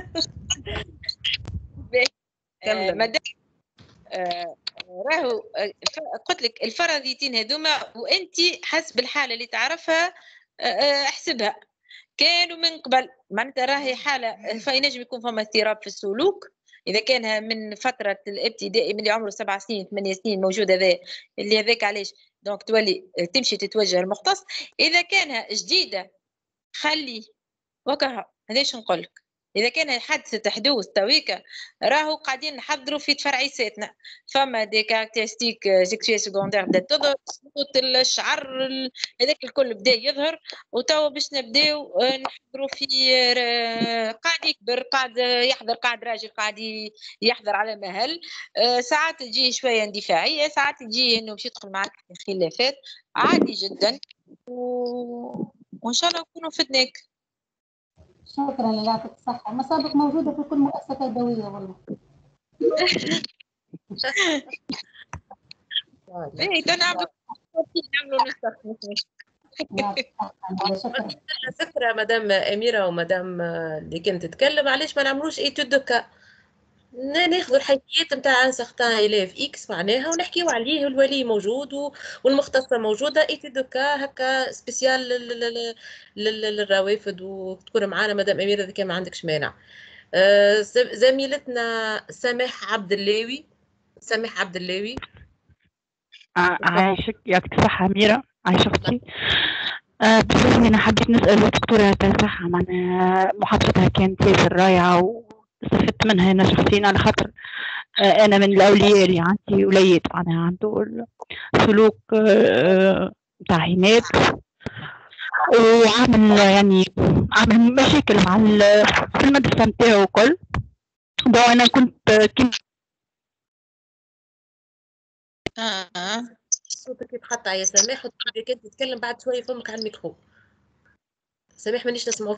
مدام آه راهو قلت لك الفرضيتين هذوما وانت حسب الحاله اللي تعرفها احسبها كانوا من قبل معناتها راهي حاله فينجم يكون فما اضطراب في السلوك اذا كانها من فتره الابتدائي من اللي عمره سبع سنين ثمانية سنين موجود هذا اللي هذاك علاش دونك تولي تمشي تتوجه المختص. اذا كانها جديده خلي وكها هذاش نقول لك. اذا كان حادثه حدوث تويكا راهو قاعدين نحضروا في تفرعيساتنا فما دي كاركتيرستيك سيكسويل سكوندير بدات تظهر صوت الشعر هذاك الكل بدا يظهر وتوا باش نبداو نحضروا في قاعد يكبر قاعد يحضر قاعد راجل قاعد يحضر على مهل ساعات تجي شويه اندفاعيه ساعات تجي انه باش يدخل معك في خلافات عادي جدا و... وان شاء الله نكونوا فدناك. شكرا لله يعطيك الصحة. مسابق موجودة في كل مؤسسة دوية والله. ايه تنعملوا نعملوا نسخ. فكرة مدام أميرة ومدام اللي كانت تتكلم علاش ما نعملوش ايتود دوكا ناخذوا الحيثيات نتاع سختان إلاف إكس معناها ونحكيو عليه الولي موجود والمختصة موجودة ايتود دوكا هكا سبيسيال للروافد وتكون معانا مدام أميرة إذا كان ما عندكش مانع. زميلتنا سماح عبد اللهوي. سماح عبد اللهوي. عايشك يعطيك الصحة أميرة. عايشة أختي. أه بصراحة أنا حبيت نسأل الدكتورة يعطيها الصحة معناها محاضرتها كانت ياسر رائعة واستفدت منها أنا شخصيا على خاطر أه أنا من الأولياء اللي عندي وليد معناها عنده سلوك بتاع أه عناد وعامل يعني عامل مشاكل مع في المدرسة نتاعو وكل. وأنا كنت كنت اه صوتك يتقطع يا سماح وتبدا كنت تتكلم بعد شويه فمك على الميكرو. سماح مانيش نسمعوك.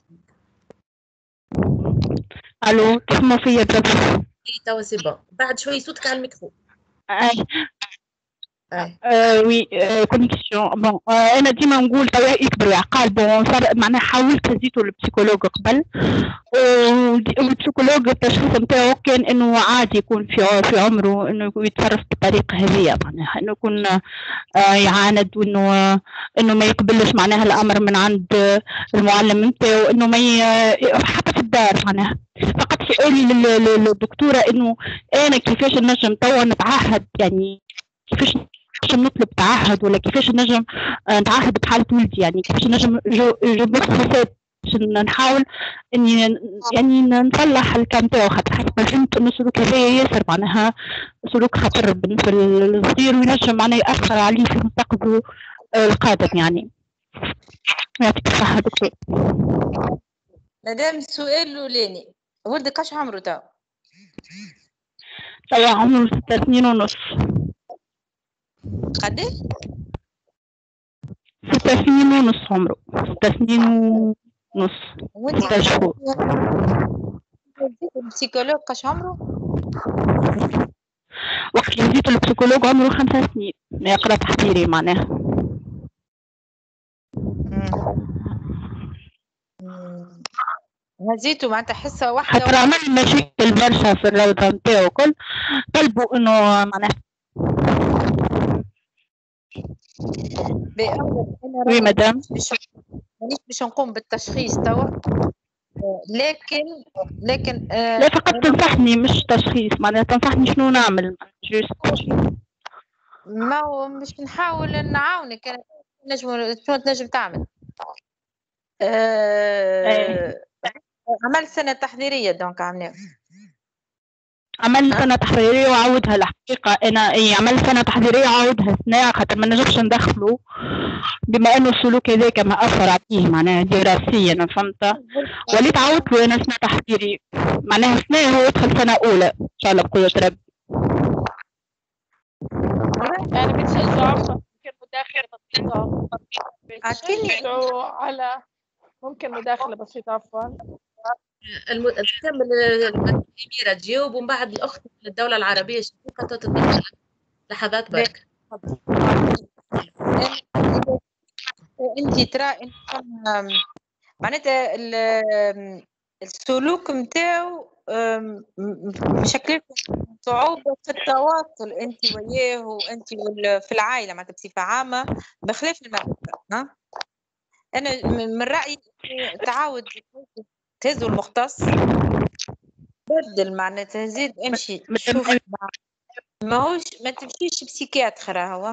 الو تسمعوا فيا بربي؟ اي توا سي بون بعد شويه صوتك على الميكرو. اي وي كونيكسيون بون انا ديما نقول توا يكبر العقال بون صار معناها حاولت هزيتو للبسيكولوج قبل والبسيكولوج التشخيص نتاعو كان انه عادي يكون في في عمره انه يتصرف بالطريقه هذه معناها انه يكون يعاند وانه انه ما يقبلش معناها الامر من عند المعلم نتاعو انه ما حتى في الدار معناها. فقط سؤالي للدكتوره انه انا كيفاش نجم توا نتعهد يعني كيفاش نجم نطلب تعهد ولا كيفاش نجم نتعهد بحالة ولدي يعني كيفاش نجم جو خصوصات باش نحاول اني يعني نصلح الكلام تاعو خاطر حسب ما فهمت انه السلوك هذايا ياسر معناها سلوك خطر بالنسبه للصغير وينجم معناها ياثر عليه في مستقبله القادم يعني. يعطيك الصحة دكتور. مدام السؤال الأولاني ولدك اش عمره توا؟ توا عمره ستة سنين ونص. قداش؟ ستة سنين ونص عمره ستة سنين ونص ستة شهور. البسيكولوج اش عمره؟ وقت اللي جيت البسيكولوج عمره خمسة سنين يقرا تحضيري معناها. هزيتو معناتها حصه واحده خاطر عمل مشاكل برشا في الروضه نتاعو الكل طلبوا انه معناها وي مدام مانيش باش نقوم بالتشخيص توا لكن لكن آه لا فقط تنصحني مش تشخيص معناها تنصحني شنو نعمل ما هو مش نحاول نعاونك نجم شنو تنجم تعمل آه عمل سنة تحضيرية دونك عملناه عملت سنة تحضيرية وعاودها الحقيقة. أنا إيه عملت سنة تحضيرية وعاودها سنة خاطر ما نجمش ندخلوا بما إنه السلوك هذاك ما أثر عليه معناها دراسيا، فهمت؟ وليت عاودت له أنا سنة تحضيرية معناها سنة هو يدخل سنة أولى إن شاء الله بقوة ربي. يعني بتشجعوا ممكن مداخلة بسيطة، بتشجعوا على ممكن مداخلة بسيطة عفوا. الم... تكمل الأميرة تجاوب ومن بعد الأخت من الدولة العربية الشقيقة تتدخل لحظات برك. انت ترى انت معناتها السلوك نتاعو مشكل صعوبة في التواصل انت وياه وانت في العائلة معناتها بصفة عامة بخلاف المدرسة. ها انا من رأيي تعاود تهزوا المختص بدل معناتها زيد امشي شوف ماهوش ما تمشيش بسيكاتر هو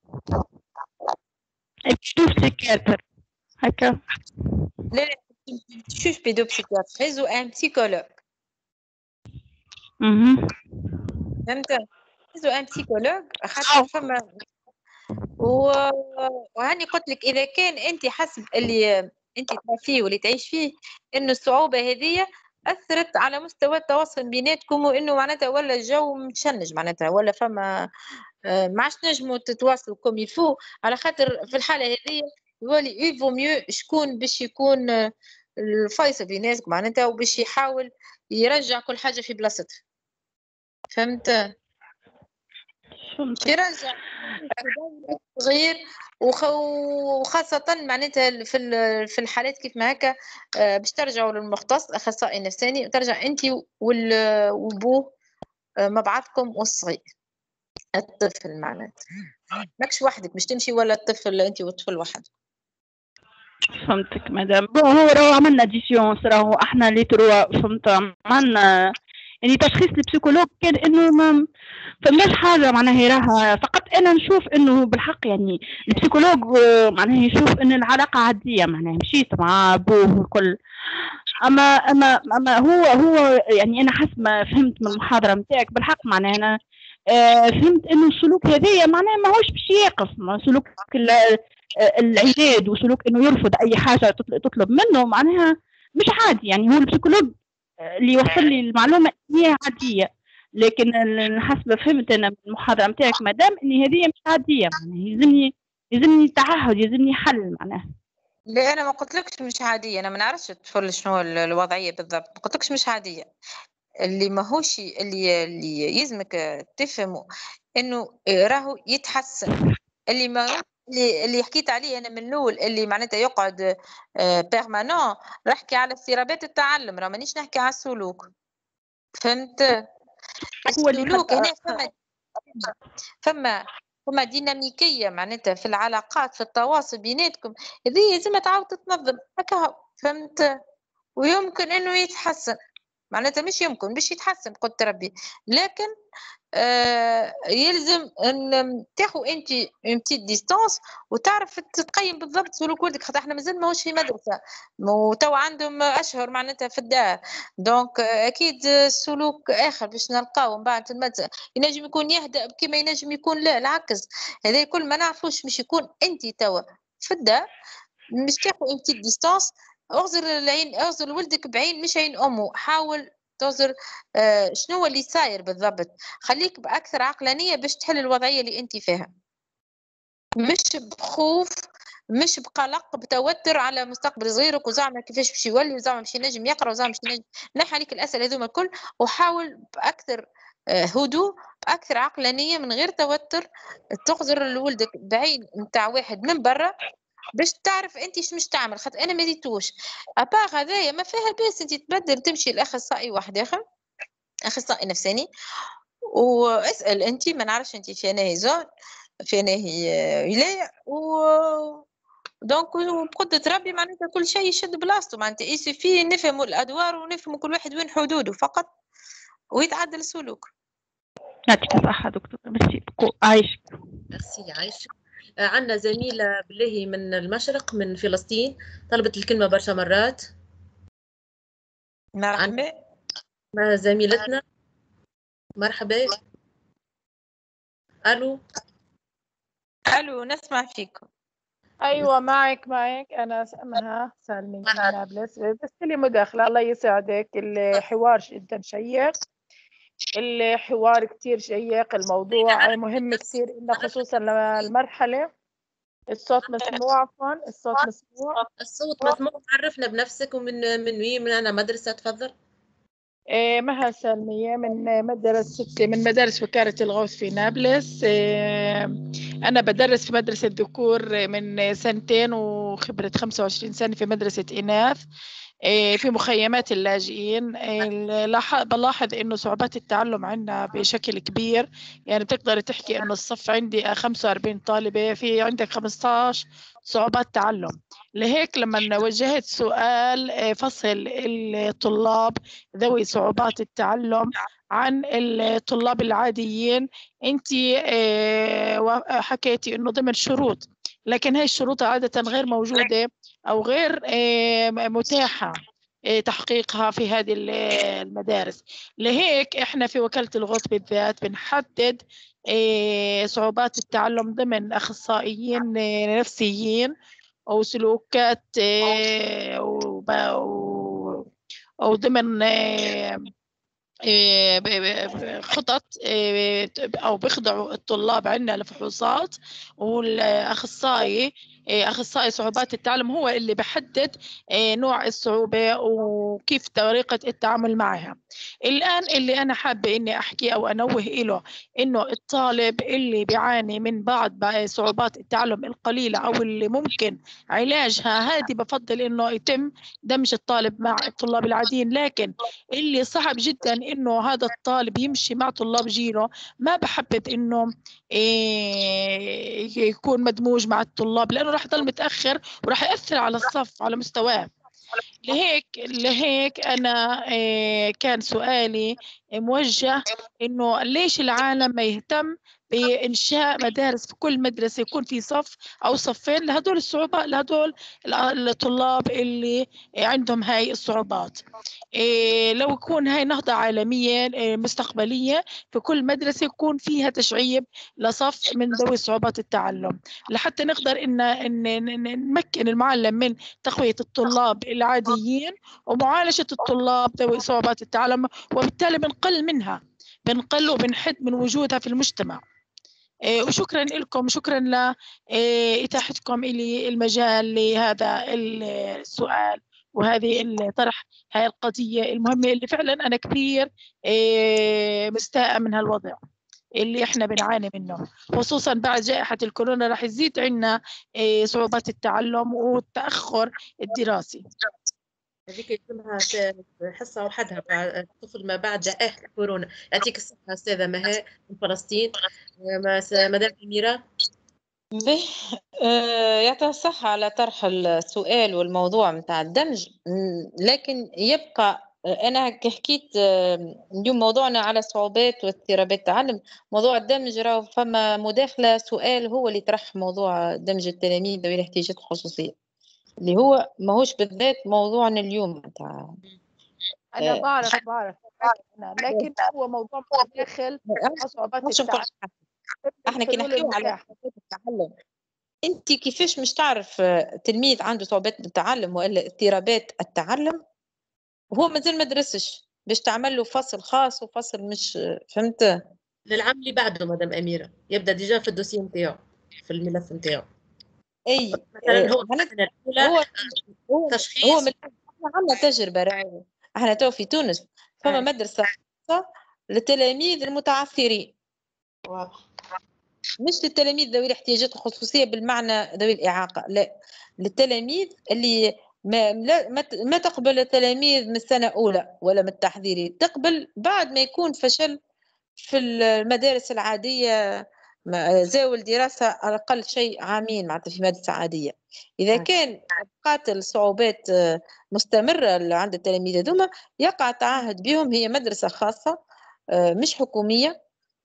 شوف سيكاتر هكا لا لا تمشيش بيدو بسيكاتر هزوا ان بسيكولوج. اها فهمت هزوا ان بسيكولوج خاطر فما و... وهاني قلت لك اذا كان انت حسب اللي انت فيه واللي تعيش فيه انه الصعوبه هذه اثرت على مستوى التواصل بيناتكم وانه معناتها ولا الجو متشنج معناتها ولا فما ما عادش نجموا تتواصلوا كوم يفو على خاطر في الحاله هذه يولي ايفو ميو شكون باش يكون الفيصل بيناتكم معناتها وباش يحاول يرجع كل حاجه في بلاصتها. فهمت؟ يرجع صغير وخاصة معناتها في في الحالات كيف ما هكا باش ترجعوا للمختص اخصائي نفساني وترجع انت وابوه مع بعضكم والصغير الطفل معناتها ماكش وحدك مش تمشي ولا الطفل انت والطفل وحدك. فهمتك مدام. هو راهو عملنا ديسيونس راهو احنا اللي تروا فهمت عملنا يعني تشخيص البسيكولوج كان انه ما فماش حاجه معناها راها فقط انا نشوف انه بالحق يعني البسيكولوج معناها يشوف ان العلاقه عاديه معناها مشيت مع ابوه والكل. اما اما اما هو هو يعني انا حسب ما فهمت من المحاضره نتاعك بالحق معناها انا آه فهمت انه السلوك هذايا معناها ماهوش باش يقف سلوك العناد وسلوك انه يرفض اي حاجه تطلب منه معناها مش عادي. يعني هو البسيكولوج اللي يوصل لي المعلومه هي عاديه لكن حسب فهمت انا من المحاضره نتاعك مدام اني هذه مش عاديه معناها يلزمني يلزمني تعهد يلزمني حل معناها. لا انا ما قلتلكش مش عاديه انا ما نعرفش الطفل شنو الوضعيه بالضبط ما قلتلكش مش عاديه. اللي ماهوش اللي اللي يلزمك تفهموا انه راهو يتحسن اللي ما اللي اللي حكيت عليه انا من الاول اللي معناتها يقعد بيرمانون نحكي على اضطرابات التعلم راه مانيش نحكي على السلوك. فهمت؟ السلوك هنا فما فما فما ديناميكيه معناتها في العلاقات في التواصل بيناتكم هذه لازم تعاود تتنظم هكا. فهمت؟ ويمكن انه يتحسن معناتها مش يمكن باش يتحسن قلت ربي لكن آه يلزم ان تاخذ انت بتيت ديستانس وتعرف تقيم بالضبط سلوك ولدك خاطر احنا مازال ماهوش في مدرسه وتو عندهم اشهر معناتها في الدار دونك اكيد السلوك اخر باش نلقاو من بعد المدرسه ينجم يكون يهدأ كما ينجم يكون لا العكس هذا كل ما نعرفوش مش يكون انت توا في الدار مش تاخذ بتيت ديستانس اغزر العين اغزر ولدك بعين مش عين امه حاول تنظر آه شنو اللي صاير بالضبط خليك باكثر عقلانيه باش تحل الوضعيه اللي انت فيها مش بخوف مش بقلق بتوتر على مستقبل صغيرك وزعما كيفاش باش يولي وزعما باش ينجم يقرا وزعما باش ينجم نحي عليك الاسئله هذوما الكل وحاول باكثر آه هدوء باكثر عقلانيه من غير توتر تغزر لولدك بعين نتاع واحد من برا باش تعرف انت ايش مش تعمل خاطر انا ما ديتوش ابار هذايا ما فيها باس انت تبدل تمشي لاخصائي واحد اخر اخصائي نفساني واسال انت ما نعرفش انت في انهي زون في انهي ولايه و دونك بقدرة ربي معناتها كل شيء يشد بلاصتو معناتها يسفي نفهموا الادوار ونفهموا كل واحد وين حدوده فقط ويتعدل السلوك. يعطيك الصحة دكتور ميرسي عايشك. ميرسي عايشك. عندنا زميلة بالله من المشرق من فلسطين طلبت الكلمة برشا مرات. مرحبا. زميلتنا مرحبا. الو الو نسمع فيكم. ايوه معك معك انا اسمها سالمي من نابلس. بس لي مداخله الله يسعدك. الحوار جدا شيق، الحوار كتير شيق، الموضوع مهم كتير إنه خصوصا للمرحله. الصوت مسموع؟ عفوا الصوت مسموع. الصوت مسموع. عرفنا بنفسك ومن من وين، من أنا مدرسة، تفضل. إيه مها سالمية من مدرسة من مدارس وكالة الغوث في نابلس. إيه أنا بدرس في مدرسة ذكور من سنتين وخبرة خمسة وعشرين سنة في مدرسة إناث في مخيمات اللاجئين. بلاحظ إنه صعوبات التعلم عندنا بشكل كبير. يعني بتقدر تحكي إنه الصف عندي خمسة وأربعين طالبة، في عندك خمسة عشر صعوبات تعلم. لهيك لما وجهت سؤال فصل الطلاب ذوي صعوبات التعلم عن الطلاب العاديين، انت حكيتي انه ضمن شروط، لكن هاي الشروط عادة غير موجودة او غير متاحة تحقيقها في هذه المدارس. لهيك احنا في وكالة الغوث بالذات بنحدد صعوبات التعلم ضمن اخصائيين نفسيين او سلوكات او ضمن خطط او بيخضعوا الطلاب عندنا لفحوصات، والاخصائي اخصائي صعوبات التعلم هو اللي بحدد نوع الصعوبه وكيف طريقه التعامل معها. الان اللي انا حابه اني احكي او انوه له انه الطالب اللي بيعاني من بعض صعوبات التعلم القليله او اللي ممكن علاجها، هذه بفضل انه يتم دمج الطالب مع الطلاب العاديين. لكن اللي صعب جدا انه هذا الطالب يمشي مع طلاب جيله، ما بحبذ انه إيه يكون مدموج مع الطلاب، لانه راح يضل متاخر وراح ياثر على الصف على مستواه. لهيك لهيك انا إيه كان سؤالي موجه انه ليش العالم ما يهتم بإنشاء مدارس في كل مدرسة يكون في صف أو صفين لهدول الصعوبات، لهدول الطلاب اللي عندهم هاي الصعوبات. إيه لو يكون هاي نهضة عالمية إيه مستقبلية، في كل مدرسة يكون فيها تشعيب لصف من ذوي صعوبات التعلم، لحتى نقدر إن, إن, إن نمكن المعلم من تقوية الطلاب العاديين ومعالجة الطلاب ذوي صعوبات التعلم، وبالتالي بنقل منها بنقل وبنحد من وجودها في المجتمع. إيه وشكرا لكم، شكرا لإتاحتكم لي المجال لهذا السؤال وهذه الطرح هاي القضية المهمة اللي فعلا أنا كثير إيه مستاءة من هالوضع اللي احنا بنعاني منه، خصوصا بعد جائحة الكورونا راح يزيد عندنا إيه صعوبات التعلم والتأخر الدراسي. هذيك يتمها حصة وحدها الطفل ما بعد جائحة كورونا. يعطيك الصحة أستاذة مها من فلسطين. مدام أميرة. به يعطيها الصحة على طرح السؤال والموضوع متاع الدمج، لكن يبقى أنا حكيت اليوم موضوعنا على صعوبات واضطرابات التعلم. موضوع الدمج راهو فما مداخلة سؤال هو اللي طرح موضوع دمج التلاميذ ذوي الاحتياجات الخصوصية اللي هو ماهوش بالذات موضوعنا اليوم متاع. أنا بعرف بعرف أنا، لكن هو موضوع متداخل مع صعوبات التعلم. احنا كنا نحكيو على صعوبات التعلم، انت كيفاش مش تعرف تلميذ عنده صعوبات التعلم والا اضطرابات التعلم وهو مازال ما درسش باش تعمل له فصل خاص وفصل مش فهمت للعام اللي بعده؟ مدام أميرة يبدا ديجا في الدوسيي نتاعو في الملف نتاعو. اي مثلا هو السنه الاولى هو تشخيص. هو من احنا عندنا تجربه راهي، احنا تو في تونس فما أي. مدرسه خاصه للتلاميذ المتعثرين، واضح، مش للتلاميذ ذوي الاحتياجات الخصوصية بالمعنى ذوي الإعاقة، لا، للتلاميذ اللي ما لا ما تقبل التلاميذ من السنة أولى ولا من التحضيري، تقبل بعد ما يكون فشل في المدارس العادية زاول دراسة على الأقل شيء عامين معناتها في مادة عادية. إذا كان بقات الصعوبات مستمرة عند التلاميذ هذوما يقع تعهد بهم، هي مدرسة خاصة مش حكومية،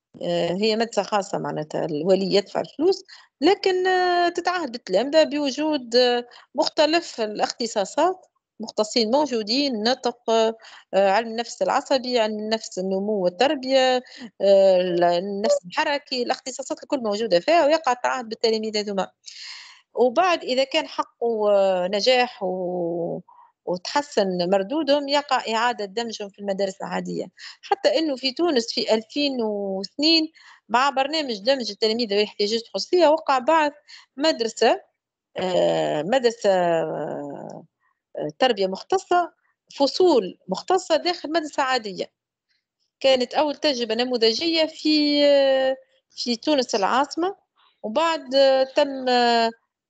هي مدرسة خاصة معناتها الولي يدفع الفلوس، لكن تتعهد بالتلامذة بوجود مختلف الاختصاصات مختصين موجودين، نطق، آه، علم النفس العصبي، علم النفس النمو والتربية، آه، النفس الحركي، الاختصاصات الكل موجودة فيها، ويقع التعهد بالتلاميذ هذوما. وبعد إذا كان حقه آه، نجاح و وتحسن مردودهم، يقع إعادة دمجهم في المدارس العادية. حتى إنه في تونس في ألفين واثنين مع برنامج دمج التلاميذ ذوي الاحتياجات الخصوصية وقع بعث مدرسة آه، مدرسة آه، تربية مختصة، فصول مختصة داخل مدرسة عادية. كانت أول تجربة نموذجية في آه، في تونس العاصمة. وبعد آه، تم آه،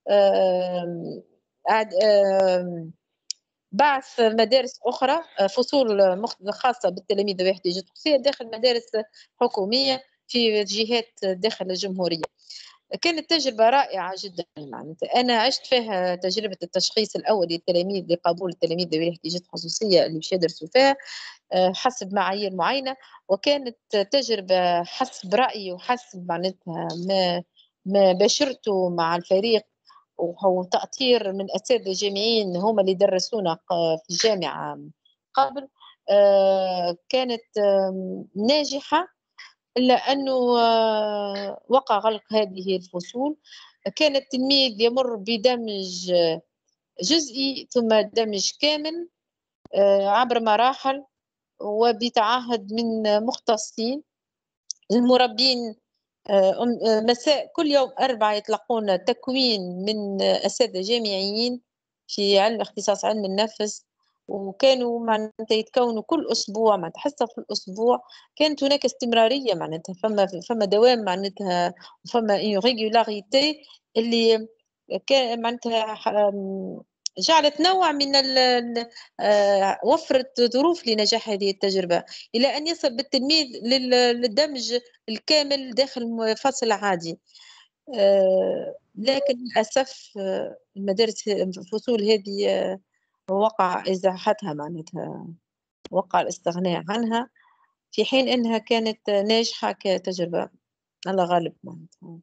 آم، أعد- آم، بعث مدارس أخرى، آه، فصول مخ- خاصة بالتلاميذ ذوي الاحتياجات الخصوصية داخل مدارس حكومية في جهات داخل الجمهورية. كانت تجربة رائعة جدا. معناتها أنا عشت فيها تجربة التشخيص الأولي للتلاميذ لقبول التلاميذ ذوي الاحتياجات الخصوصية اللي باش يدرسوا فيها آه، حسب معايير معينة. وكانت تجربة حسب رأيي وحسب معناتها ما ما باشرته مع الفريق، وهو تأطير من أساتذة جامعيين هم اللي درسونا ق- في الجامعة قبل. آه، كانت آم، ناجحة، إلا أنه آه، وقع غلق هذه الفصول. كان التلميذ يمر بدمج آه، جزئي ثم دمج كامل آه، عبر مراحل وبتعهد من مختصين. المربين آه، أم- آه، مساء كل يوم أربعة يتلقون تكوين من آه، أساتذة جامعيين في علم اختصاص علم النفس، وكانوا معناتها يتكونوا كل أسبوع معناتها حصة في الأسبوع. كانت هناك استمرارية معناتها، فما فما دوام معناتها، وفما irregularité اللي كان معناتها ح- آم، جعلت نوع من ال ال- آه، وفرت ظروف لنجاح هذه التجربة إلى أن يصل بالتلميذ لل- للدمج الكامل داخل الفصل العادي. آه، لكن للأسف آه، المدارس الفصول هذه آه، وقع إزاحتها معناتها، وقع الاستغناء عنها، في حين أنها كانت ناجحة كتجربة. الله غالب معناتها.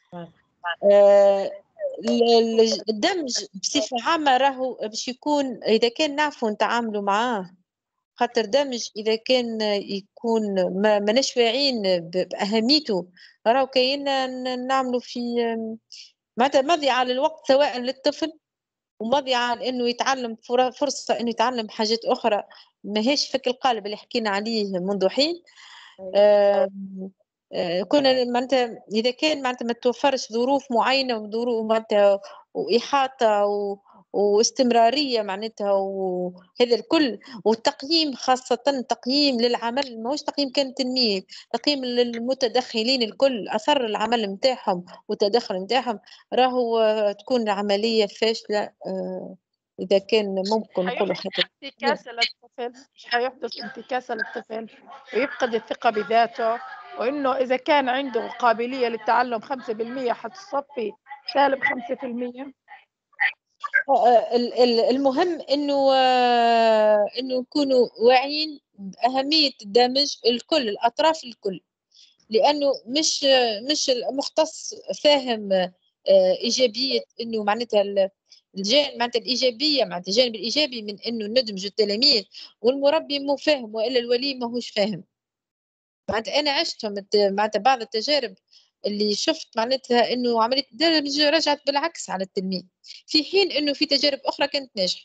آه، ال- ال- الدمج بصفة عامة راهو باش يكون إذا كان نعرفوا نتعاملوا معاه، خاطر دمج إذا كان يكون ما ماناش واعيين ب- بأهميته، راهو كاين ن- نعملوا في معناتها مضيعة للوقت سواء للطفل ومضيعة على إنه يتعلم فر- فرصة إنه يتعلم حاجات أخرى ماهيش فك القالب اللي حكينا عليه منذ حين. آم، آه، كنا معناتها إذا كان معناتها ما توفرش ظروف معينة وظروف معناتها وإحاطة و... واستمرارية معناتها وهذا الكل، والتقييم خاصة تقييم للعمل ماهوش تقييم كان تلميذ، تقييم للمتدخلين الكل أثر العمل متاعهم والتدخل متاعهم، راهو آه، تكون عملية فاشلة. آه، إذا كان ممكن نقولوا حيحدث حتى انتكاسة للطفل، مش حيحدث انتكاسة للطفل ويفقد الثقة بذاته، وإنه إذا كان عنده قابلية للتعلم خمسة بالمية حتصفي سالب خمسة في المية. آه، ال- ال- المهم انه آه، انه نكونوا واعيين باهميه الدمج الكل الاطراف الكل، لانه مش مش المختص فاهم آه، ايجابيه انه معناتها ال- الجانب معناتها الايجابيه معناتها الجانب الايجابي من انه ندمج التلاميذ، والمربي مو فاهم والا الولي ماهوش فاهم. معناتها انا عشتهم الت- معناتها بعض التجارب اللي شفت معناتها انه عمليه الدمج رجعت بالعكس على التلميذ، في حين انه في تجارب اخرى كانت ناجحه.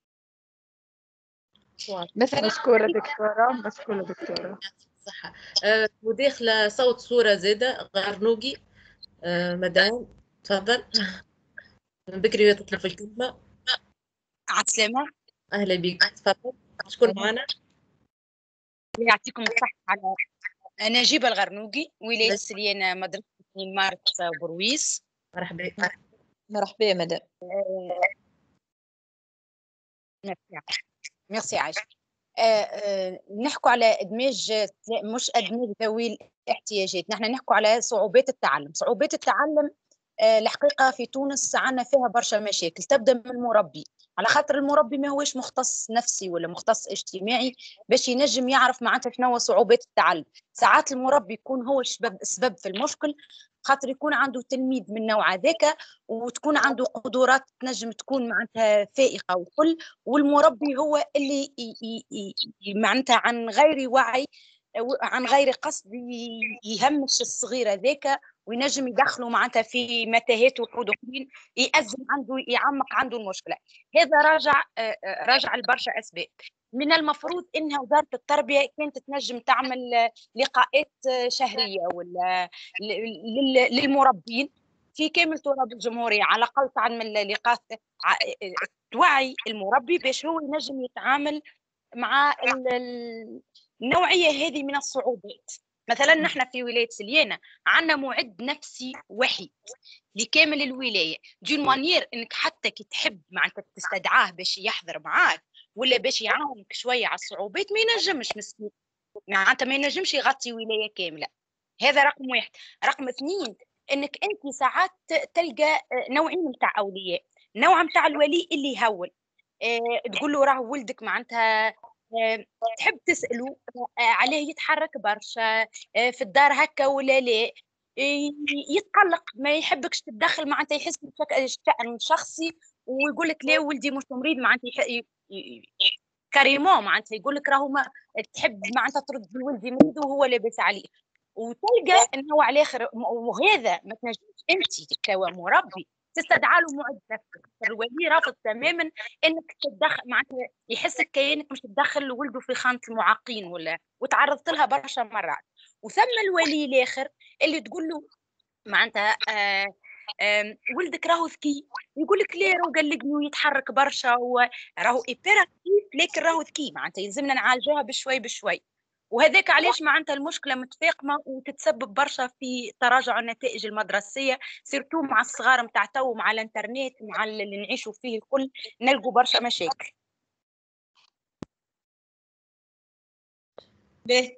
مثلا مشكورة دكتورة، مشكورة دكتورة. صحة. آه، وداخلة صوت صورة زادة غرنوقي. آه، مدام تفضل. من بكري تطلب الكلمة. عسلامة. أهلا بك، تفضل. شكون معنا؟ يعطيكم الصحة. على أنا جيبة الغرنوقي، ولاية سليانة، مدرسة مارت برويس. مرحبا. مرحبا يا مدام. ميرسي عايشة. آه آه نحكوا على إدماج، مش إدماج ذوي الاحتياجات، نحن نحكوا على صعوبات التعلم. صعوبات التعلم آه الحقيقة في تونس عنا فيها برشا مشاكل، تبدأ من المربي، على خاطر المربي ما هوش مختص نفسي ولا مختص اجتماعي باش ينجم يعرف معناتها شنو صعوبات التعلم. ساعات المربي يكون هو السبب السبب في المشكل، خاطر يكون عنده تلميذ من نوع هذاك وتكون عنده قدرات تنجم تكون معناتها فائقه وكل، والمربي هو اللي معناتها عن غير وعي عن غير قصد يهمش الصغير هذاك وينجم يدخله معناتها في متاهات وحود اخرين يأزم عنده يعمق عنده المشكله. هذا راجع راجع لبرشا اسباب. من المفروض انها وزاره التربيه كانت تنجم تعمل لقاءات شهريه ولا للمربين في كامل تراب الجمهوريه، على الاقل تعمل لقاءات توعي المربي باش هو ينجم يتعامل مع النوعيه هذه من الصعوبات. مثلا نحن في ولايه سليانه عندنا معد نفسي وحيد لكامل الولايه، دون مانيير انك حتى كي تحب معناتها تستدعاه باش يحضر معاك ولا باش يعاونك شويه على الصعوبات ما ينجمش مسكين، معناتها ما ينجمش يغطي ولايه كامله. هذا رقم واحد. رقم اثنين انك انت ساعات تلقى نوعين نتاع اولياء، نوع نتاع الولي اللي يهول أه تقول له راه ولدك معناتها أه تحب تساله أه عليه يتحرك برشا أه في الدار هكا ولا لا، يتقلق ما يحبكش تتدخل معناتها يحس بشأن شخصي ويقول لك لا ولدي مش مريض معناتها كريمون معناتها يقول لك راهو ما تحب معناتها ترد ولدي مريض وهو لاباس عليه. وتلقى انه على الاخر وهذا ما تنجمش انت كمربي تستدعى له معد نفسك، الولي رافض تماما انك تتدخل معناتها يحسك كانك مش تدخل لولده في خانه المعاقين ولا، وتعرضت لها برشا مرات. وثم الولي الاخر اللي تقول له معناتها آه آه ولدك راهو ذكي، يقول لك ليه راهو قلقني ويتحرك برشا وراهو ايبراكتيف لكن راهو ذكي، معناتها يلزمنا نعالجوها بشوي بشوي. وهذاك علاش معناتها المشكله متفاقمه وتتسبب برشا في تراجع النتائج المدرسيه، سيرتو مع الصغار نتاع تو مع الانترنت مع اللي نعيشوا فيه الكل نلقوا برشا مشاكل. باهي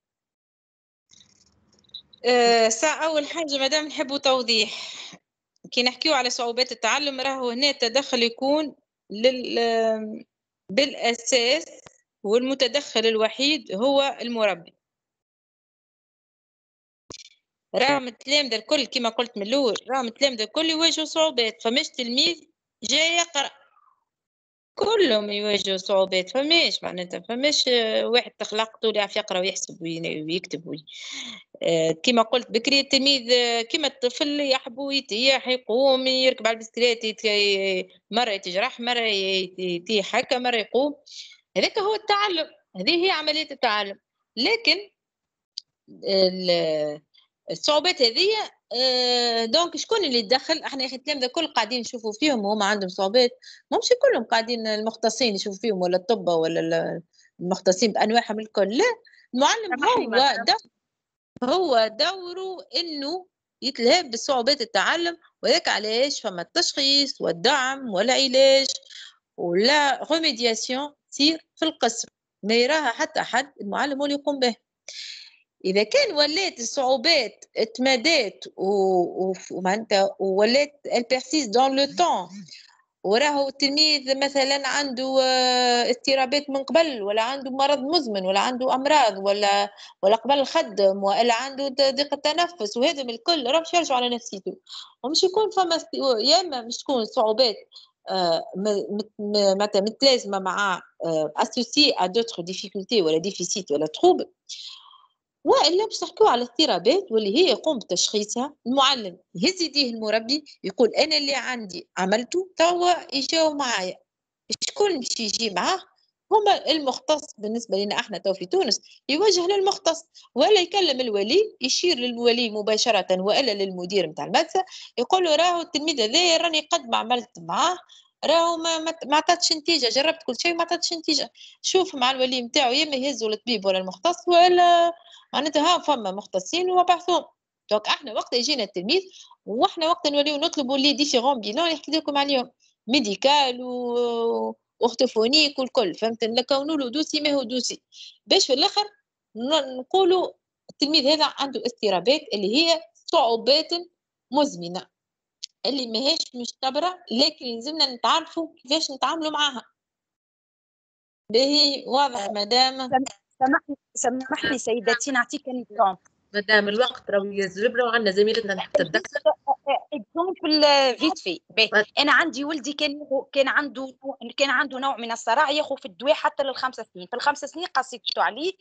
أه ساعة أول حاجة مادام نحبوا توضيح كي نحكيو على صعوبات التعلم راهو هنا التدخل يكون لل بالأساس والمتدخل الوحيد هو المربي. راهم التلامذة الكل كما قلت من الأول راهم التلامذة الكل يواجهوا صعوبات، فماش تلميذ جاي يقرأ كلهم يواجهوا صعوبات، فماش معناتها فماش واحد تخلقته اللي يعرف يقرأ ويحسب ويكتب وي. آه كما قلت بكري التلميذ كما الطفل يحبو يتيح يقوم يركب على البسكليت مرة يتجرح مرة يتيح هكا مرة يقوم، هذاك هو التعلم، هذه هي عملية التعلم. لكن الصعوبات هذه آه دونك شكون اللي يتدخل؟ احنا يا اخي التلامذه الكل قاعدين نشوفوا فيهم وهم عندهم صعوبات، مش كلهم قاعدين المختصين يشوفوا فيهم ولا الطب ولا المختصين بانواعهم الكل، لا المعلم هو دور هو دوره انه يتلهب بصعوبات التعلم، وذاك علاش فما التشخيص والدعم والعلاج ولا ريميدياسيون تصير في القسم ما يراها حتى حد المعلم هو اللي يقوم به. إذا كان ولات الصعوبات تمادات ومعناتها ولات البيرسيس دون لو طون وراهو التلميذ مثلا عنده اضطرابات من قبل ولا عنده مرض مزمن ولا عنده أمراض ولا ولا قبل خدم ولا عنده ضيق التنفس وهذا من الكل راهم يرجعوا على نفسيته، ومش يكون فما يا اما مش تكون صعوبات معناتها متلازمه مع اسوسي ا دوتر ديفيكولتي ولا ديفيسيت ولا تروبل، والا باش نحكيو على اضطرابات واللي هي يقوم بتشخيصها المعلم، يهز يديه المربي يقول انا اللي عندي عملته توا يجاو معايا. شكون باش يجي معاه؟ هما المختص بالنسبه لنا احنا تو في تونس يوجه للمختص، ولا يكلم الولي يشير للولي مباشره والا للمدير نتاع المدرسه يقول له راهو التلميذ هذا راني قد ما عملت معاه راهو ما ما عطاتش نتيجه، جربت كل شيء ما عطاتش نتيجه، شوف مع الولي نتاعو يا اما يهزوا للطبيب ولا المختص ولا معناتها ها فما مختصين وبعثوهم. دونك احنا وقت يجينا التلميذ واحنا وقت نوليو نطلبوا لي ديفيرون بيلون نحكي لكم عليهم ميديكال و اورتوفونيك والكل، فهمت نكونوا له دوسي ما هو دوسي باش في الاخر نقولوا التلميذ هذا عنده اضطرابات اللي هي صعوبات مزمنه اللي ماهيش مختبره، لكن لازمنا نتعرفوا كيفاش نتعاملوا معاها. باهي واضح مدام؟ سامحني سامحني سيدتي نعطيك نيكزومبل مدام الوقت راهو يجبنا وعندنا زميلتنا تحب تتدخل. اكزومبل فيت في باهي. انا عندي ولدي كان كان عنده كان عنده نوع من الصرع ياخذ في الدواء حتى للخمس سنين، في الخمس سنين قصيتوا عليه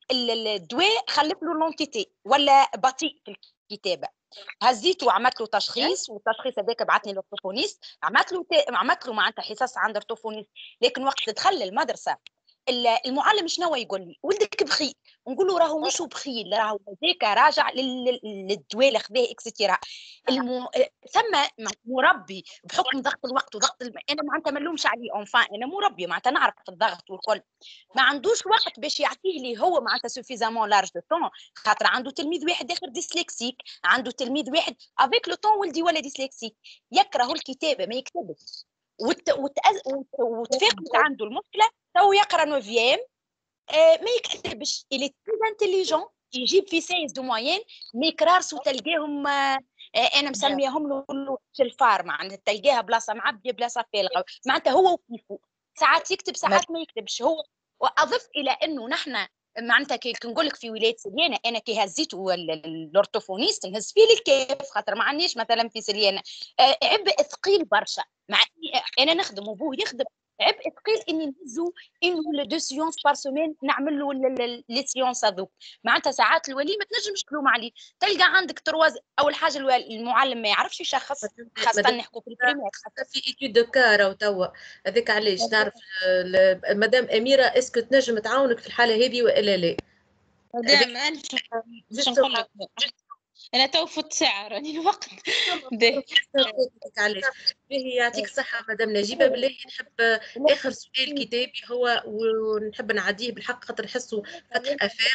الدواء خلف له لونتيتي ولا بطيء في الكتابه. هزيته وعملت له تشخيص، والتشخيص هذاك بعثني للطوفونيست، عملت له عملت له معناتها حصص عند الطوفونيست. لكن وقت دخل المدرسه المعلم شنو يقول لي؟ ولدك بخيل. نقول له راهو مش بخيل، راهو هذاك راجع للدواء اللي خذاه اكسترا. المو... ثم مربي بحكم ضغط الوقت وضغط الم... انا معناتها ما نلومش عليه اونفان، انا مربي معناتها نعرف الضغط والكل، ما عندوش وقت باش يعطيه لي هو معناتها سوفيزامون لارج دو طون، خاطر عنده تلميذ واحد اخر ديسلكسيك، عنده تلميذ واحد افيك لو طون ولدي ولا ديسلكسيك يكره الكتابه ما يكتبش، وت... وتأز... وتفاقمت عنده المشكله. تو يقرا نوفيام آه ما يكتبش، اللي تري انتيليجون يجيب في ساينس دو موين ميكرارس وتلقاهم آه انا مسميهم له الفار، معناتها تلقاها بلاصه معبيه بلاصه فارغه، معناتها هو وكيفه ساعات يكتب ساعات ما يكتبش هو. واضف الى انه نحن معناتها كي نقول لك في ولايه سليانه انا كي هزيت الاورتوفونيست نهز فيه الكيف خاطر ما عنديش مثلا في سليانه آه عبء ثقيل برشا، مع انا نخدم وابوه يخدم، عبء ثقيل اني نهزو انه لو دو سيونس بار سومين نعمل له لي سيونس هذوك، معناتها ساعات الولي ما تنجمش تلوم عليه، تلقى عندك ترواز اول حاجه المعلم ما يعرفش يشخص، خاصه نحكوا في البريمير في ايتود دو كار او توا هذاك علاش تعرف مدام اميره اسكو تنجم تعاونك في الحاله هذه والا لا؟ مدام انا باش نقول لك انا تو فوت ساعه راني الوقت باهي علاش باهي يعطيك الصحه مدام نجيبه. بالله نحب اخر سؤال كتابي هو ونحب نعديه بالحق خاطر نحسه فتح افاق.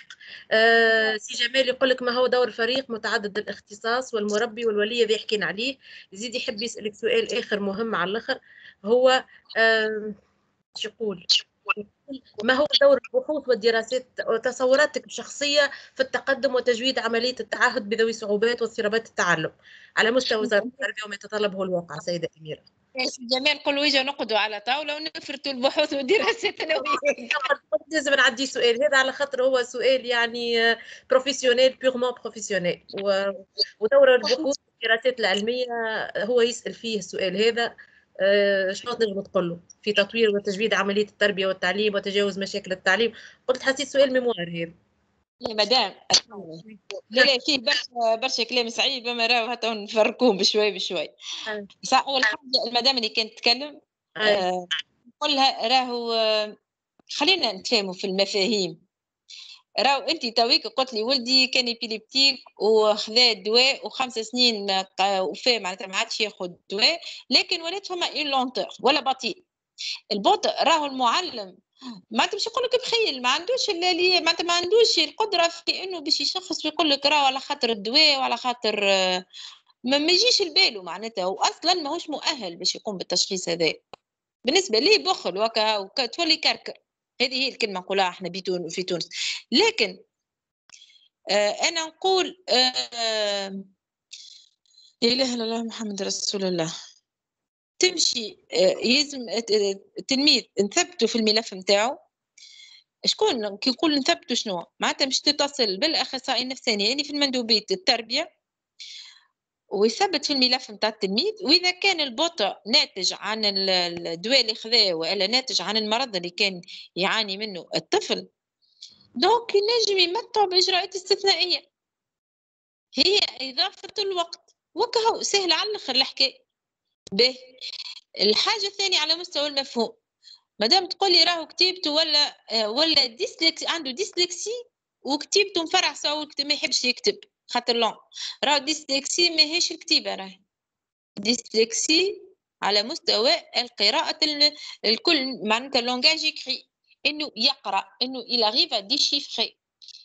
آه سي جمال يقول لك ما هو دور فريق متعدد الاختصاص والمربي والولي اللي حكينا عليه. يزيد يحب يسالك سؤال اخر مهم على الاخر هو آه شو يقول ما هو دور البحوث والدراسات وتصوراتك الشخصية في التقدم وتجويد عملية التعهد بذوي الصعوبات واضطرابات التعلم على مستوى وزارة التربية وما يتطلبه الواقع سيدة أميرة؟ جميل قولوا يجوا نقعدوا على طاولة ونفرتوا البحوث والدراسات أنا وياك. لازم نعدي سؤال هذا على خاطر هو سؤال يعني بروفيسيونيل بيغمون بروفيسيونيل، ودور البحوث والدراسات العلمية هو يسأل فيه السؤال هذا. أه شنو تنجم تقول له في تطوير وتجويد عمليه التربيه والتعليم وتجاوز مشاكل التعليم؟ قلت حسيت سؤال ميموار هذا يا مدام. لا لا فيه برشا برشا كلام صعيب اما راهو حتى نفركوهم بشوي بشوي. اول حاجه المدام اللي كانت تتكلم آه نقولها راهو آه خلينا نتفاهموا في المفاهيم. راهو انت تويك قلت لي ولدي كان ايبيليبتيك وخذا الدواء وخمس سنين وفاه معناتها ما عادش ياخذ الدواء، لكن ولات فما اون لونتور ولا بطيء. البطء راهو المعلم معناتها باش يقول لك بخيل ما عندوش اللي معناتها ما عندوش القدره في انه باش يشخص ويقول لك راهو على خاطر الدواء وعلى خاطر ما, ما يجيش الباله معناتها، واصلا ماهوش مؤهل باش يقوم بالتشخيص هذا. بالنسبه لي بخل وكا وكا تولي كركر، هذه هي الكلمه نقولها احنا بيتون في تونس. لكن آه انا نقول آه لا اله الا الله محمد رسول الله. تمشي آه يلزم التلميذ نثبته في الملف نتاعو. شكون كي نقول نثبته شنو معناتها مش تتصل بالاخصائي النفساني يعني في المندوبيه التربيه ويثبت في الملف نتاع التلميذ، واذا كان البطء ناتج عن الدواء اللي خذاه والا ناتج عن المرض اللي كان يعاني منه الطفل دونك ينجم يمتع باجراءات استثنائيه هي اضافه الوقت وكهو سهل على الاخر الحكايه. به الحاجه الثانيه على مستوى المفهوم مادام تقولي راهو كتيبته ولا ولا ديسلكسي عنده ديسلكسي وكتيبته مفرحصه وما يحبش يكتب خاطر لون راهو ديسلكسي ماهيش الكتيبه راهي ديسلكسي على مستوى القراءه الكل معناتها اللونجاج يكري انه يقرا انه الى غيفا ديشيفري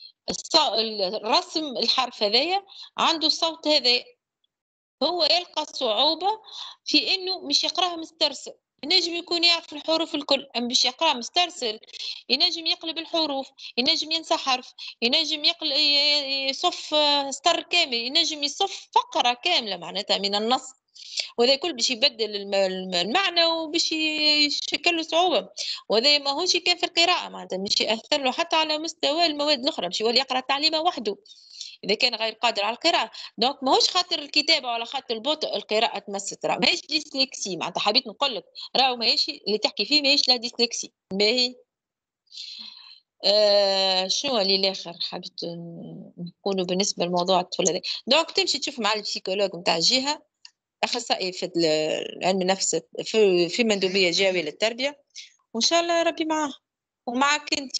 الرسم الحرف هذايا عنده الصوت هذا هو يلقى صعوبه في انه مش يقراه مسترسل. ينجم يكون يعرف الحروف الكل أم باش يقرأ مسترسل ينجم يقلب الحروف ينجم ينسى حرف ينجم يقل يصف سطر كامل ينجم يصف فقرة كاملة معناتها من النص، وهذا كل باش يبدل المعنى وباش يشكل له صعوبة، وهذا ماهوش كان في القراءة معناتها مش يأثر له حتى على مستوى المواد الأخرى باش يولي يقرأ تعليمه وحده. اذا كان غير قادر على القراءه. دونك ماهوش خاطر الكتابه ولا خاطر البطء القراءه تمست، راه ماهيش ديسلكسي، معناتها حبيت نقول لك راهو ماهيش اللي تحكي فيه ماهيش لا ديسلكسي. باهي آه شنو اللي الاخر حبيت نقولوا بالنسبه لموضوع الطفوله هذا. دونك تمشي تشوف مع البسيكولوج نتاع الجهه، اخصائي في علم النفس في, في مندوبيه جاويه للتربيه، وان شاء الله ربي معاه ومعك انت.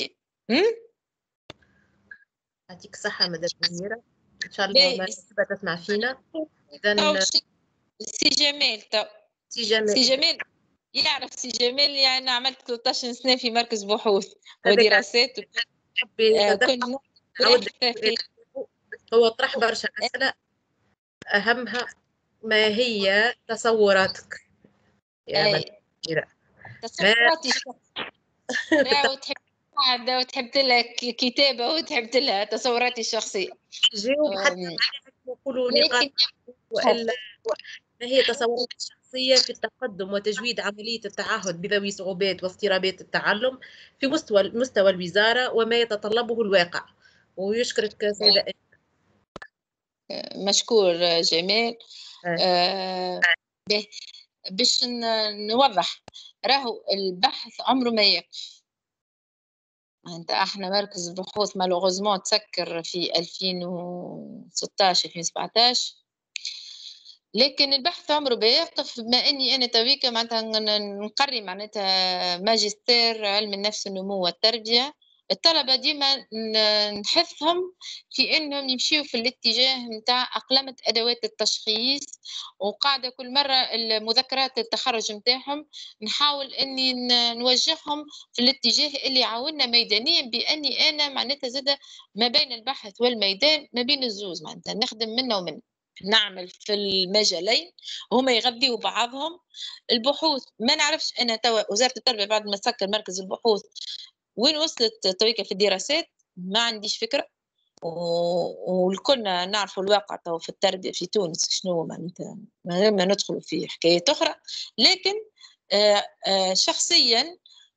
يعطيك الصحة مدام أميرة، إن شاء الله ما تبقى تسمع فينا. إذا سي جمال تو سي جمال سي جمال يعرف سي جمال يعني عملت ثلاثة عشر سنة في مركز بحوث ودراسات آه كنت نعود هو طرح برشا أسئلة أهمها ما هي تصوراتك يا مدام أميرة؟ تصوراتي راهو تحب قاعدة وتحب لها كتابة وتحب لها تصوراتي الشخصية. جاوب حتى نقولوا نقاط وإلا ما هي تصوراتك الشخصية في التقدم وتجويد عملية التعهد بذوي صعوبات واضطرابات التعلم في مستوى مستوى الوزارة وما يتطلبه الواقع. ويشكرك سيدة. مشكور جمال. آه باش نوضح راهو البحث عمره ما يقف. انت احنا مركز البحوث مالوغوزمون تسكر في ألفين وستطاش ألفين وسبعطاش، لكن البحث عمره بيقف. بما اني انا تويكا معناتها نقري معناتها ماجستير علم النفس والنمو والتربيه، الطلبه ديما نحثهم في انهم يمشيوا في الاتجاه نتاع اقلمه ادوات التشخيص، وقاعده كل مره المذكرات التخرج نتاعهم نحاول اني نوجههم في الاتجاه اللي يعاوننا ميدانيا، باني انا معناتها زاده ما بين البحث والميدان ما بين الزوز، معناتها نخدم منه ومن نعمل في المجالين وهما يغذيوا بعضهم. البحوث ما نعرفش انا توا وزاره التربيه بعد ما سكر مركز البحوث وين وصلت تويكا في الدراسات، ما عنديش فكره. والكلنا نعرفوا الواقع توا في التربيه في تونس شنو معناتها من غير ما ندخلوا في حكايات اخرى. لكن آآ آآ شخصيا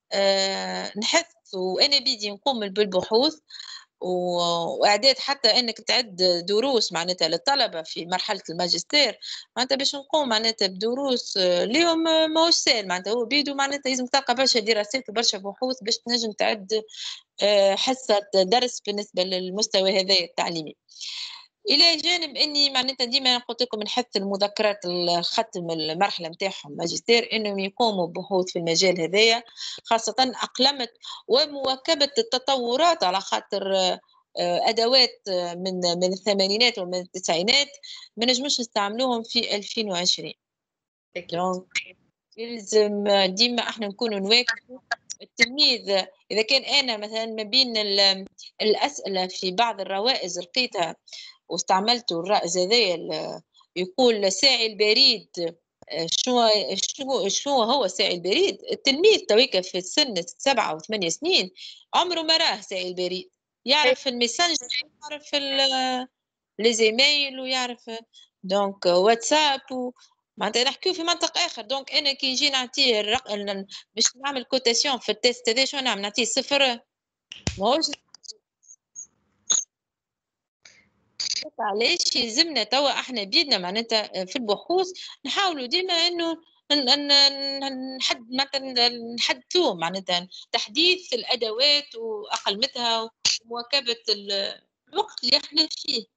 نحث وانا بيدي نقوم بالبحوث واعداد حتى انك تعد دروس معناتها للطلبه في مرحله الماجستير، معناتها باش نقوم معناتها بدروس اليوم ماهوش سهل، معناتها هو بيدو معناتها لازم تلقى برشا دراسات وبرشا بحوث باش تنجم تعد حصه درس بالنسبه للمستوى هذايا التعليمي. الى جانب اني معناتها ديما قلت لكم نحث المذكرات ختم المرحله نتاعهم ماجستير انهم يقوموا ببحوث في المجال هذايا، خاصه اقلمت ومواكبه التطورات، على خاطر ادوات من من الثمانينات ومن التسعينات ما نجموش نستعملوهم في ألفين وعشرين. دونك يلزم ديما احنا نكونوا نواكبوا التلميذ. اذا كان انا مثلا ما بين الاسئله في بعض الروائز لقيتها واستعملته الرائز هذايا يقول ساعي البريد، شنو شنو شنو هو ساعي البريد؟ التلميذ تويكا في سن سبعة وثمانية سنين عمره ما راه ساعي البريد، يعرف الميسنجر يعرف لي زيميل ويعرف دونك واتساب و... معناتها نحكيو في منطق اخر. دونك انا كي نجي نعطيه الرقم باش نعمل كوتاسيون في التيست هذا شنو نعمل؟ نعطيه صفر؟ ماهوش علاش يلزمنا توا احنا بيدنا معناتها في البحوث نحاولوا ديما انه نحد معناتها نحدثوه معناتها تحديث الادوات واقلمتها ومواكبه الوقت اللي احنا فيه.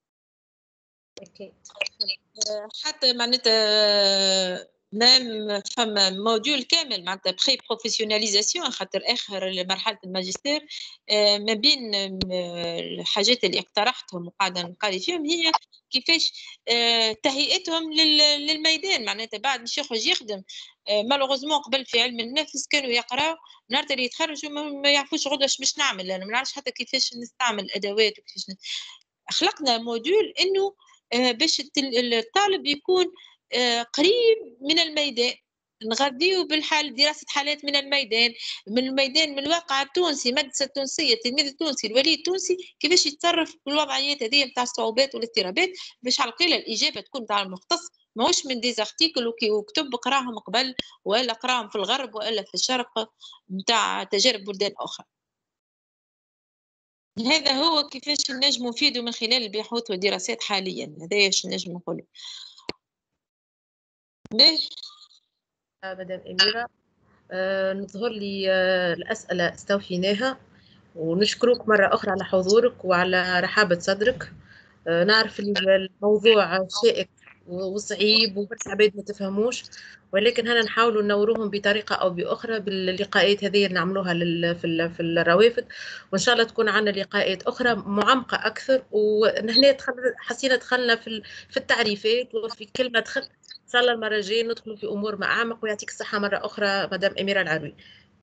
حتى معناتها مام فما موديول كامل معناتها بري بروفيسيوناليزاسيون، خاطر اخر مرحله الماجستير ما بين الحاجات اللي اقترحتهم وقاعده نقاري فيهم هي كيفاش تهيئتهم للميدان، معناتها بعد مش يخرج يخدم. مالوغوزمون قبل في علم النفس كانوا يقراوا نهار اللي يتخرجوا ما يعرفوش غدوه اش باش نعمل، انا ما نعرفش حتى كيفاش نستعمل الادوات وكيفاش ن... خلقنا موديول انه باش الطالب يكون قريب من الميدان، نغذيه بالحال دراسة حالات من الميدان، من الميدان من الواقع التونسي، المدرسة التونسية، التلميذ التونسي، الولي التونسي كيفاش يتصرف في الوضعيات هذه نتاع الصعوبات والاضطرابات، باش على القليله الإجابة تكون تاع المختص، ماهوش من ديزارتيكل وكتب قراهم قبل ولا قراهم في الغرب ولا في الشرق نتاع تجارب بلدان أخرى. هذا هو كيفاش نجم نفيدوا من خلال البحوث والدراسات حاليا، هذا ايش نجم نقوله. باهي مدام أميرة، آه، نظهر لي آه، الأسئلة استوفيناها، ونشكرك مرة أخرى على حضورك وعلى رحابة صدرك. آه، نعرف اللي الموضوع شائك وصعيب وبرشا عباد ما تفهموش، ولكن هنا نحاولوا ننوروهم بطريقة أو بأخرى باللقاءات هذه اللي نعملوها لل- في ال- في الروافد، وإن شاء الله تكون عندنا لقاءات أخرى معمقة أكثر. ونحن دخل- حسينا دخلنا في ال- في التعريفات وفي كلمة دخل، إن شاء الله المرة الجاية ندخلوا في أمور ما أعمق. ويعطيك الصحة مرة أخرى مدام أميرة العروي.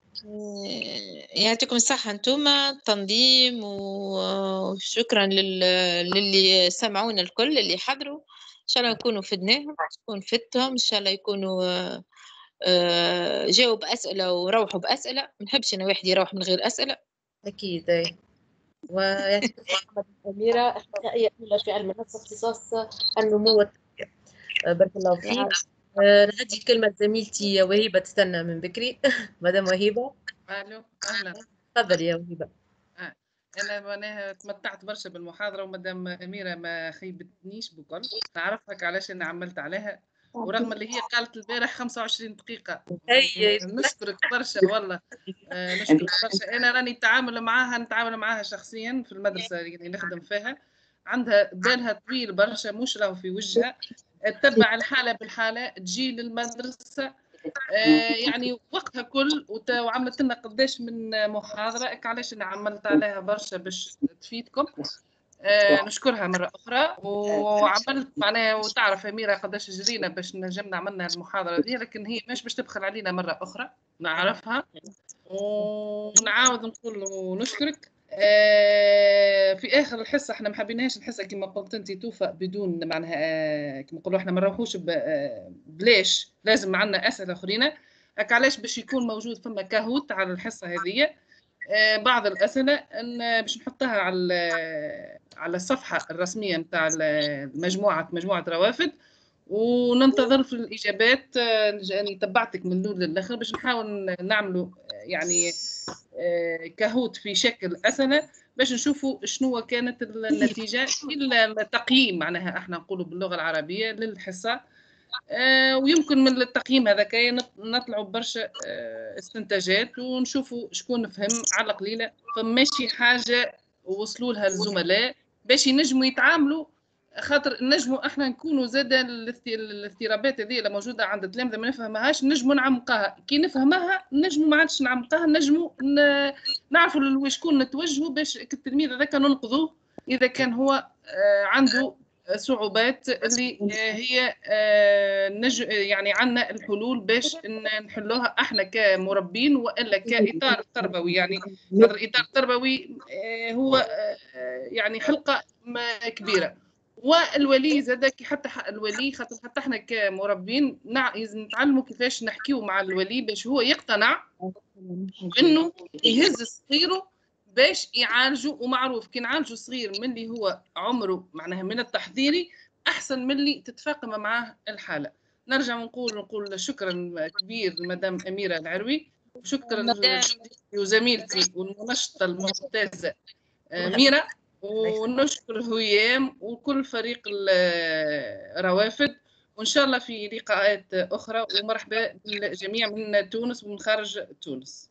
آه، يعطيكم الصحة انتوما التنظيم، وشكرا لل... للي سمعونا الكل اللي حضروا. ان شاء الله نكونوا فدناهم، تكون فدتهم ان شاء الله، يكونوا آه، آه، جاوب أسئلة وروحوا بأسئلة. ما نحبش أنا واحد يروح من غير أسئلة. أكيد. أي. ويعطيك الصحة مدام أميرة، أخصائية أولى في علم النفس اختصاص النمو والتربية. آه، بارك الله فيك. آه، نعدي الكلمة لزميلتي وهيبة تستنى من بكري. مدام وهيبة. الو اهلا. تفضلي يا وهيبة. آه. انا معناها تمتعت برشا بالمحاضره، ومدام اميره ما خيبتنيش بكل، نعرفك علاش انا عملت عليها، ورغم اللي هي قالت البارح خمسة وعشرين دقيقه. أي. نشكرك برشا والله. آه نشكرك برشا. انا راني نتعامل معاها نتعامل معاها شخصيا في المدرسه اللي نخدم فيها، عندها بالها طويل برشا، مش راهو في وجهها، تتبع الحاله بالحاله، تجي للمدرسه آه يعني وقتها كل وت- وعملت لنا قداش من محاضرة، علاش أنا عملت عليها برشا باش تفيدكم. آه نشكرها مرة أخرى. وعملت معناها، وتعرف أميرة قداش جرينا باش نجمنا عملنا المحاضرة دي، لكن هي مش باش تبخل علينا مرة أخرى، نعرفها ونعاود نقول ونشكرك. آه في اخر الحصه احنا ما حبيناش الحصه كما قلت انت توفى بدون معناها، آه كما نقولوا احنا ما نروحوش آه بلاش، لازم عندنا اسئله اخرين. هكا علاش باش يكون موجود فما كاهوت على الحصه هذه. آه بعض الاسئله ان باش نحطها على على الصفحه الرسميه نتاع مجموعه مجموعه روافد، وننتظر في الاجابات. آه يعني تبعتك من الاول للاخر باش نحاول نعملوا يعني كهوت في شكل أسئلة باش نشوفوا شنو كانت النتيجة في التقييم، معناها احنا نقولوا باللغة العربية للحصة. آه ويمكن من التقييم هذا كاين نطلعوا برشا آه استنتاجات، ونشوفوا شكون فهم على قليلة فماشي حاجة وصلوا لها الزملاء باش ينجموا يتعاملوا، خاطر نجموا احنا نكونوا زاد الاضطرابات هذه اللي موجوده عند التلامذه ما نفهمهاش، نجموا نعمقها، كي نفهمها نجموا ما عادش نعمقها، نجموا نعرفوا لشكون نتوجهوا باش التلميذ هذاك ننقذوه اذا كان هو عنده صعوبات اللي هي نج يعني عندنا الحلول باش نحلوها احنا كمربين والا كاطار تربوي. يعني خاطر الاطار التربوي هو يعني حلقه كبيره، والولي زادك حتى الولي، خاطر حتى احنا كمربين لازم نتعلموا كيفاش نحكيو مع الولي باش هو يقتنع انه يهز صغيره باش يعالجوا. ومعروف كي نعالجوا صغير من اللي هو عمره معناها من التحضيري احسن من اللي تتفاقم معاه الحاله. نرجع ونقول نقول شكرا كبير لمدام اميره العروي، وشكرا لزميلتي والمنشطه الممتازه ميرا، ونشكر هيام وكل فريق الروافد، وإن شاء الله في لقاءات أخرى. ومرحبا بالجميع من تونس ومن خارج تونس.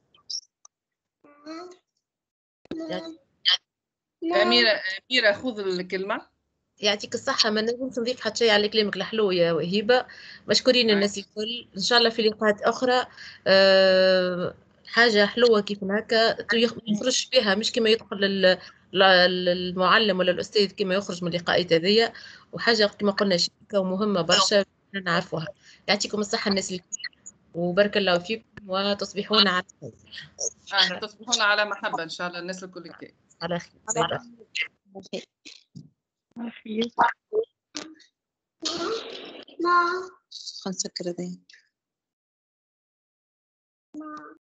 أميرة أميرة خذ الكلمة. يعطيك الصحة، ما نجمش نضيف حتى شيء على كلامك الحلو يا وهيبة. مشكورين الناس الكل، إن شاء الله في لقاءات أخرى. أه حاجة حلوة كيف هكا يخرج بها، مش كما يدخل المعلم ولا الأستاذ كما يخرج من اللقاءات هذيا، وحاجة كما قلنا شيكة ومهمة برشا نعرفوها. يعطيكم الصحة الناس الكل، وبارك الله فيكم، وتصبحون على خير. آه تصبحون على محبة إن شاء الله الناس الكل كي. على خير. على خير. خلينا نسكر هذه.